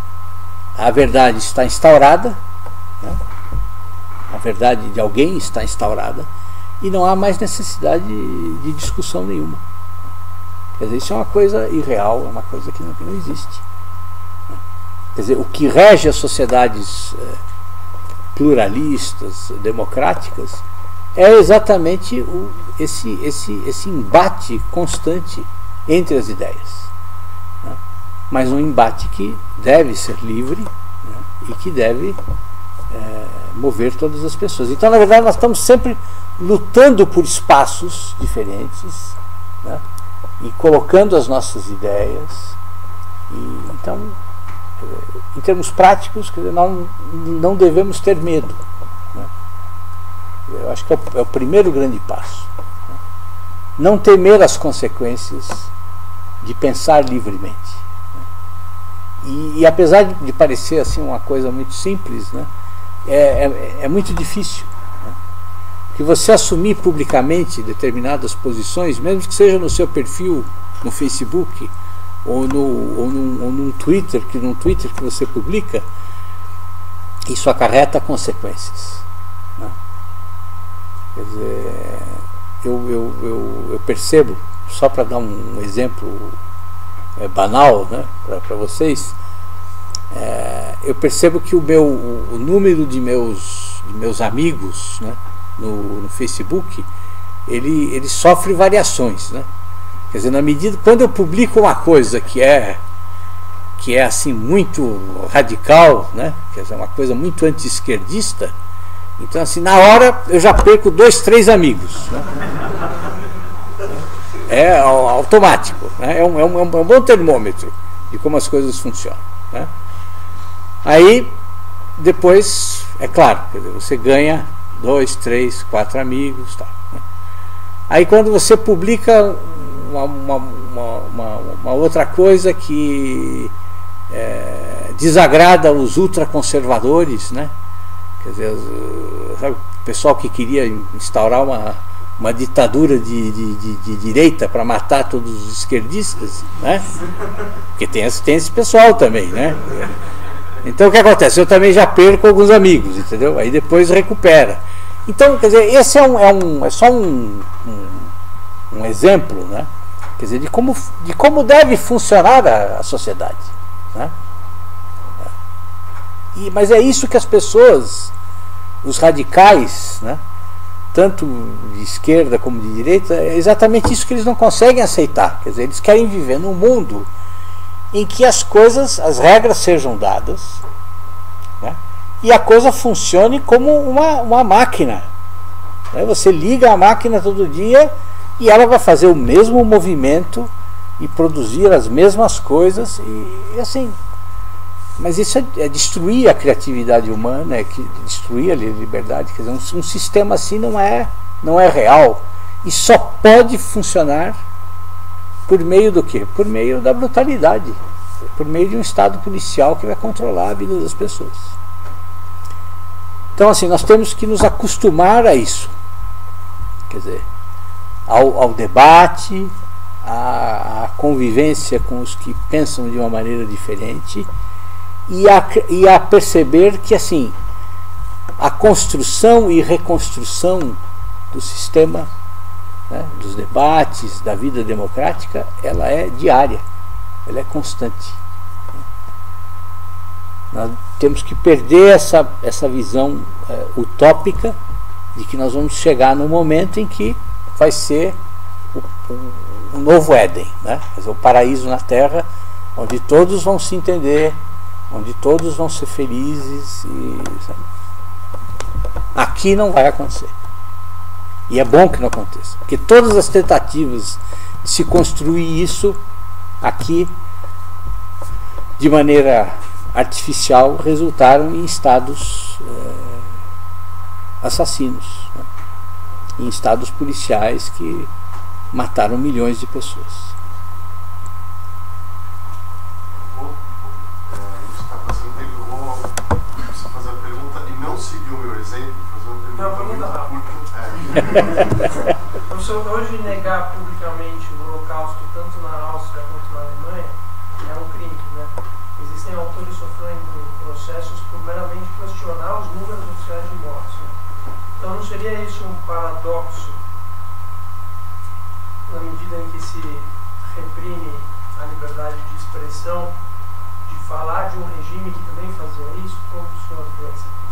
a verdade está instaurada, né? A verdade de alguém está instaurada e não há mais necessidade de discussão nenhuma. Quer dizer, isso é uma coisa irreal, é uma coisa que não existe. Quer dizer, o que rege as sociedades pluralistas, democráticas, é exatamente esse embate constante entre as ideias, né? Mas um embate que deve ser livre, né? E que deve mover todas as pessoas. Então, na verdade, nós estamos sempre lutando por espaços diferentes, né? E colocando as nossas ideias. E, então, em termos práticos, quer dizer, nós não devemos ter medo, né? Eu acho que é o primeiro grande passo, né? Não temer as consequências de pensar livremente, né? E apesar de parecer assim uma coisa muito simples, né, é muito difícil, né? Que você assumir publicamente determinadas posições, mesmo que seja no seu perfil no Facebook ou num Twitter que você publica, isso acarreta consequências, né? Quer dizer, eu percebo, só para dar um exemplo banal, né, para vocês, eu percebo que o número de meus amigos, né, no Facebook, ele sofre variações, né? Quer dizer, na medida, quando eu publico uma coisa que é assim muito radical, né, quer dizer, uma coisa muito anti-esquerdista, então, assim, na hora eu já perco 2, 3 amigos, né? É automático, né? É um bom termômetro de como as coisas funcionam, né? Aí, depois, é claro, quer dizer, você ganha 2, 3, 4 amigos, tal, né? Aí, quando você publica uma outra coisa que desagrada os ultraconservadores, né? Quer dizer, sabe, o pessoal que queria instaurar uma ditadura de direita para matar todos os esquerdistas, né? Porque tem esse pessoal também, né? Então o que acontece? Eu também já perco alguns amigos, entendeu? Aí depois recupera. Então, quer dizer, esse é só um exemplo, né? Quer dizer, de como deve funcionar a sociedade, né? Mas é isso que as pessoas, os radicais, né, tanto de esquerda como de direita, é exatamente isso que eles não conseguem aceitar. Quer dizer, eles querem viver num mundo em que as regras sejam dadas, né, e a coisa funcione como uma máquina, né? Você liga a máquina todo dia e ela vai fazer o mesmo movimento e produzir as mesmas coisas e assim. Mas isso é destruir a criatividade humana, é destruir a liberdade. Quer dizer, um sistema assim não é real e só pode funcionar por meio do quê? Por meio da brutalidade, por meio de um Estado policial que vai controlar a vida das pessoas. Então, assim, nós temos que nos acostumar a isso, quer dizer, ao debate, à convivência com os que pensam de uma maneira diferente. E a perceber que, assim, a construção e reconstrução do sistema, né, dos debates, da vida democrática, ela é diária, ela é constante. Nós temos que perder essa visão utópica de que nós vamos chegar no momento em que vai ser o novo Éden, né? Quer dizer, o paraíso na Terra, onde todos vão se entender, onde todos vão ser felizes sabe? Aqui não vai acontecer. E é bom que não aconteça, porque todas as tentativas de se construir isso aqui de maneira artificial resultaram em estados assassinos, né? Em estados policiais que mataram milhões de pessoas. Seguir o meu exemplo, fazer uma pergunta curta. Professor, hoje negar publicamente o Holocausto, tanto na Áustria quanto na Alemanha, é um crime, né? Existem autores sofrendo processos por meramente questionar os números oficiais de mortes, né? Então não seria isso um paradoxo na medida em que se reprime a liberdade de expressão, de falar de um regime que também fazia isso? Como o senhor vê essa questão?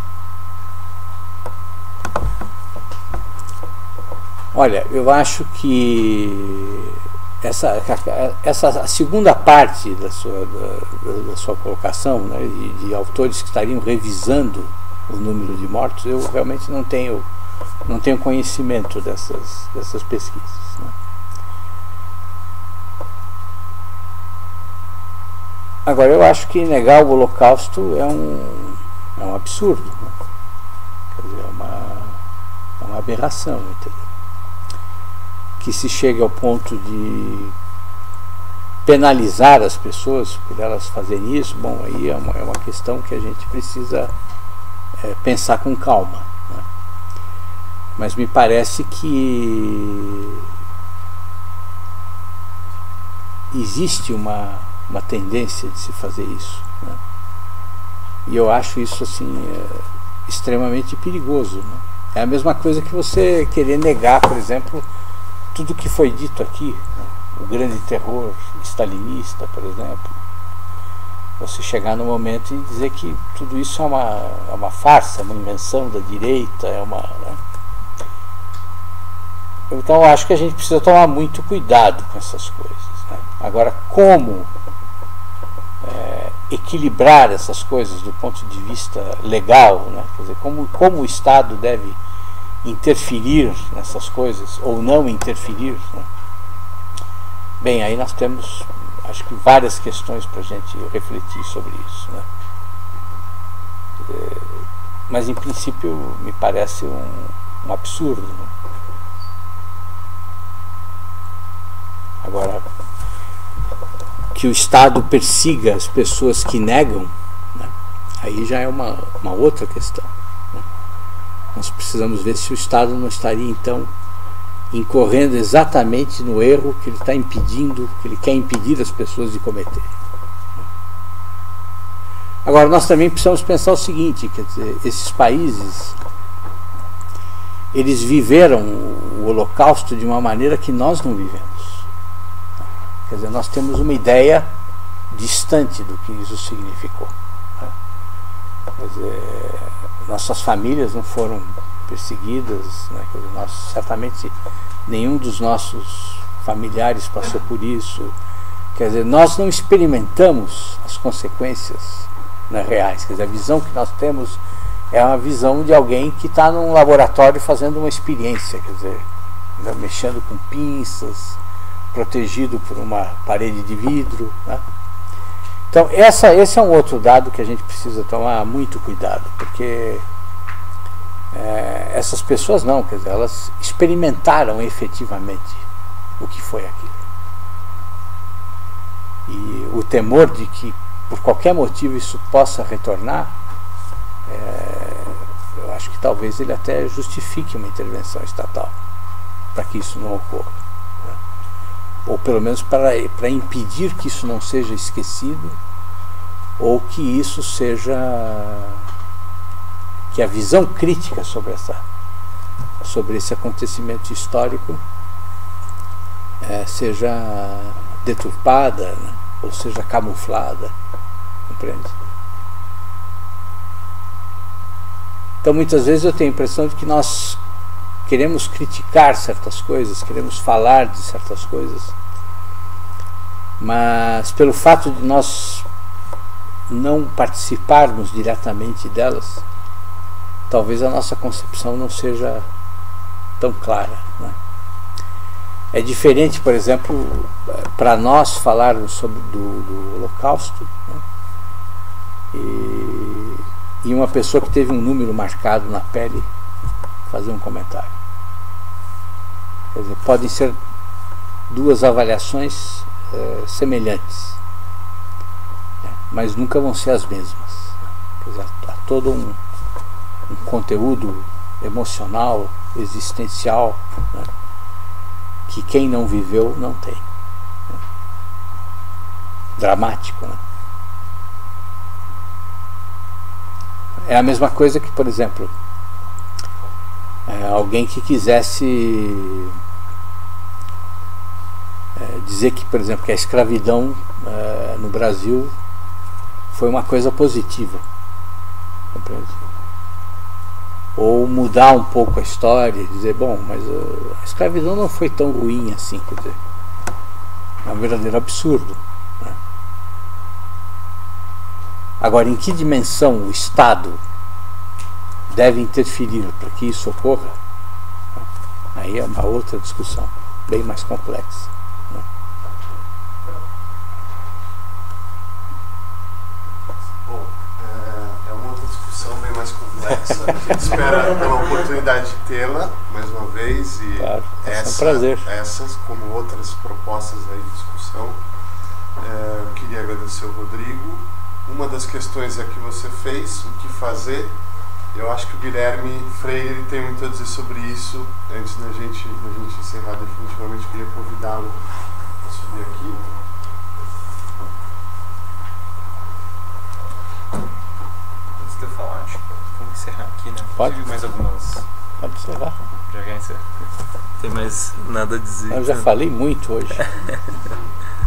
Olha, eu acho que a segunda parte da sua colocação, né, de autores que estariam revisando o número de mortos, eu realmente não tenho conhecimento dessas pesquisas, né. Agora, eu acho que negar o Holocausto é um absurdo, né? Quer dizer, é uma aberração, entendeu? Que se chegue ao ponto de penalizar as pessoas por elas fazerem isso, bom, aí é uma questão que a gente precisa pensar com calma, né? Mas me parece que existe uma tendência de se fazer isso, né? E eu acho isso assim extremamente perigoso, né? É a mesma coisa que você querer negar, por exemplo, tudo que foi dito aqui, né? O grande terror stalinista, por exemplo. Você chegar no momento e dizer que tudo isso é uma farsa, uma invenção da direita, né? Então eu acho que a gente precisa tomar muito cuidado com essas coisas, né? Agora, como equilibrar essas coisas do ponto de vista legal, né? Quer dizer, como o Estado deve interferir nessas coisas ou não interferir, né? Bem, aí nós temos, acho que, várias questões para a gente refletir sobre isso, né? Mas em princípio me parece um absurdo, né? Agora, que o Estado persiga as pessoas que negam, né? Aí já é uma outra questão, né? Nós precisamos ver se o Estado não estaria então incorrendo exatamente no erro que ele está impedindo, que ele quer impedir as pessoas de cometer. Agora, nós também precisamos pensar o seguinte, quer dizer, esses países, eles viveram o Holocausto de uma maneira que nós não vivemos. Quer dizer, nós temos uma ideia distante do que isso significou. Quer dizer, nossas famílias não foram perseguidas, né? Quer dizer, nós, certamente nenhum dos nossos familiares passou por isso. Quer dizer, nós não experimentamos as consequências, né, reais. Quer dizer, a visão que nós temos é uma visão de alguém que está num laboratório fazendo uma experiência, quer dizer, mexendo com pinças, protegido por uma parede de vidro, né? Então, esse é um outro dado que a gente precisa tomar muito cuidado, porque essas pessoas não, quer dizer, elas experimentaram efetivamente o que foi aquilo. E o temor de que, por qualquer motivo, isso possa retornar, eu acho que talvez ele até justifique uma intervenção estatal para que isso não ocorra, né? Ou pelo menos para impedir que isso não seja esquecido, ou que isso seja, que a visão crítica sobre esse acontecimento histórico seja deturpada, né? Ou seja camuflada, compreende? Então, muitas vezes eu tenho a impressão de que nós queremos criticar certas coisas, queremos falar de certas coisas, mas pelo fato de nós não participarmos diretamente delas, talvez a nossa concepção não seja tão clara, né? É diferente, por exemplo, para nós falarmos sobre do Holocausto, né? E uma pessoa que teve um número marcado na pele fazer um comentário. Quer dizer, podem ser duas avaliações semelhantes, né? Mas nunca vão ser as mesmas. Quer dizer, há todo um conteúdo emocional, existencial, né? Que quem não viveu não tem, né? Dramático, né? É a mesma coisa que, por exemplo, alguém que quisesse dizer que, por exemplo, que a escravidão no Brasil foi uma coisa positiva, compreende? Ou mudar um pouco a história, dizer, bom, mas a escravidão não foi tão ruim assim, quer dizer, é um verdadeiro absurdo, né? Agora, em que dimensão o Estado deve interferir para que isso ocorra? Aí é uma outra discussão, bem mais complexa, né? Bom, é uma outra discussão bem mais complexa. A gente espera pela oportunidade de tê-la mais uma vez, e claro, é um prazer. Essas, como outras propostas aí de discussão. Eu queria agradecer ao Rodrigo. Uma das questões é que você fez, o que fazer. Eu acho que o Guilherme Freire tem muito a dizer sobre isso. Antes da gente encerrar definitivamente, eu queria convidá-lo a subir aqui. Antes de eu falar, acho que vamos encerrar aqui, né? Pode? Mais algumas... Pode encerrar. Já quer encerrar? Tem mais nada a dizer. Eu já falei muito hoje.